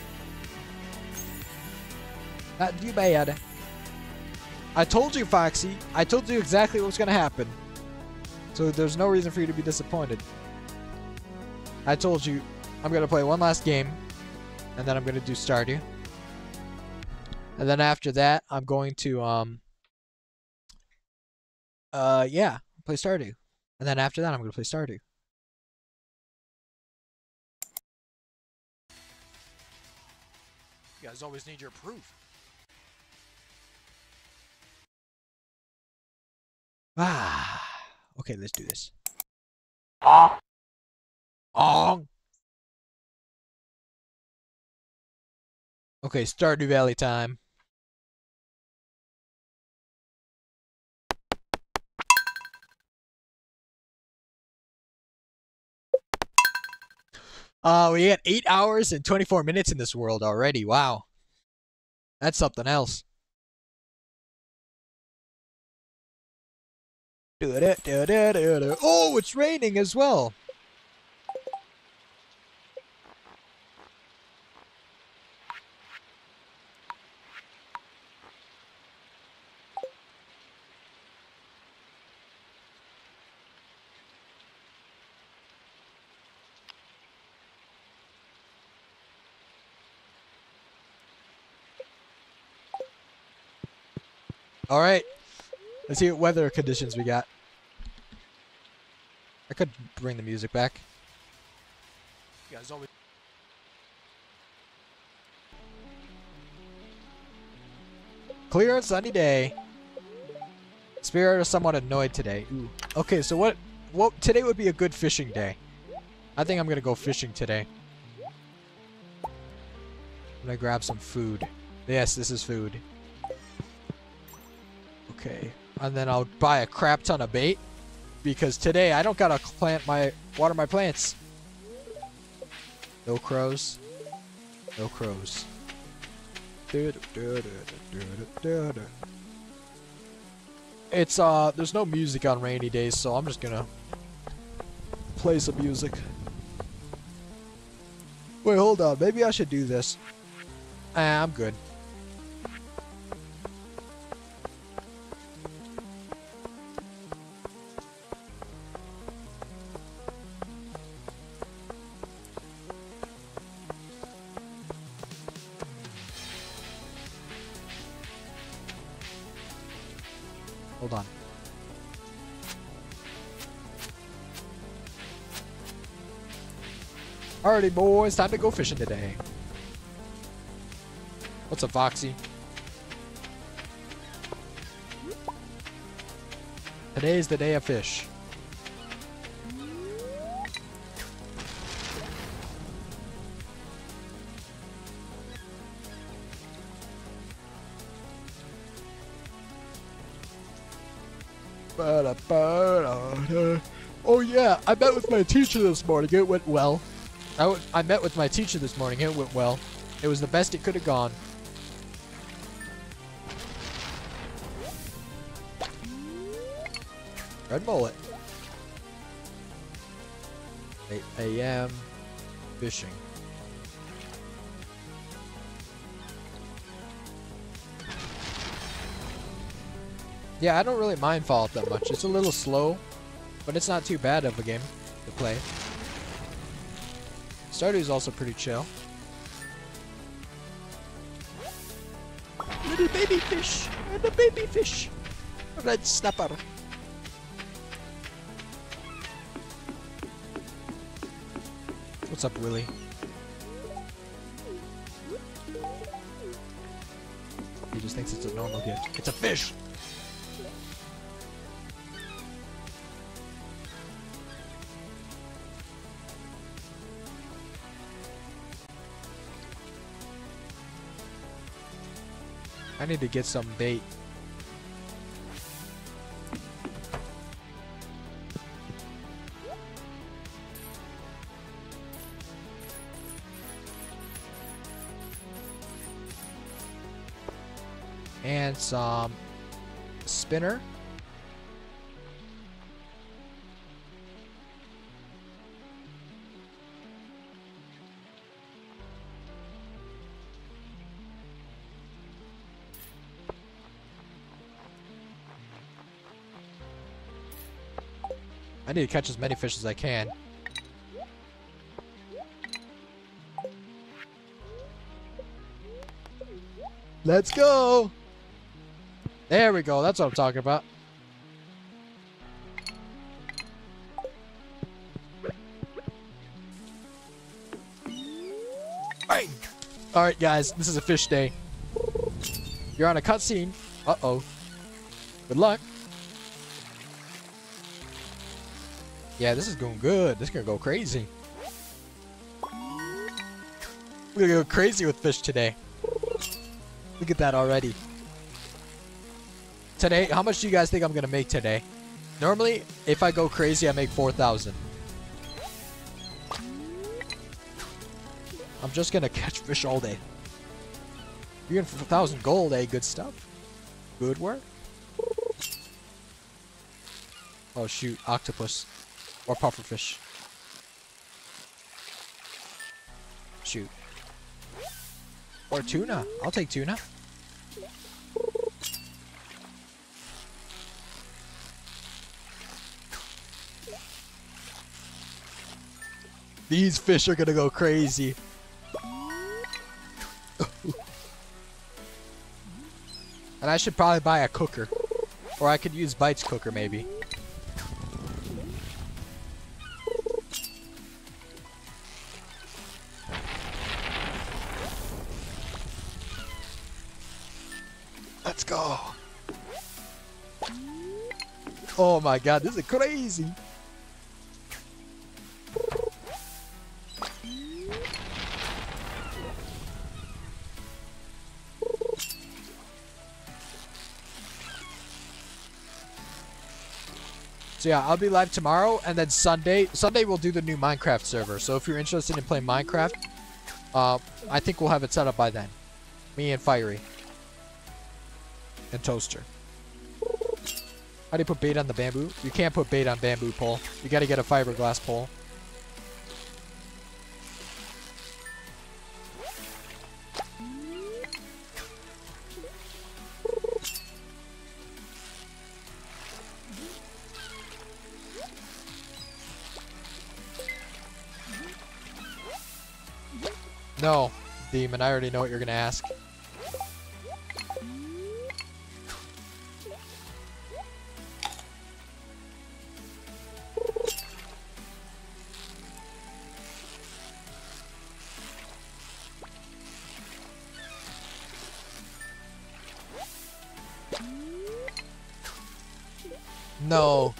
Not too bad. I told you, Foxy. I told you exactly what was going to happen. So there's no reason for you to be disappointed. I told you I'm gonna play one last game, and then I'm gonna do Stardew. And then after that, I'm going to um. Uh, yeah, play Stardew. And then after that, I'm gonna play Stardew. You guys always need your proof. Ah. Okay, let's do this. Ah. Ong. Okay, Stardew Valley time. Uh, we got eight hours and twenty-four minutes in this world already. Wow. That's something else. Oh, it's raining as well. All right. Let's see what weather conditions we got. I could bring the music back. You guys always. Clear and sunny day. Spirit is somewhat annoyed today. Ooh. Okay, so what? What today would be a good fishing day. I think I'm gonna go fishing today. I'm gonna grab some food. Yes, this is food. Okay, and then I'll buy a crap ton of bait because today I don't gotta plant my water my plants. No crows. No crows. It's uh, there's no music on rainy days, so I'm just gonna play some music. Wait, hold on. Maybe I should do this. Ah, I'm good. Hold on. Alrighty, boys, time to go fishing today. What's up, Foxy? Today's the day of fish. Oh yeah, I met with my teacher this morning. It went well. I, w I met with my teacher this morning. It went well. It was the best it could have gone. Red mullet. eight A M fishing. Yeah, I don't really mind Fallout that much. It's a little slow, but it's not too bad of a game to play. Stardew is also pretty chill. Little baby fish and a baby fish. Red snapper. What's up, Willie? He just thinks it's a normal gift. It's a fish! I need to get some bait. And some spinner. I need to catch as many fish as I can. Let's go. There we go. That's what I'm talking about. Bang. All right, guys. This is a fish day. You're on a cutscene. Uh-oh. Good luck. Yeah, this is going good. This is going to go crazy. We're going to go crazy with fish today. Look at that already. Today, how much do you guys think I'm going to make today? Normally, if I go crazy, I make four thousand. I'm just going to catch fish all day. You're in for four thousand gold, eh? Good stuff. Good work. Oh, shoot. Octopus. Or pufferfish. Shoot. Or tuna. I'll take tuna. These fish are gonna go crazy. And I should probably buy a cooker. Or I could use Bite's cooker maybe. Let's go. Oh my god, this is crazy. So yeah, I'll be live tomorrow, and then Sunday. Sunday we'll do the new Minecraft server. So if you're interested in playing Minecraft, uh, I think we'll have it set up by then. Me and Fiery. And Toaster. How do you put bait on the bamboo? You can't put bait on bamboo pole. You gotta get a fiberglass pole. No, Demon, I already know what you're gonna ask. No.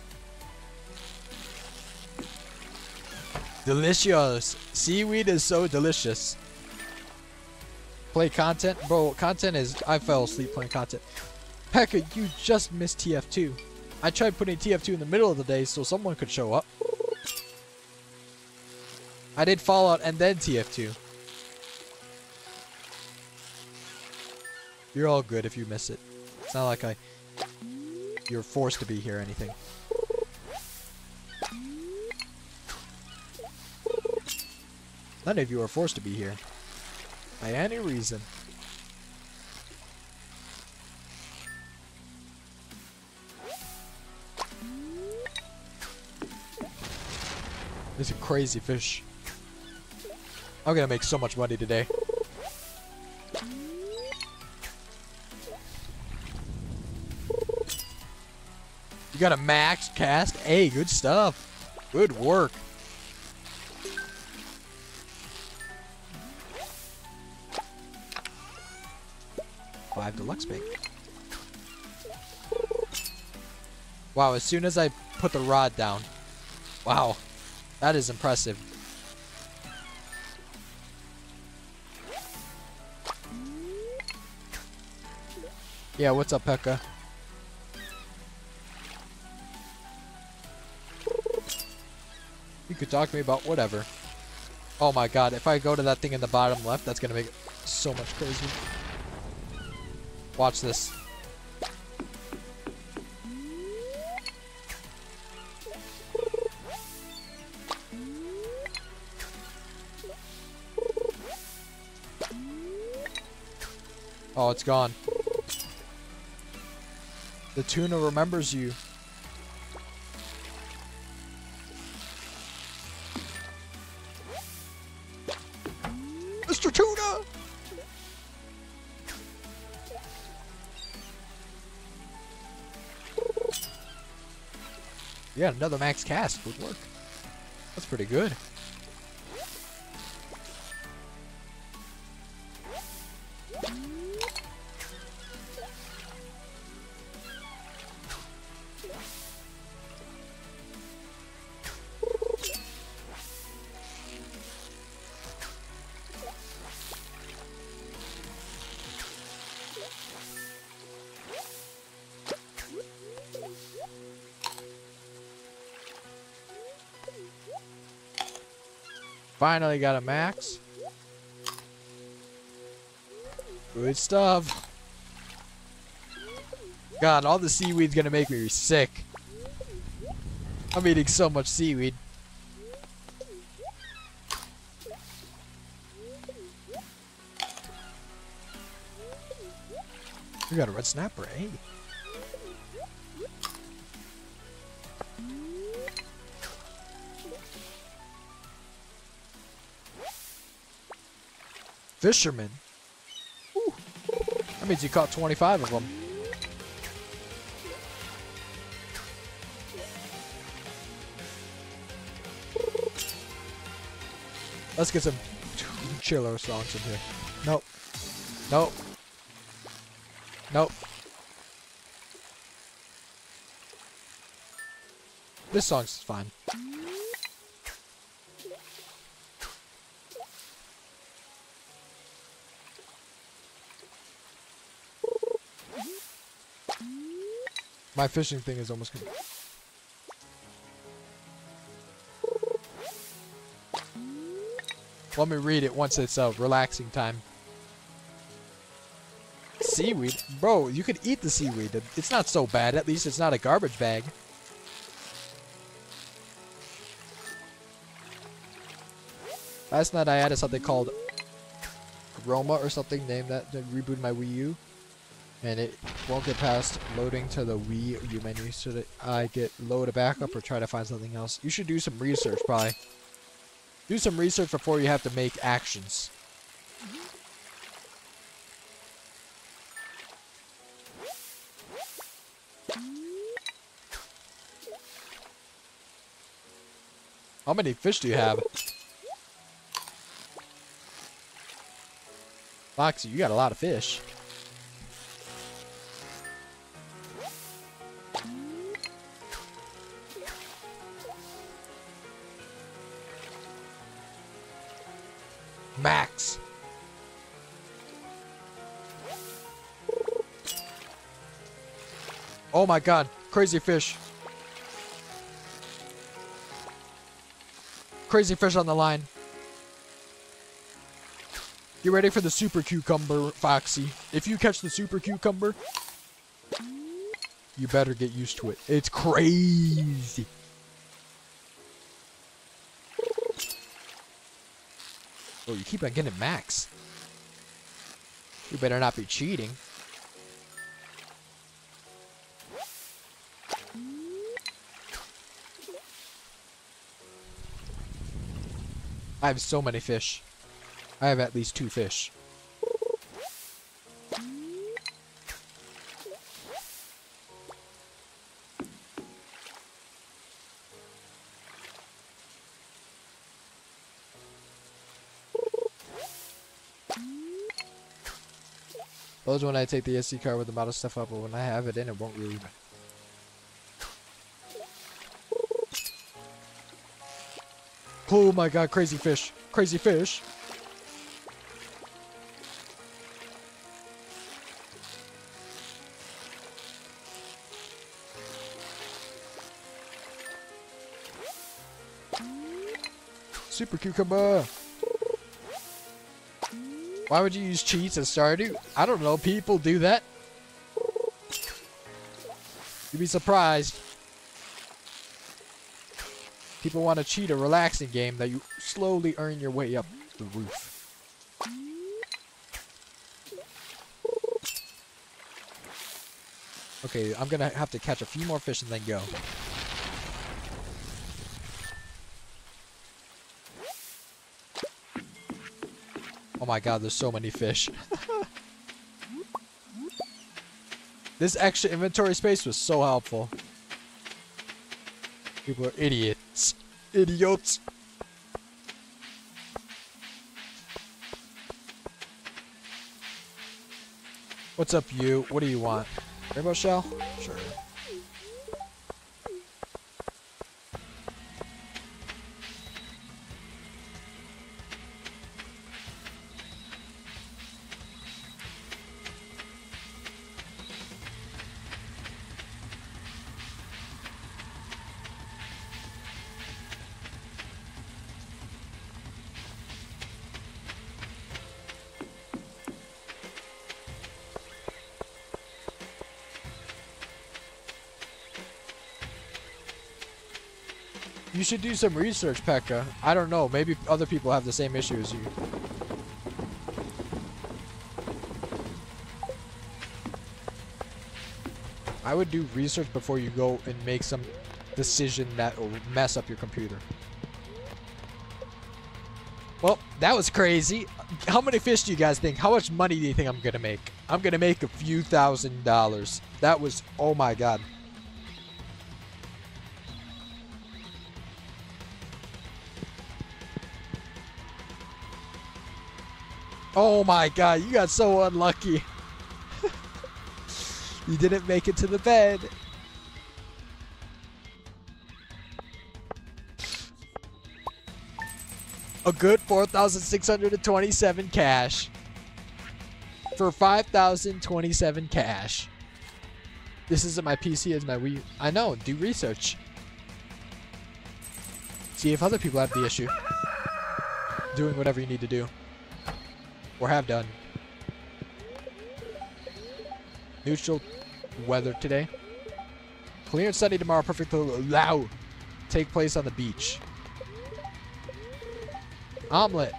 Delicious. Seaweed is so delicious. Play content? Bro, content is... I fell asleep playing content. Pekka, you just missed T F two. I tried putting T F two in the middle of the day so someone could show up. I did Fallout and then T F two. You're all good if you miss it. It's not like I... You're forced to be here or anything. None of you are forced to be here. By any reason. This is a crazy fish. I'm gonna make so much money today. You got a max cast? Hey, good stuff. Good work. Five deluxe bait. Wow, as soon as I put the rod down. Wow, that is impressive. Yeah, what's up, Pekka? You could talk to me about whatever. Oh my god, if I go to that thing in the bottom left, that's gonna make it so much crazy. Watch this. Oh, it's gone. The tuna remembers you. Mister Tuna! Yeah, another max cast would work. That's pretty good. Finally got a max. Good stuff. God, all the seaweed's gonna make me sick. I'm eating so much seaweed. We got a red snapper, hey. Fisherman. Whew. That means you caught twenty-five of them. Let's get some chiller songs in here. Nope. Nope. Nope. This song's fine. My fishing thing is almost complete. Let me read it once it's uh, relaxing time. Seaweed? Bro, you could eat the seaweed. It's not so bad. At least it's not a garbage bag. Last night I added something called Aroma or something, named that, that rebooted my Wii U. And it won't get past loading to the Wii U menu, so that I get load a backup or try to find something else. You should do some research, probably. Do some research before you have to make actions. How many fish do you have? Foxy, you got a lot of fish. Max. Oh my god, crazy fish. Crazy fish on the line. Get ready for the super cucumber, Foxy. If you catch the super cucumber, you better get used to it. It's crazy. Oh, you keep on getting max. You better not be cheating. I have so many fish. I have at least two fish. Those when I take the S D card with a lot of stuff up, but when I have it in, it won't really. Oh my god, crazy fish. Crazy fish. Super cucumber. Why would you use cheats in Stardew? I don't know. People do that. You'd be surprised. People want to cheat a relaxing game that you slowly earn your way up the roof. Okay, I'm gonna have to catch a few more fish and then go. Oh my god, there's so many fish. This extra inventory space was so helpful. People are idiots. Idiots. What's up, you? What do you want? Rainbow shell? Sure. You should do some research, Pekka. I don't know. Maybe other people have the same issue as you. I would do research before you go and make some decision that will mess up your computer. Well, that was crazy. How many fish do you guys think? How much money do you think I'm going to make? I'm going to make a few thousand dollars. That was, oh my god. Oh my god, you got so unlucky. You didn't make it to the bed. A good four thousand six hundred twenty-seven cash. For five thousand twenty-seven cash. This isn't my P C, it's my Wii. I know, do research. See if other people have the issue. Doing whatever you need to do. Or have done. Neutral weather today. Clear and sunny tomorrow. Perfect to allow. Take place on the beach. Omelet.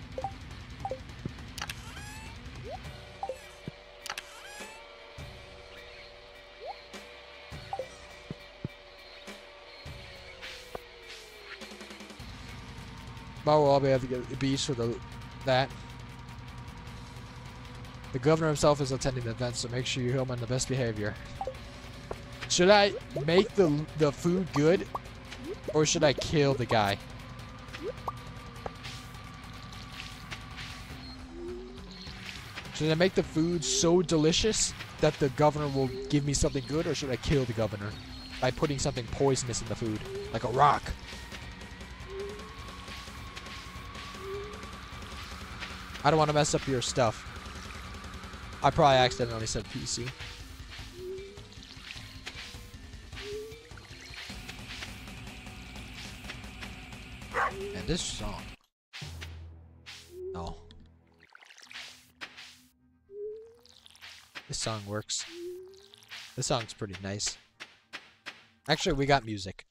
Tomorrow we'll all be able to get the beach for the that. The governor himself is attending the event, so make sure you help him on the best behavior. Should I make the the food good, or should I kill the guy? Should I make the food so delicious that the governor will give me something good, or should I kill the governor by putting something poisonous in the food, like a rock? I don't want to mess up your stuff. I probably accidentally said P C. And this song. No. This song works. This song's pretty nice. Actually, we got music.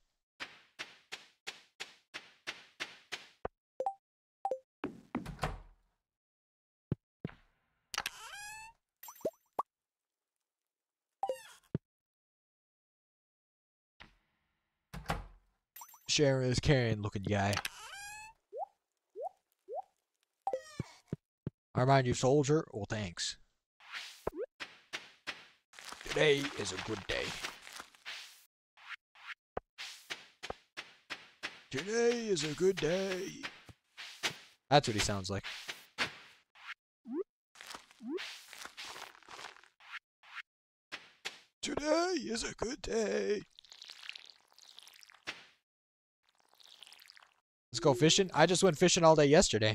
Sharon is carrying looking guy. I remind you, soldier. Well, thanks. Today is a good day. Today is a good day. That's what he sounds like. Today is a good day. Let's go fishing. I just went fishing all day yesterday.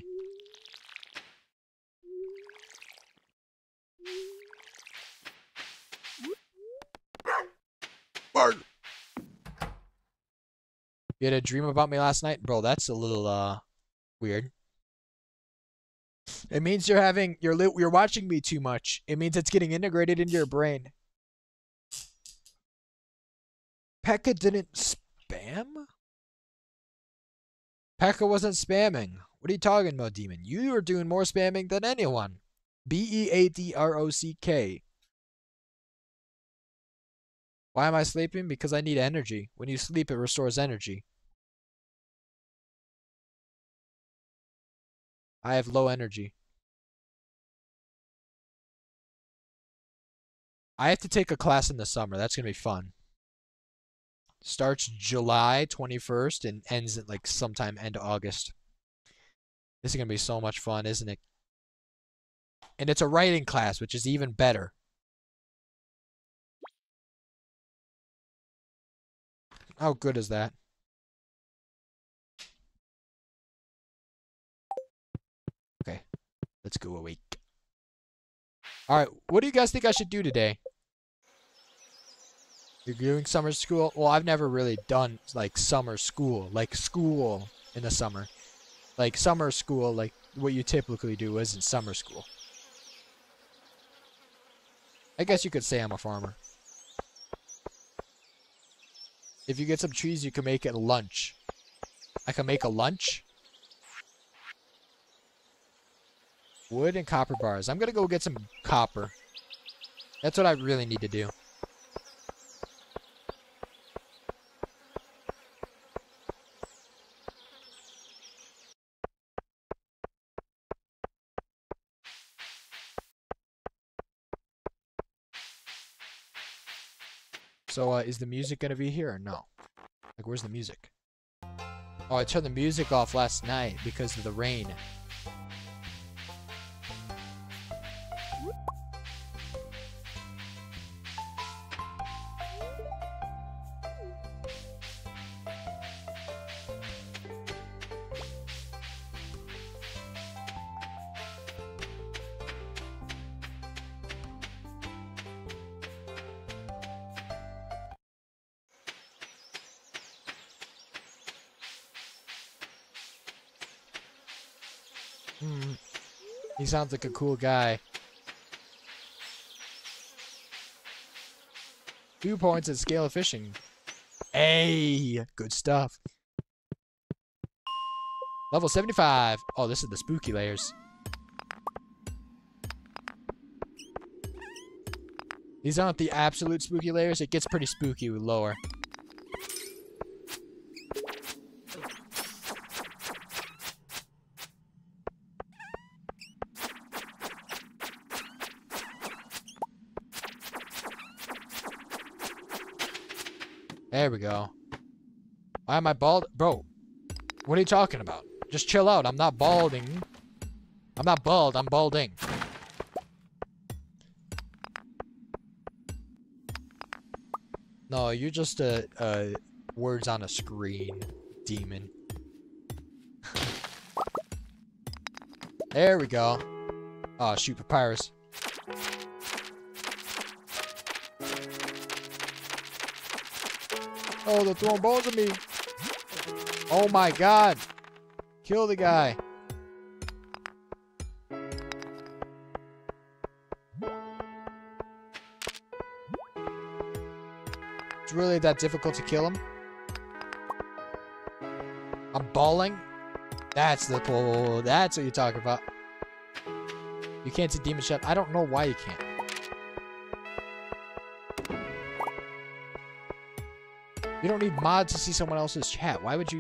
Bark. You had a dream about me last night? Bro, that's a little, uh, weird. It means you're having, you're, li you're watching me too much. It means it's getting integrated into your brain. Pekka didn't spam? Pekka wasn't spamming. What are you talking about, Demon? You are doing more spamming than anyone. B E A D R O C K. Why am I sleeping? Because I need energy. When you sleep, it restores energy. I have low energy. I have to take a class in the summer. That's going to be fun. Starts July twenty-first and ends at like sometime end of August. This is going to be so much fun, isn't it? And it's a writing class, which is even better. How good is that? Okay, let's go awake. Alright, what do you guys think I should do today? You're doing summer school? Well, I've never really done, like, summer school. Like, school in the summer. Like, summer school, like, what you typically do isn't summer school. I guess you could say I'm a farmer. If you get some trees, you can make it a lunch. I can make a lunch? Wood and copper bars. I'm gonna go get some copper. That's what I really need to do. So, uh, is the music gonna be here or no? Like, where's the music? Oh, I turned the music off last night because of the rain. Hmm. He sounds like a cool guy. Two points at scale of fishing. Hey, good stuff. Level seventy-five. Oh, this is the spooky layers. These aren't the absolute spooky layers. It gets pretty spooky with lower. There we go. Why am I bald? Bro, what are you talking about? Just chill out. I'm not balding. I'm not bald. I'm balding. No, you're just a, a words on a screen demon. There we go. Oh, shoot, papyrus. Oh, they're throwing balls at me. Oh my god. Kill the guy. It's really that difficult to kill him? I'm balling? That's the pull. That's what you're talking about. You can't see demon shot. I don't know why you can't. You don't need mods to see someone else's chat. Why would you...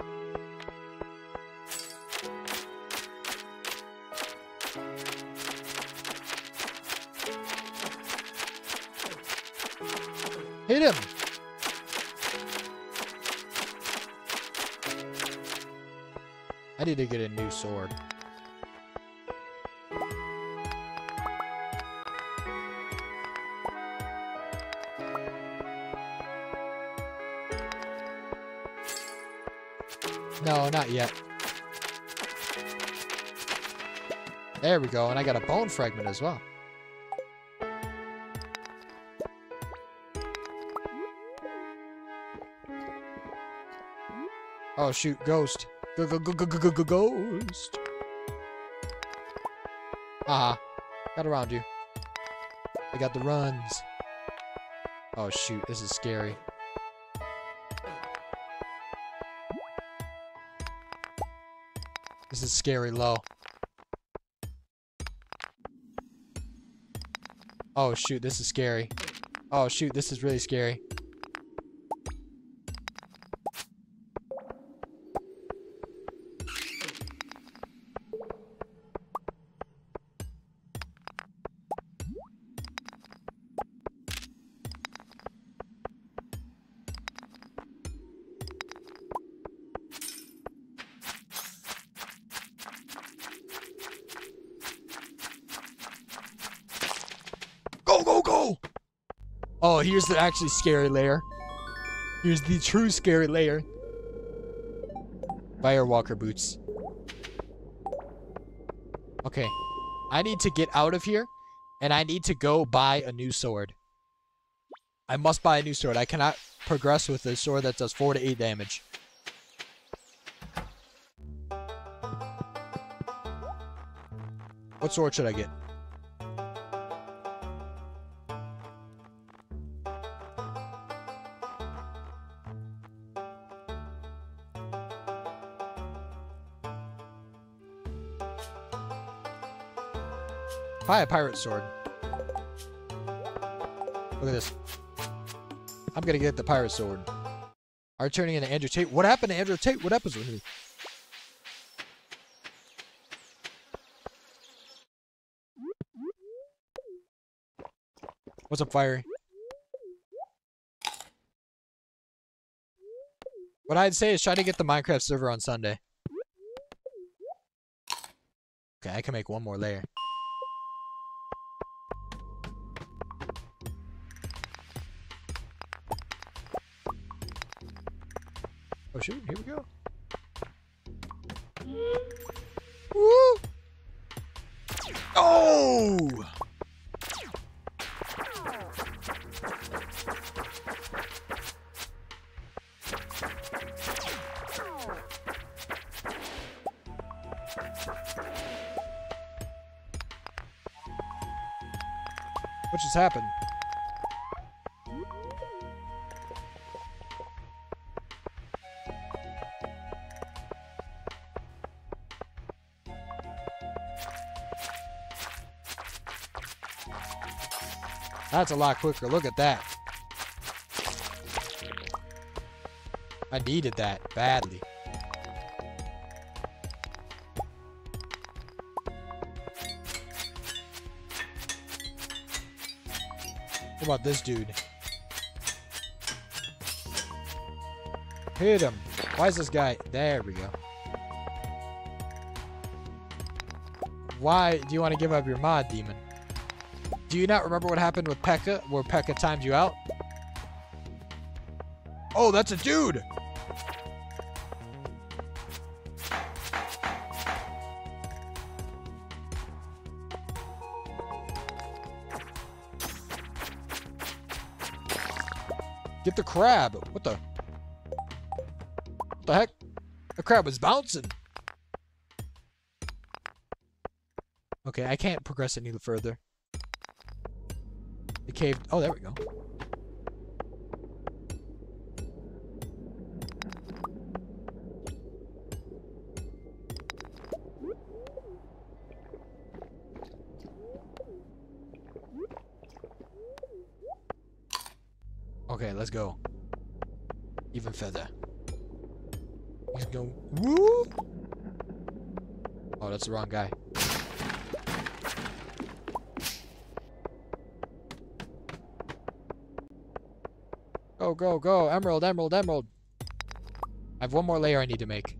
Hit him! I need to get a new sword. No, not yet. There we go, and I got a bone fragment as well. Oh shoot, ghost. Go go go go go go go ghost. Haha. Got around you. I got the runs. Oh shoot, this is scary. This is scary low. Oh shoot, this is scary. Oh shoot, this is really scary. Oh, here's the actually scary layer. Here's the true scary layer. Firewalker boots. Okay. I need to get out of here, and I need to go buy a new sword. I must buy a new sword. I cannot progress with a sword that does four to eight damage. What sword should I get? Buy a pirate sword. Look at this. I'm gonna get the pirate sword. Are turning into Andrew Tate? What happened to Andrew Tate? What episode? What's up, Fiery? What I'd say is try to get the Minecraft server on Sunday. Okay, I can make one more layer. Oh shoot, here we go. Woo! Oh! What just happened? That's a lot quicker. Look at that. I needed that badly. What about this dude? Hit him. Why is this guy? There we go. Why do you want to give up your mod, demon? Do you not remember what happened with P.E.K.K.A, where P E K K A timed you out? Oh, that's a dude! Get the crab. What the? What the heck? The crab was bouncing. Okay, I can't progress any further. The cave. Oh, there we go. Okay, let's go. Even further. He's going. Woo! Oh, that's the wrong guy. Go, go, go. Emerald, emerald, emerald. I have one more layer I need to make.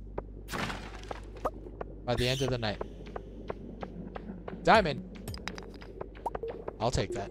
By the end of the night. Diamond! I'll take that.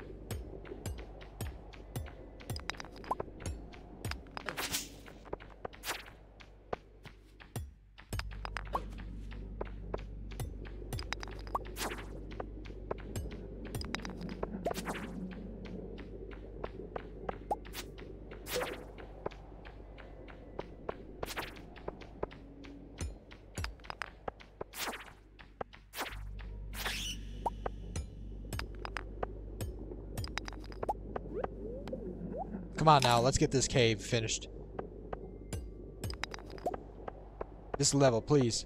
Come on now, let's get this cave finished. This level, please.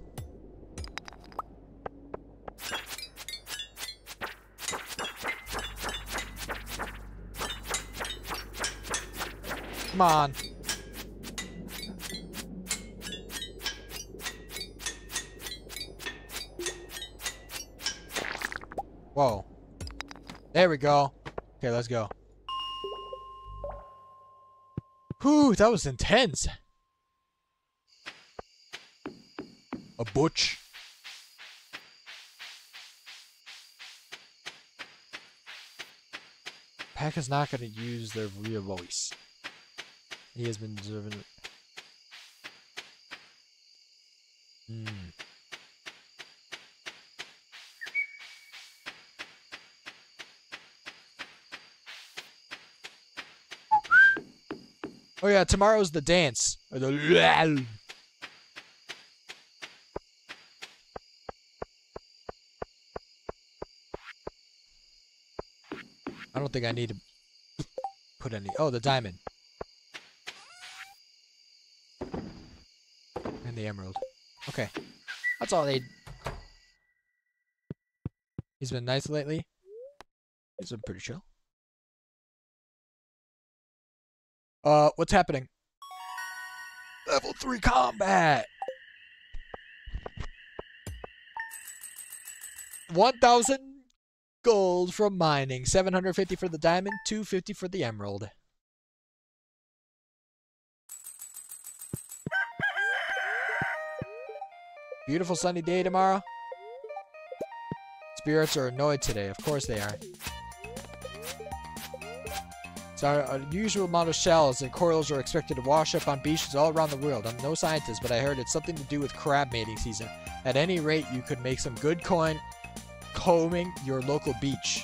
Come on. Whoa. There we go. Okay, let's go. Whew, that was intense. A butch. Peck is not going to use their real voice. He has been deserving. Hmm. Oh yeah, tomorrow's the dance. Or the I don't think I need to put any. Oh, the diamond. And the emerald. Okay. That's all they. He's been nice lately. He's been pretty chill. Uh, what's happening? Level three combat! one thousand gold from mining. seven hundred fifty for the diamond. two hundred fifty for the emerald. Beautiful sunny day tomorrow. Spirits are annoyed today. Of course they are. So our unusual amount of shells and corals are expected to wash up on beaches all around the world. I'm no scientist, but I heard it's something to do with crab mating season. At any rate, you could make some good coin combing your local beach.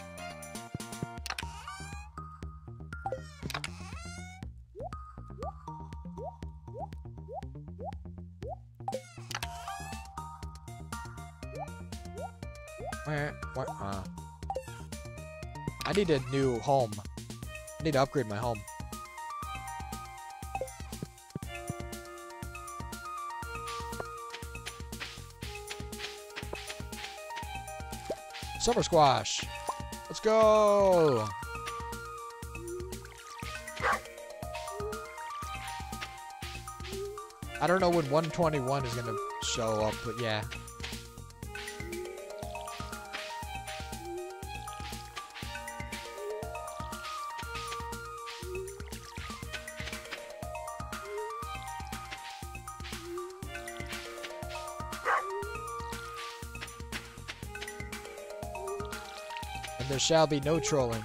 What? Uh, I need a new home. I need to upgrade my home. Summer squash. Let's go. I don't know when one twenty-one is gonna show up, but yeah. And there shall be no trolling.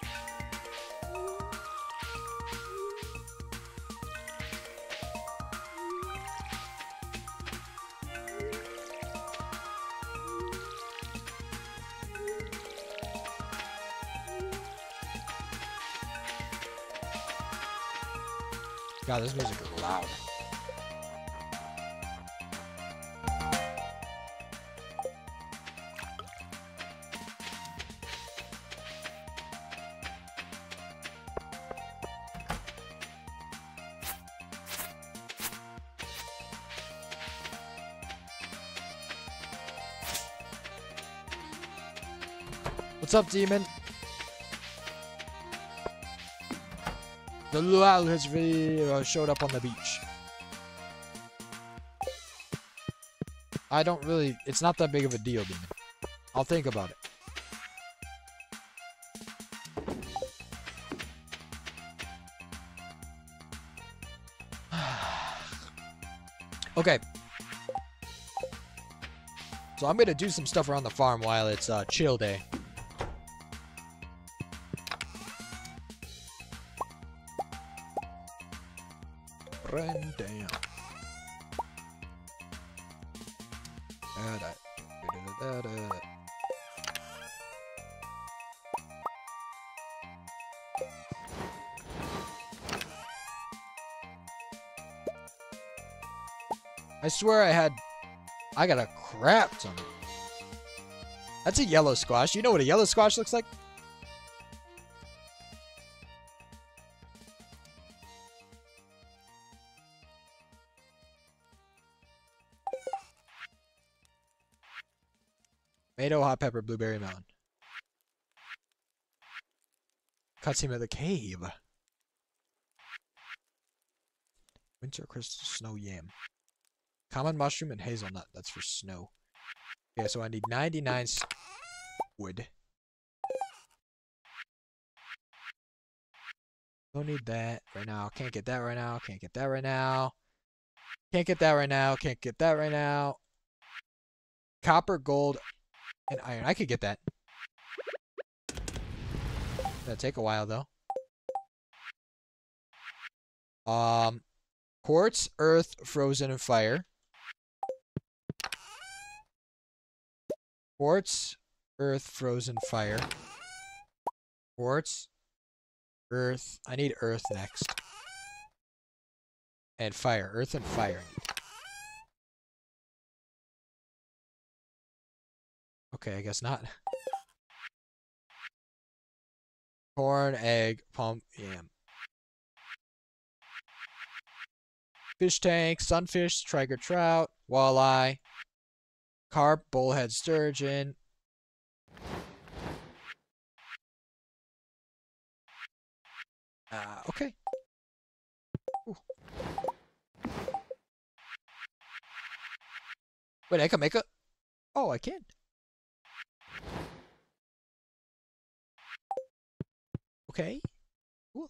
God, this music is loud. What's up, demon? The luau has really uh, showed up on the beach. I don't really... It's not that big of a deal, demon. I'll think about it. Okay. So I'm going to do some stuff around the farm while it's uh, chill day. Run down. Da, da, da, da, da, da. I swear I had... I got a crap ton. That's a yellow squash. You know what a yellow squash looks like? Tomato, hot pepper, blueberry, melon. Cutscene of the cave. Winter crystal, snow yam. Common mushroom and hazelnut. That's for snow. Okay, so I need ninety-nine wood. Don't need that right now. Can't get that right now. Can't get that right now. Can't get that right now. Can't get that right now. Copper, gold, and iron. I could get that. Gonna take a while though. Um, quartz, earth, frozen, and fire. Quartz, earth, frozen, fire. Quartz, earth. I need earth next. And fire. Earth and fire. Okay, I guess not. Corn, egg, pump, yam. Fish tank, sunfish, striker trout, walleye, carp, bullhead sturgeon. Uh, okay. Ooh. Wait, I can make a... Oh, I can. Okay. Cool.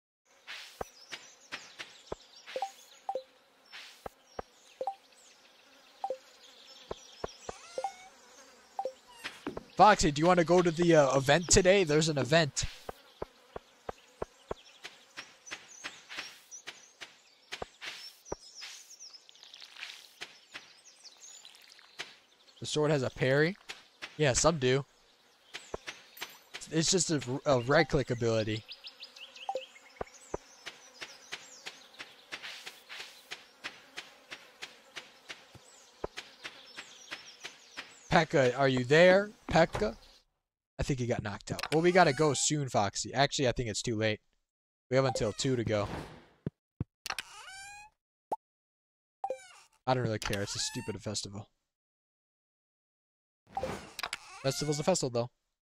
Foxy, do you want to go to the uh, event today? There's an event. The sword has a parry? Yeah, some do. It's just a, a right-click ability. Pekka, are you there? Pekka? I think he got knocked out. Well, we gotta go soon, Foxy. Actually, I think it's too late. We have until two to go. I don't really care. It's a stupid festival. Festival's a festival, though.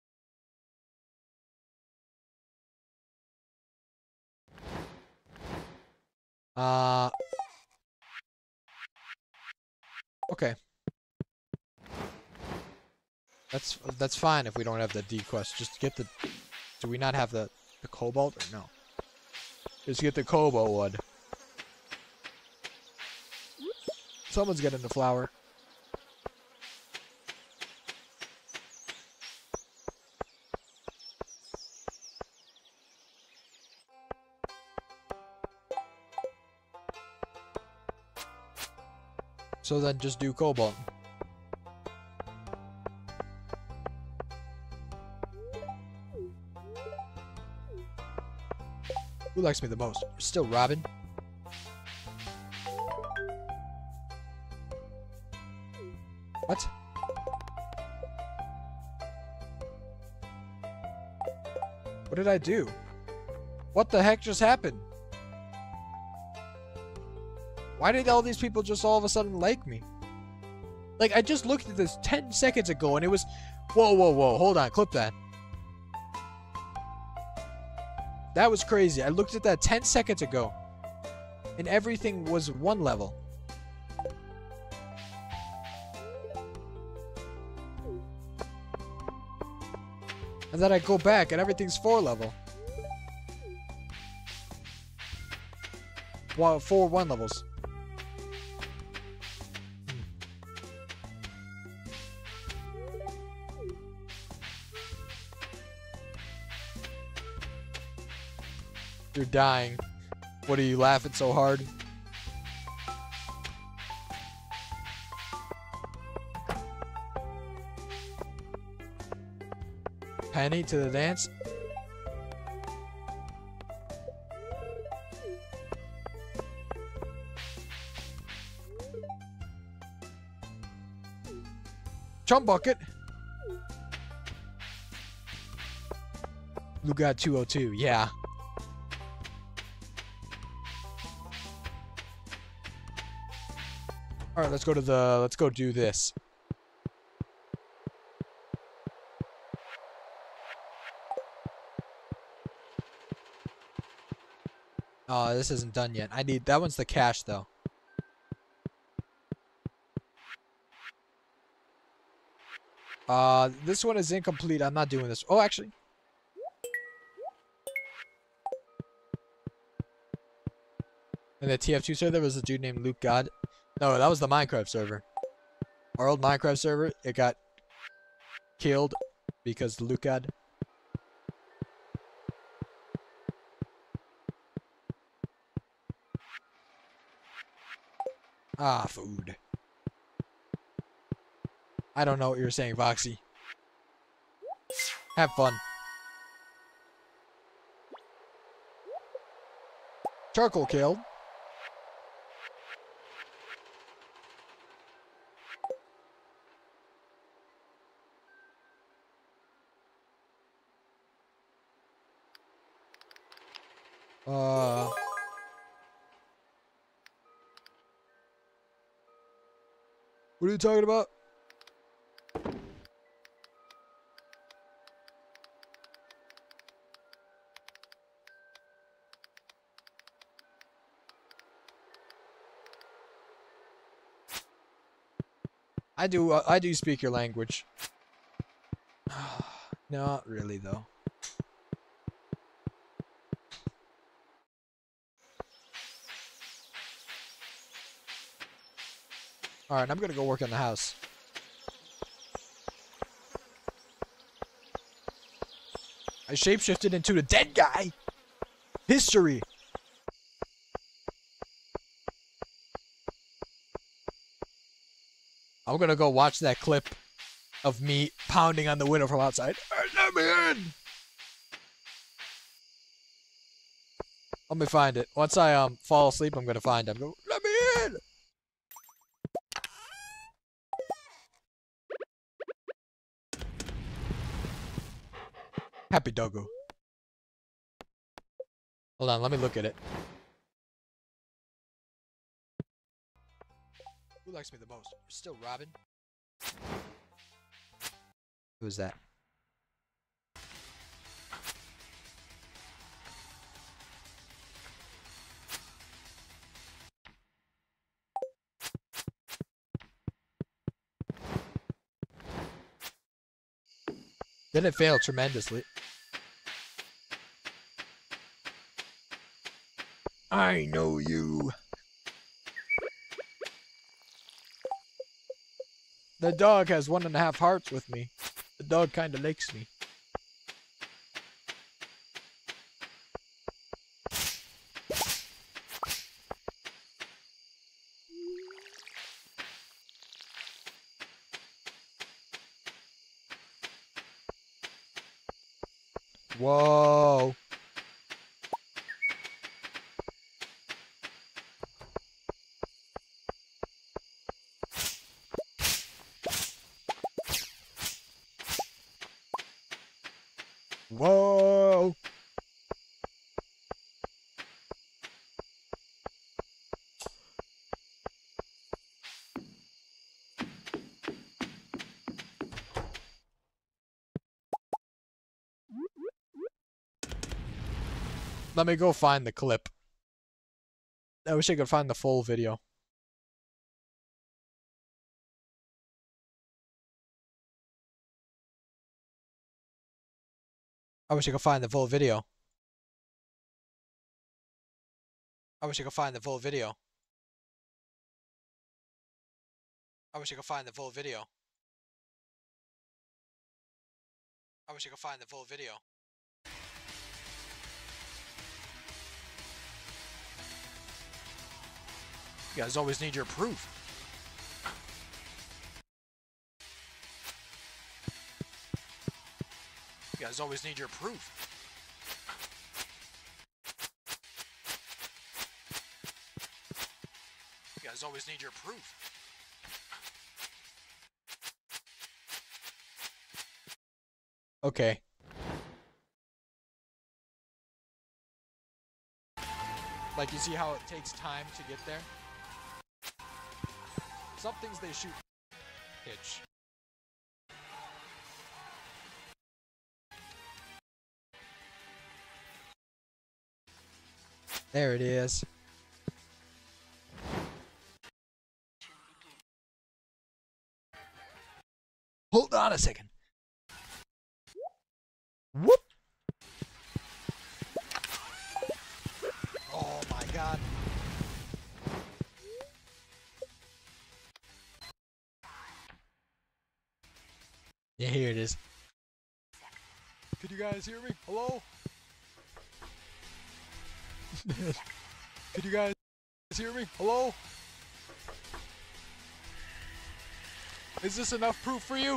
Uh... Okay. That's that's fine if we don't have the D quest. Just get the... Do we not have the, the cobalt or no? Just get the cobalt one. Someone's getting the flower. So then just do cobalt. Who likes me the most? Still Robin. What? What did I do? What the heck just happened? Why did all these people just all of a sudden like me? Like, I just looked at this ten seconds ago and it was... Whoa, whoa, whoa. Hold on. Clip that. That was crazy. I looked at that ten seconds ago. And everything was one level. And then I go back and everything's four level. Well, four one levels. You're dying. What are you laughing so hard? Penny to the dance. Chum bucket. Lugard two oh two. Yeah. All right, let's go to the. Let's go do this. Oh, this isn't done yet. I need that one's the cash though. Uh, this one is incomplete. I'm not doing this. Oh, actually. In the T F two server, there was a dude named Luke God. No, that was the Minecraft server. Our old Minecraft server, it got killed because Luke God. Ah, food. I don't know what you're saying, Voxy. Have fun. Charcoal killed. Uh... What are you talking about? I do. Uh, I do speak your language. Not really, though. All right, I'm gonna go work on the house. I shapeshifted into the dead guy. History. I'm gonna go watch that clip of me pounding on the window from outside. Hey, let me in! Let me find it. Once I um fall asleep, I'm gonna find him. Go, let me in! Happy doggo. Hold on, let me look at it. Who likes me the most? Still Robin? Who's that? Then it failed tremendously. I know you. The dog has one and a half hearts with me. The dog kinda likes me. Whoa. Whoa. Let me go find the clip. I wish I could find the full video. I wish I could find the full video. I wish I could find the full video. I wish I could find the full video. I wish I could find the full video. You guys always need your proof. You guys always need your proof. You guys always need your proof. Okay. Like, you see how it takes time to get there? Some things they shoot pitch. There it is. Hold on a second. Whoop! Oh my god. Yeah, here it is. Could you guys hear me? Hello? Could you guys hear me? Hello? Is this enough proof for you?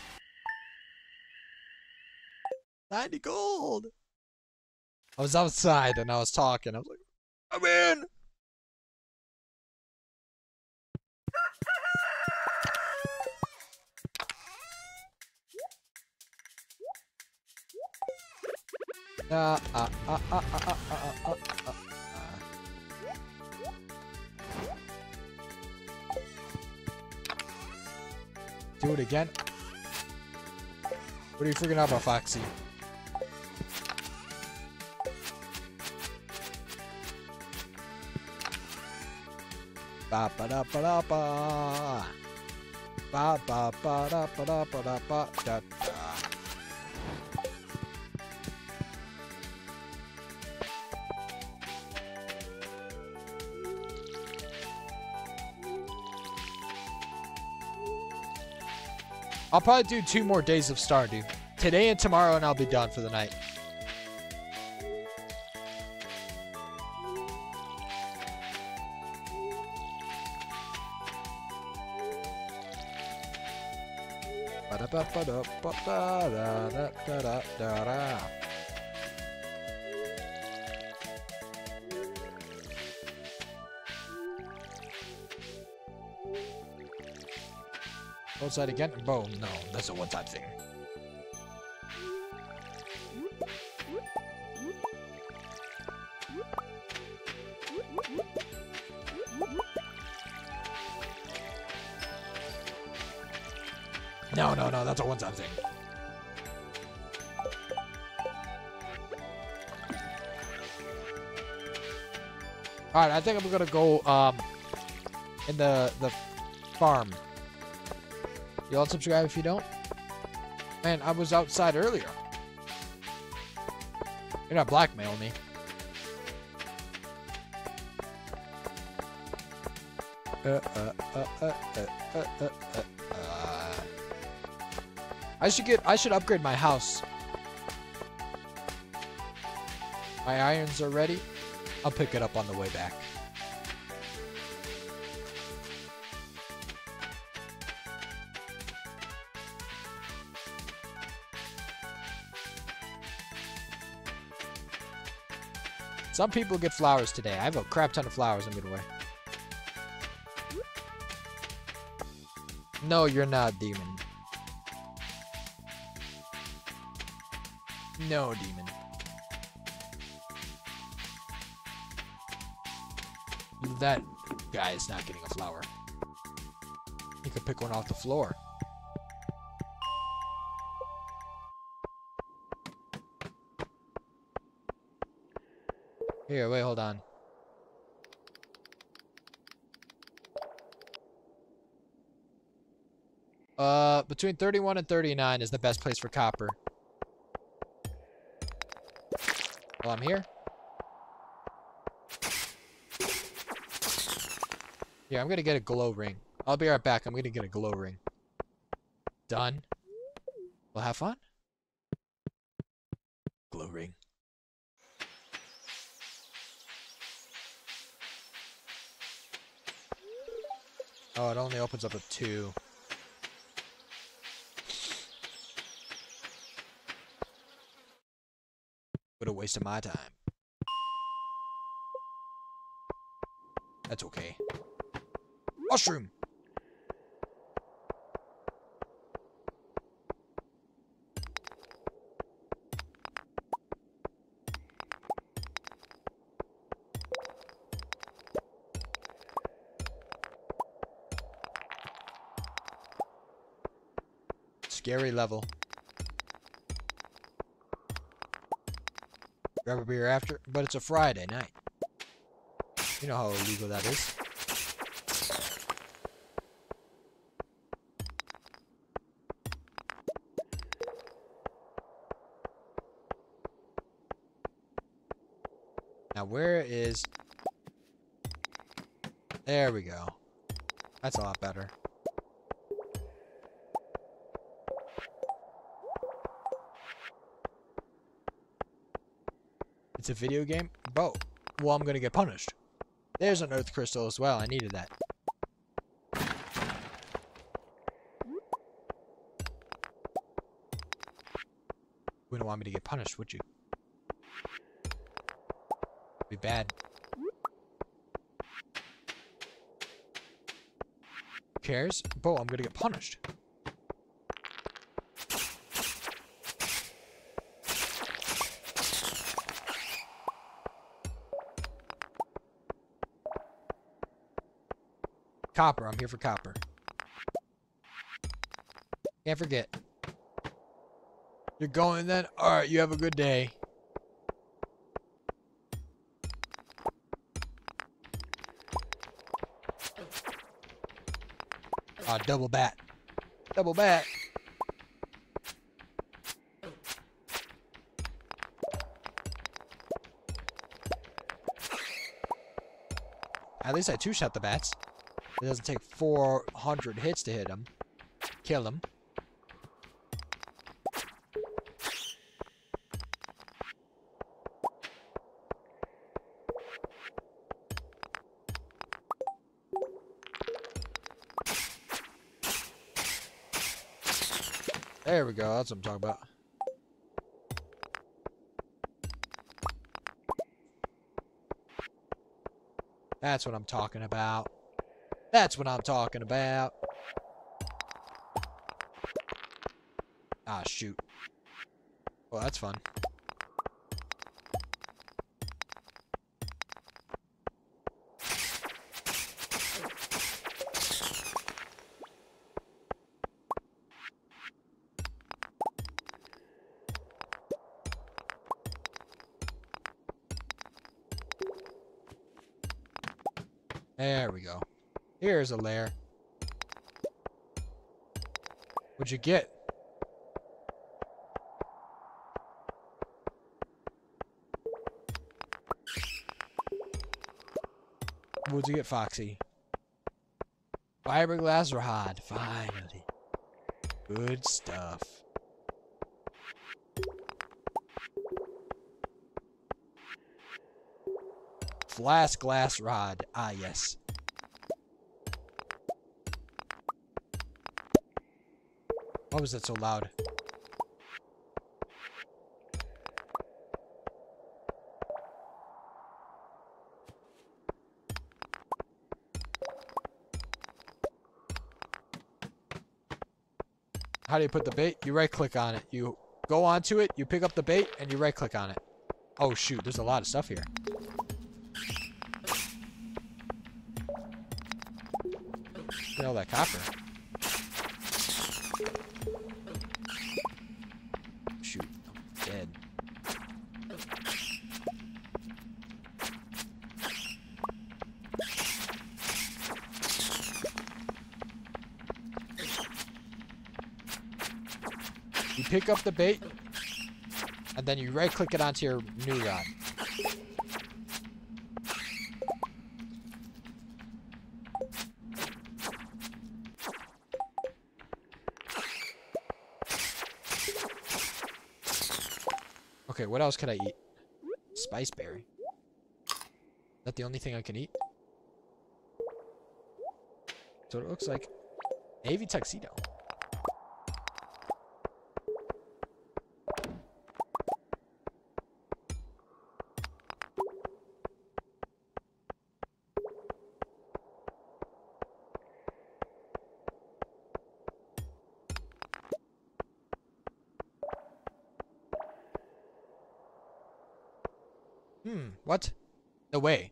ninety gold. I was outside and I was talking. I was like, I'm in. Uh, uh, uh, uh, uh, uh, uh, uh, uh. Do it again. What are you freaking out about, Foxy? Ba ba da ba da ba. Ba ba ba da ba da ba da ba da da. I'll probably do two more days of Stardew. Today and tomorrow, and I'll be done for the night. Outside again? Boom. No, that's a one-time thing. No, no, no, that's a one-time thing. Alright, I think I'm gonna go um in the the farm. You all subscribe if you don't? Man, I was outside earlier. You're not blackmailing me. Uh, uh, uh, uh, uh, uh, uh, uh, uh. I should get, I should upgrade my house. My irons are ready. I'll pick it up on the way back. Some people get flowers today. I have a crap ton of flowers I'm giving away. No, you're not, demon. No, demon. That guy is not getting a flower. He could pick one off the floor. Here, wait, hold on. Uh, between thirty-one and thirty-nine is the best place for copper. Well, I'm here. Yeah, I'm gonna get a glow ring. I'll be right back. I'm gonna get a glow ring. Done. We'll have fun. Glow ring. Oh, it only opens up at two. What a waste of my time. That's okay. Mushroom! Scary level. Grab a beer after, but it's a Friday night. You know how illegal that is. Now where is... There we go. That's a lot better. It's a video game? Bo. Well, I'm gonna get punished. There's an earth crystal as well. I needed that. wouldn't want me to get punished, would you? Be bad. Who cares? Bo, I'm gonna get punished. Copper, I'm here for copper. Can't forget. You're going then? Alright, you have a good day. Ah, double bat. Double bat. At least I two-shot the bats. It doesn't take four hundred hits to hit him. Kill him. There we go. That's what I'm talking about. That's what I'm talking about. That's what I'm talking about. Ah, shoot. Well, that's fun. There we go. Here's a lair. What'd you get? What'd you get, Foxy? Fiberglass rod. Finally. Good stuff. Flask glass rod. Ah, yes. Why was that so loud? How do you put the bait? You right click on it. You go onto it, you pick up the bait, and you right click on it. Oh shoot, there's a lot of stuff here. Look at all that copper. Shoot, I'm dead. You pick up the bait, and then you right click it onto your new rod. Okay, what else could I eat? Spice berry. Is that the only thing I can eat? So it looks like Navy tuxedo. Hmm, what? No way.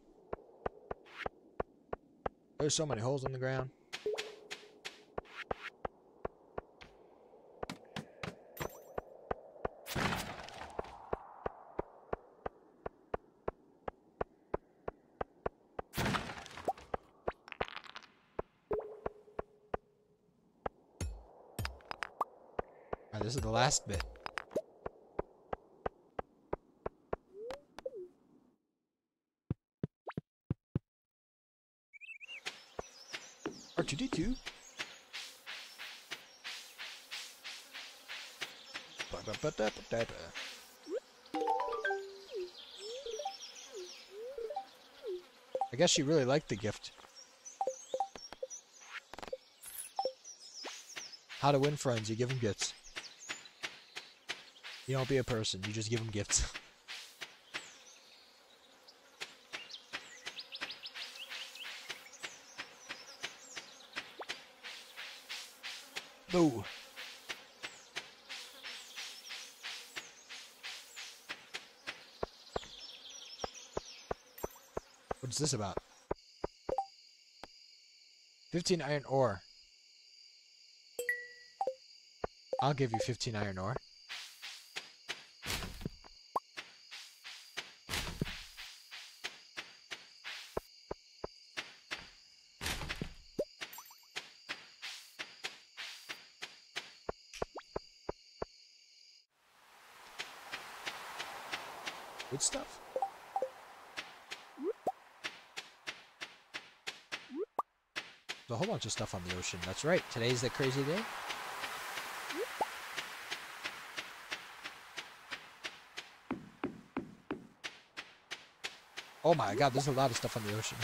There's so many holes in the ground. Alright, this is the last bit. R two D two. I guess she really liked the gift. How to win friends, you give them gifts. You don't be a person. You just give them gifts. Boo. What's this about? fifteen iron ore. I'll give you fifteen iron ore. Good stuff. There's a whole bunch of stuff on the ocean. That's right. Today's the crazy day. Oh my god, there's a lot of stuff on the ocean.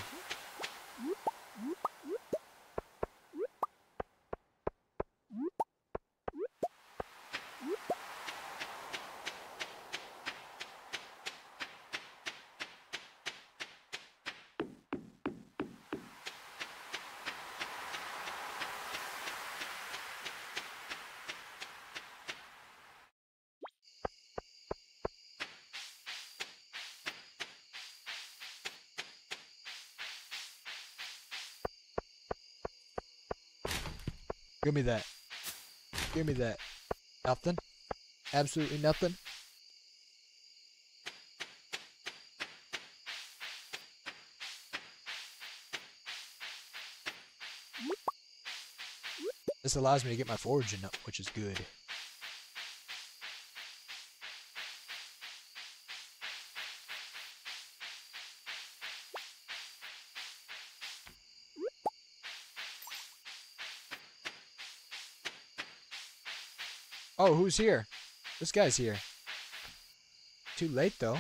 Give me that. Give me that. Nothing. Absolutely nothing. This allows me to get my foraging up, which is good. Oh, who's here? This guy's here. Too late, though.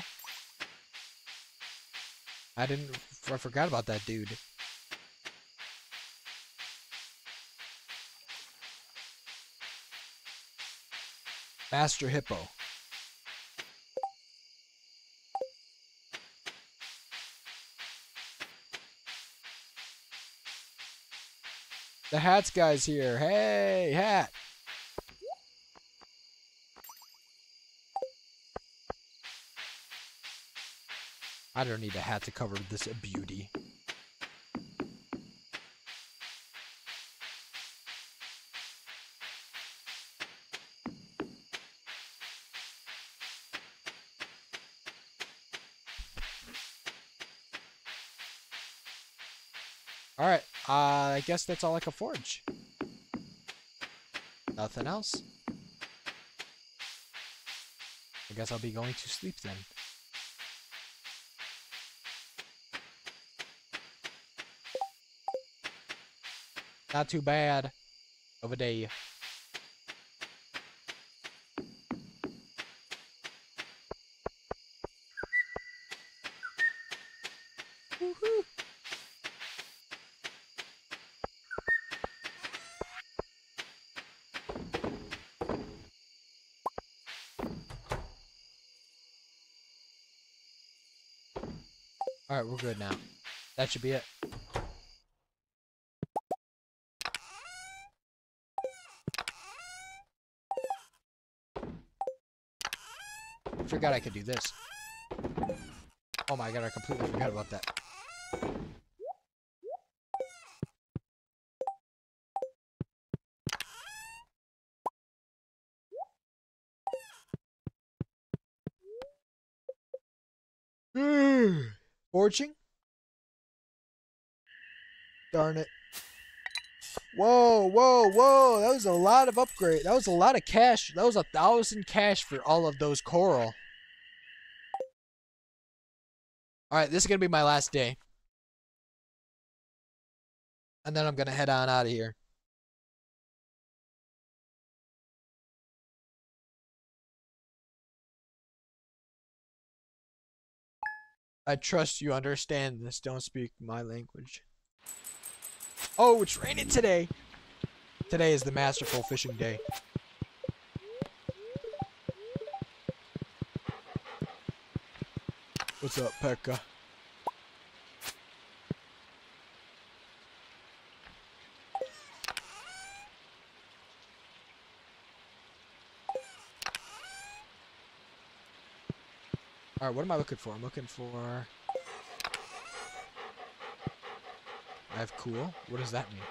I didn't... I forgot about that dude. Master Hippo. The Hats guy's here. Hey, Hat! I don't need a hat to cover this beauty. Alright, uh, I guess that's all I can forge. Nothing else. I guess I'll be going to sleep then. Not too bad of a day. Woohoo! Alright, we're good now. That should be it. Forgot I could do this. Oh my god, I completely forgot about that. Forging? Darn it. Whoa, whoa, whoa. That was a lot of upgrade. That was a lot of cash. That was a thousand cash for all of those coral. Alright, this is going to be my last day. And then I'm going to head on out of here. I trust you understand this. Don't speak my language. Oh, it's raining today. Today is the masterful fishing day. What's up, Pekka? Alright, what am I looking for? I'm looking for... I have cool? What does that mean?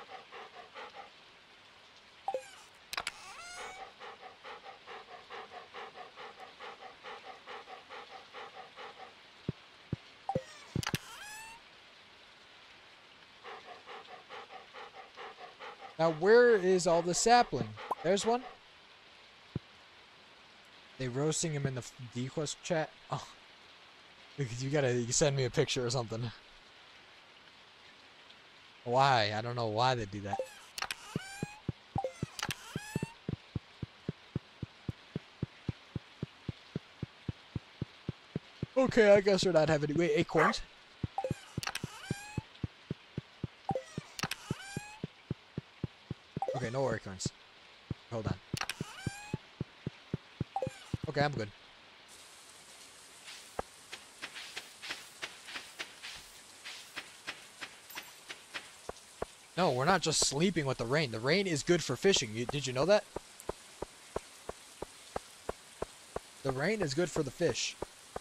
Now, where is all the sapling? There's one. They roasting him in the D-Quest chat? Oh. You gotta you send me a picture or something. Why? I don't know why they do that. Okay, I guess we're not having any. Wait, acorns? Okay, no acorns. Hold on. Okay, I'm good. No, we're not just sleeping with the rain. The rain is good for fishing. You, did you know that? The rain is good for the fish.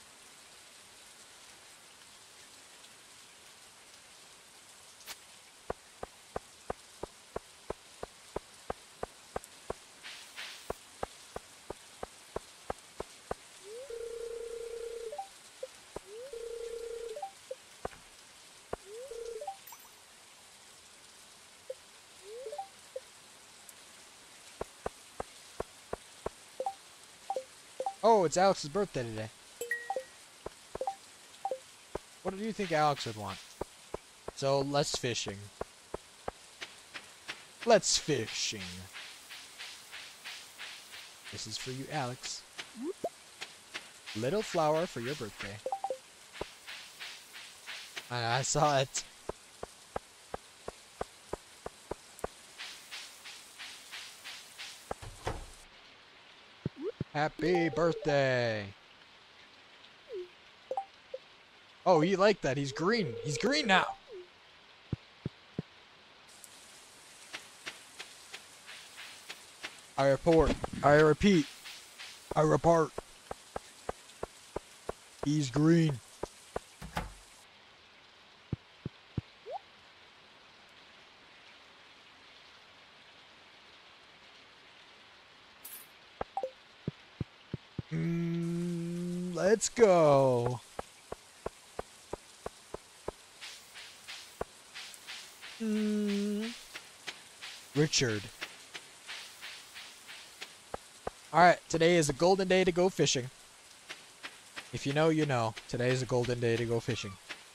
Oh, it's Alex's birthday today. What do you think Alex would want? So, let's fishing. Let's fishing. This is for you, Alex. Little flower for your birthday. I, I saw it. Happy birthday. Oh, he liked that. He's green. He's green now. I report. I repeat. I report. He's green. Mm, let's go. Mm. Richard. Alright, today is a golden day to go fishing. If you know, you know. Today is a golden day to go fishing.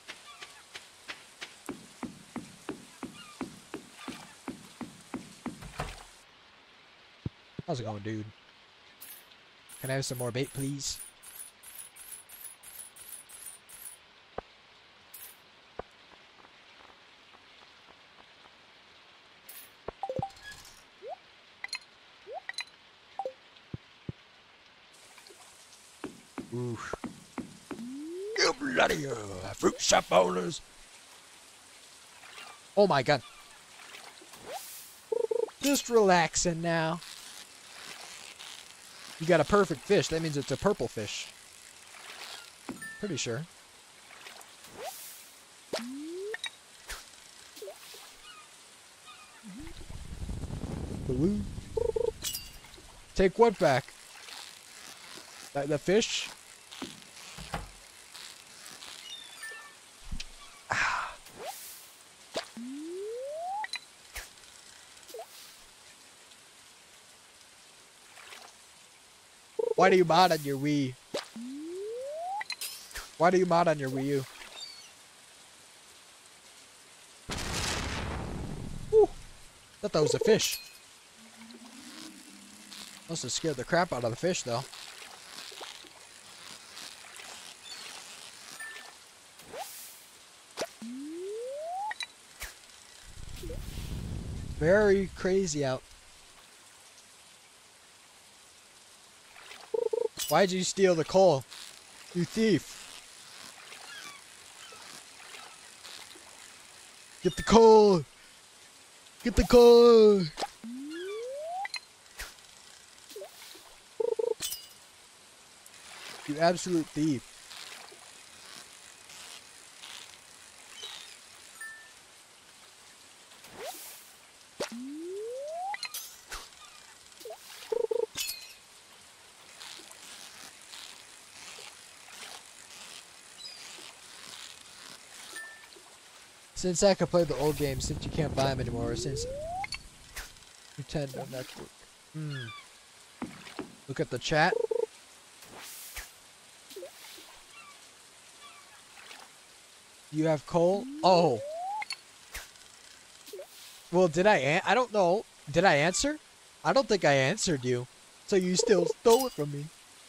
How's it going, dude? Can I have some more bait, please? Oof. You bloody uh, fruit shop owners. Oh my god. Just relaxing now. You got a perfect fish. That means it's a purple fish. Pretty sure. Blue. Take what back? The, the fish? Why do you mod on your Wii? Why do you mod on your Wii U? Whew. Thought that was a fish. Must have scared the crap out of the fish, though. Very crazy out. Why'd you steal the coal? You thief. Get the coal! Get the coal! You absolute thief. Since I can play the old games, since you can't buy them anymore, since Nintendo Network. Hmm. Look at the chat. You have coal? Oh. Well, did I an- I don't know. Did I answer? I don't think I answered you. So you still stole it from me.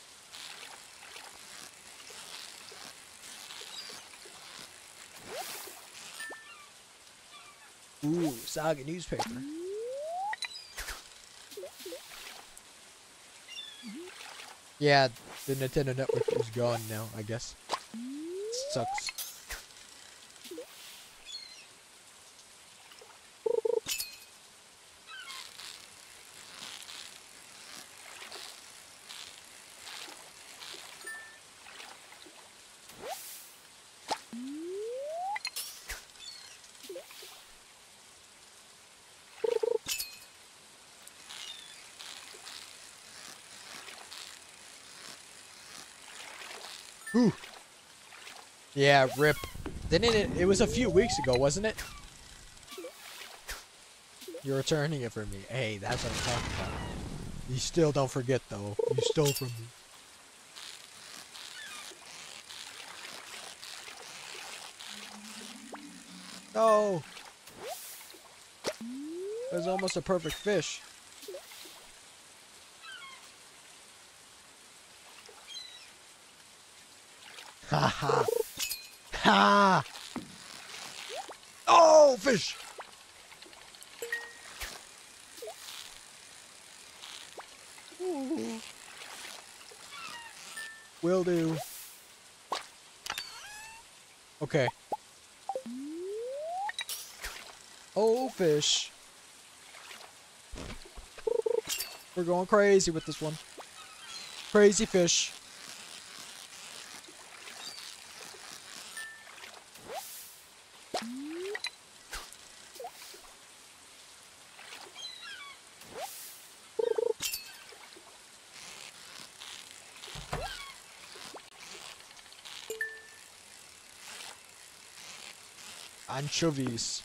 Ooh, Saga newspaper. Yeah, the Nintendo Network is gone now, I guess. Sucks. Ooh. Yeah, rip. Didn't it? It was a few weeks ago, wasn't it? You're returning it for me. Hey, that's what I'm talking about. You still don't forget, though. You stole from me. No. It was almost a perfect fish. Ha ha. Ha! Oh, fish! Ooh. Will do. Okay. Oh, fish. We're going crazy with this one. Crazy fish. Anchovies.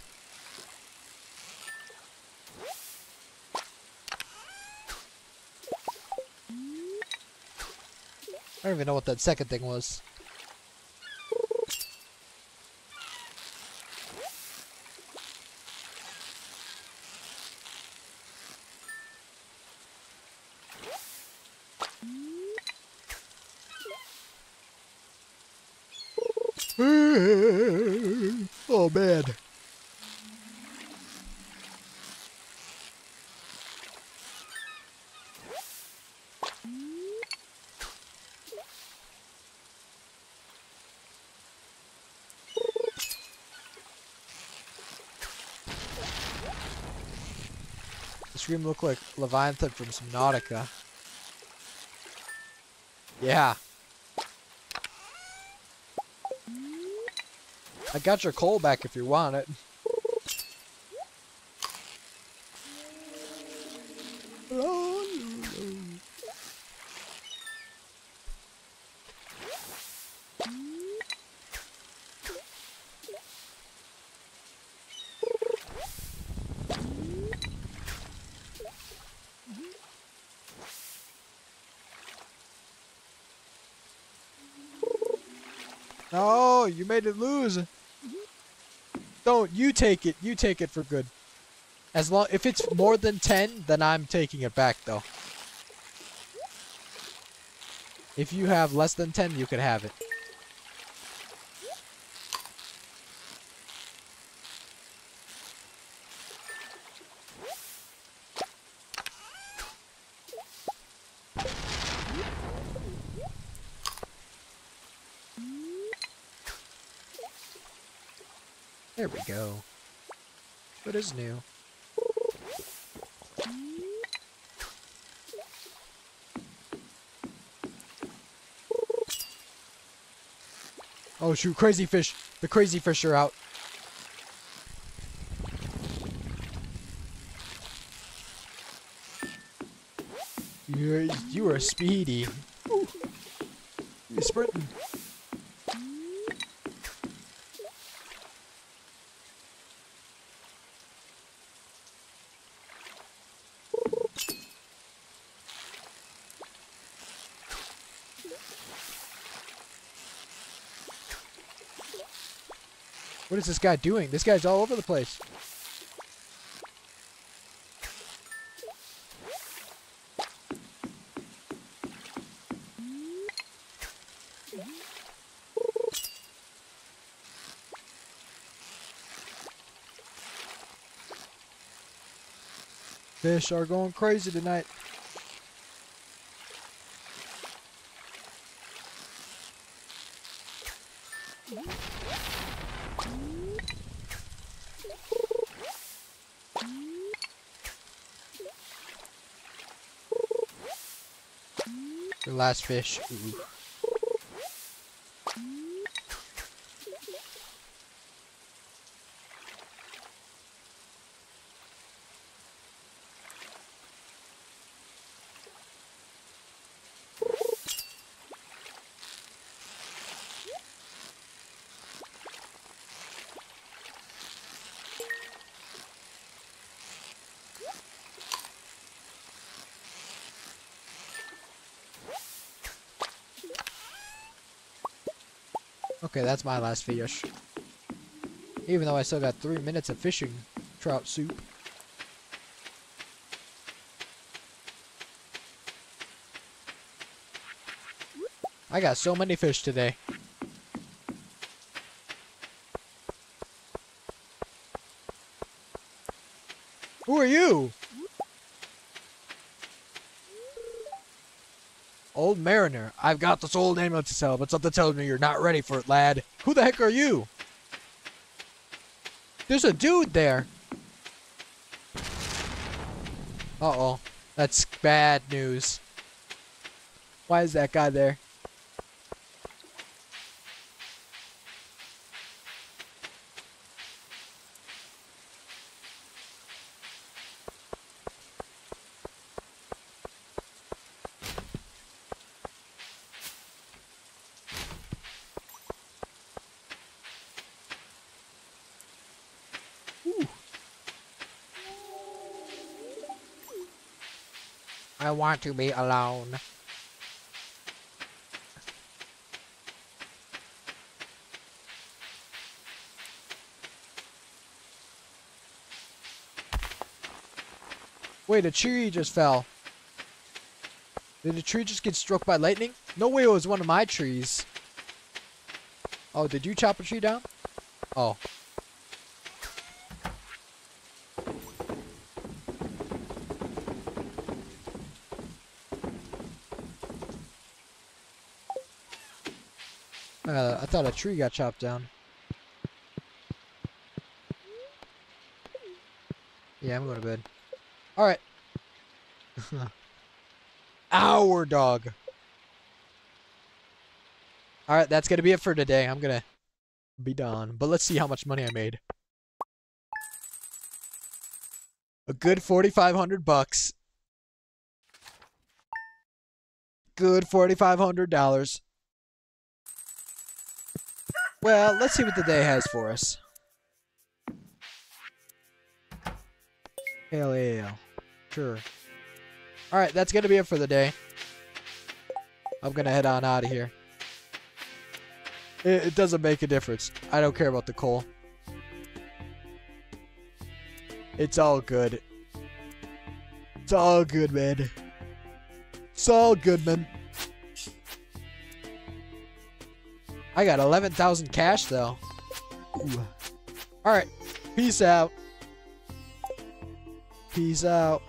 I don't even know what that second thing was. Oh man. This room look like Leviathan from Subnautica. Yeah. I got your coal back if you want it. No, you made it lose. Don't you take it. You take it for good. As long if it's more than ten, then I'm taking it back though. If you have less than ten, you can have it. There we go. What is new? Oh shoot, crazy fish. The crazy fish are out. You're, you are speedy. Ooh. You're sprinting. What is this guy doing? This guy's all over the place. Fish are going crazy tonight. The last fish. Ooh. Okay, that's my last fish. Even though I still got three minutes of fishing trout soup. I got so many fish today. Who are you? Old Mariner, I've got this old amulet to sell, but something tells me you're not ready for it, lad. Who the heck are you? There's a dude there. Uh-oh. That's bad news. Why is that guy there? I want to be alone. Wait, a tree just fell. Did the tree just get struck by lightning? No way it was one of my trees. Oh, did you chop a tree down? Oh. Uh, I thought a tree got chopped down. Yeah, I'm going to bed. Alright. Our dog. Alright, that's going to be it for today. I'm going to be done. But let's see how much money I made. A good forty-five hundred bucks. Good forty-five hundred dollars. Well, let's see what the day has for us. Hell yeah. Sure. Alright, that's gonna be it for the day. I'm gonna head on out of here. It, it doesn't make a difference. I don't care about the coal. It's all good. It's all good, man. It's all good, man. I got eleven thousand cash, though. Alright. Peace out. Peace out.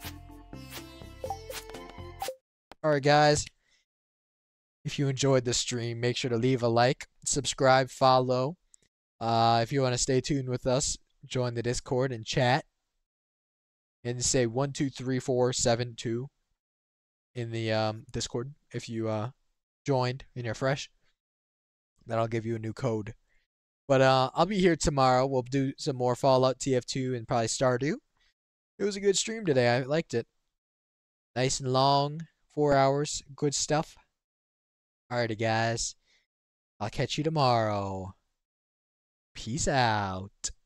Alright, guys. If you enjoyed the stream, make sure to leave a like, subscribe, follow. Uh, if you want to stay tuned with us, join the Discord and chat. And say one two three four seven two in the um, Discord if you uh, joined and you're fresh. That'll give you a new code. But uh, I'll be here tomorrow. We'll do some more Fallout, T F two, and probably Stardew. It was a good stream today. I liked it. Nice and long. Four hours. Good stuff. Alrighty, guys. I'll catch you tomorrow. Peace out.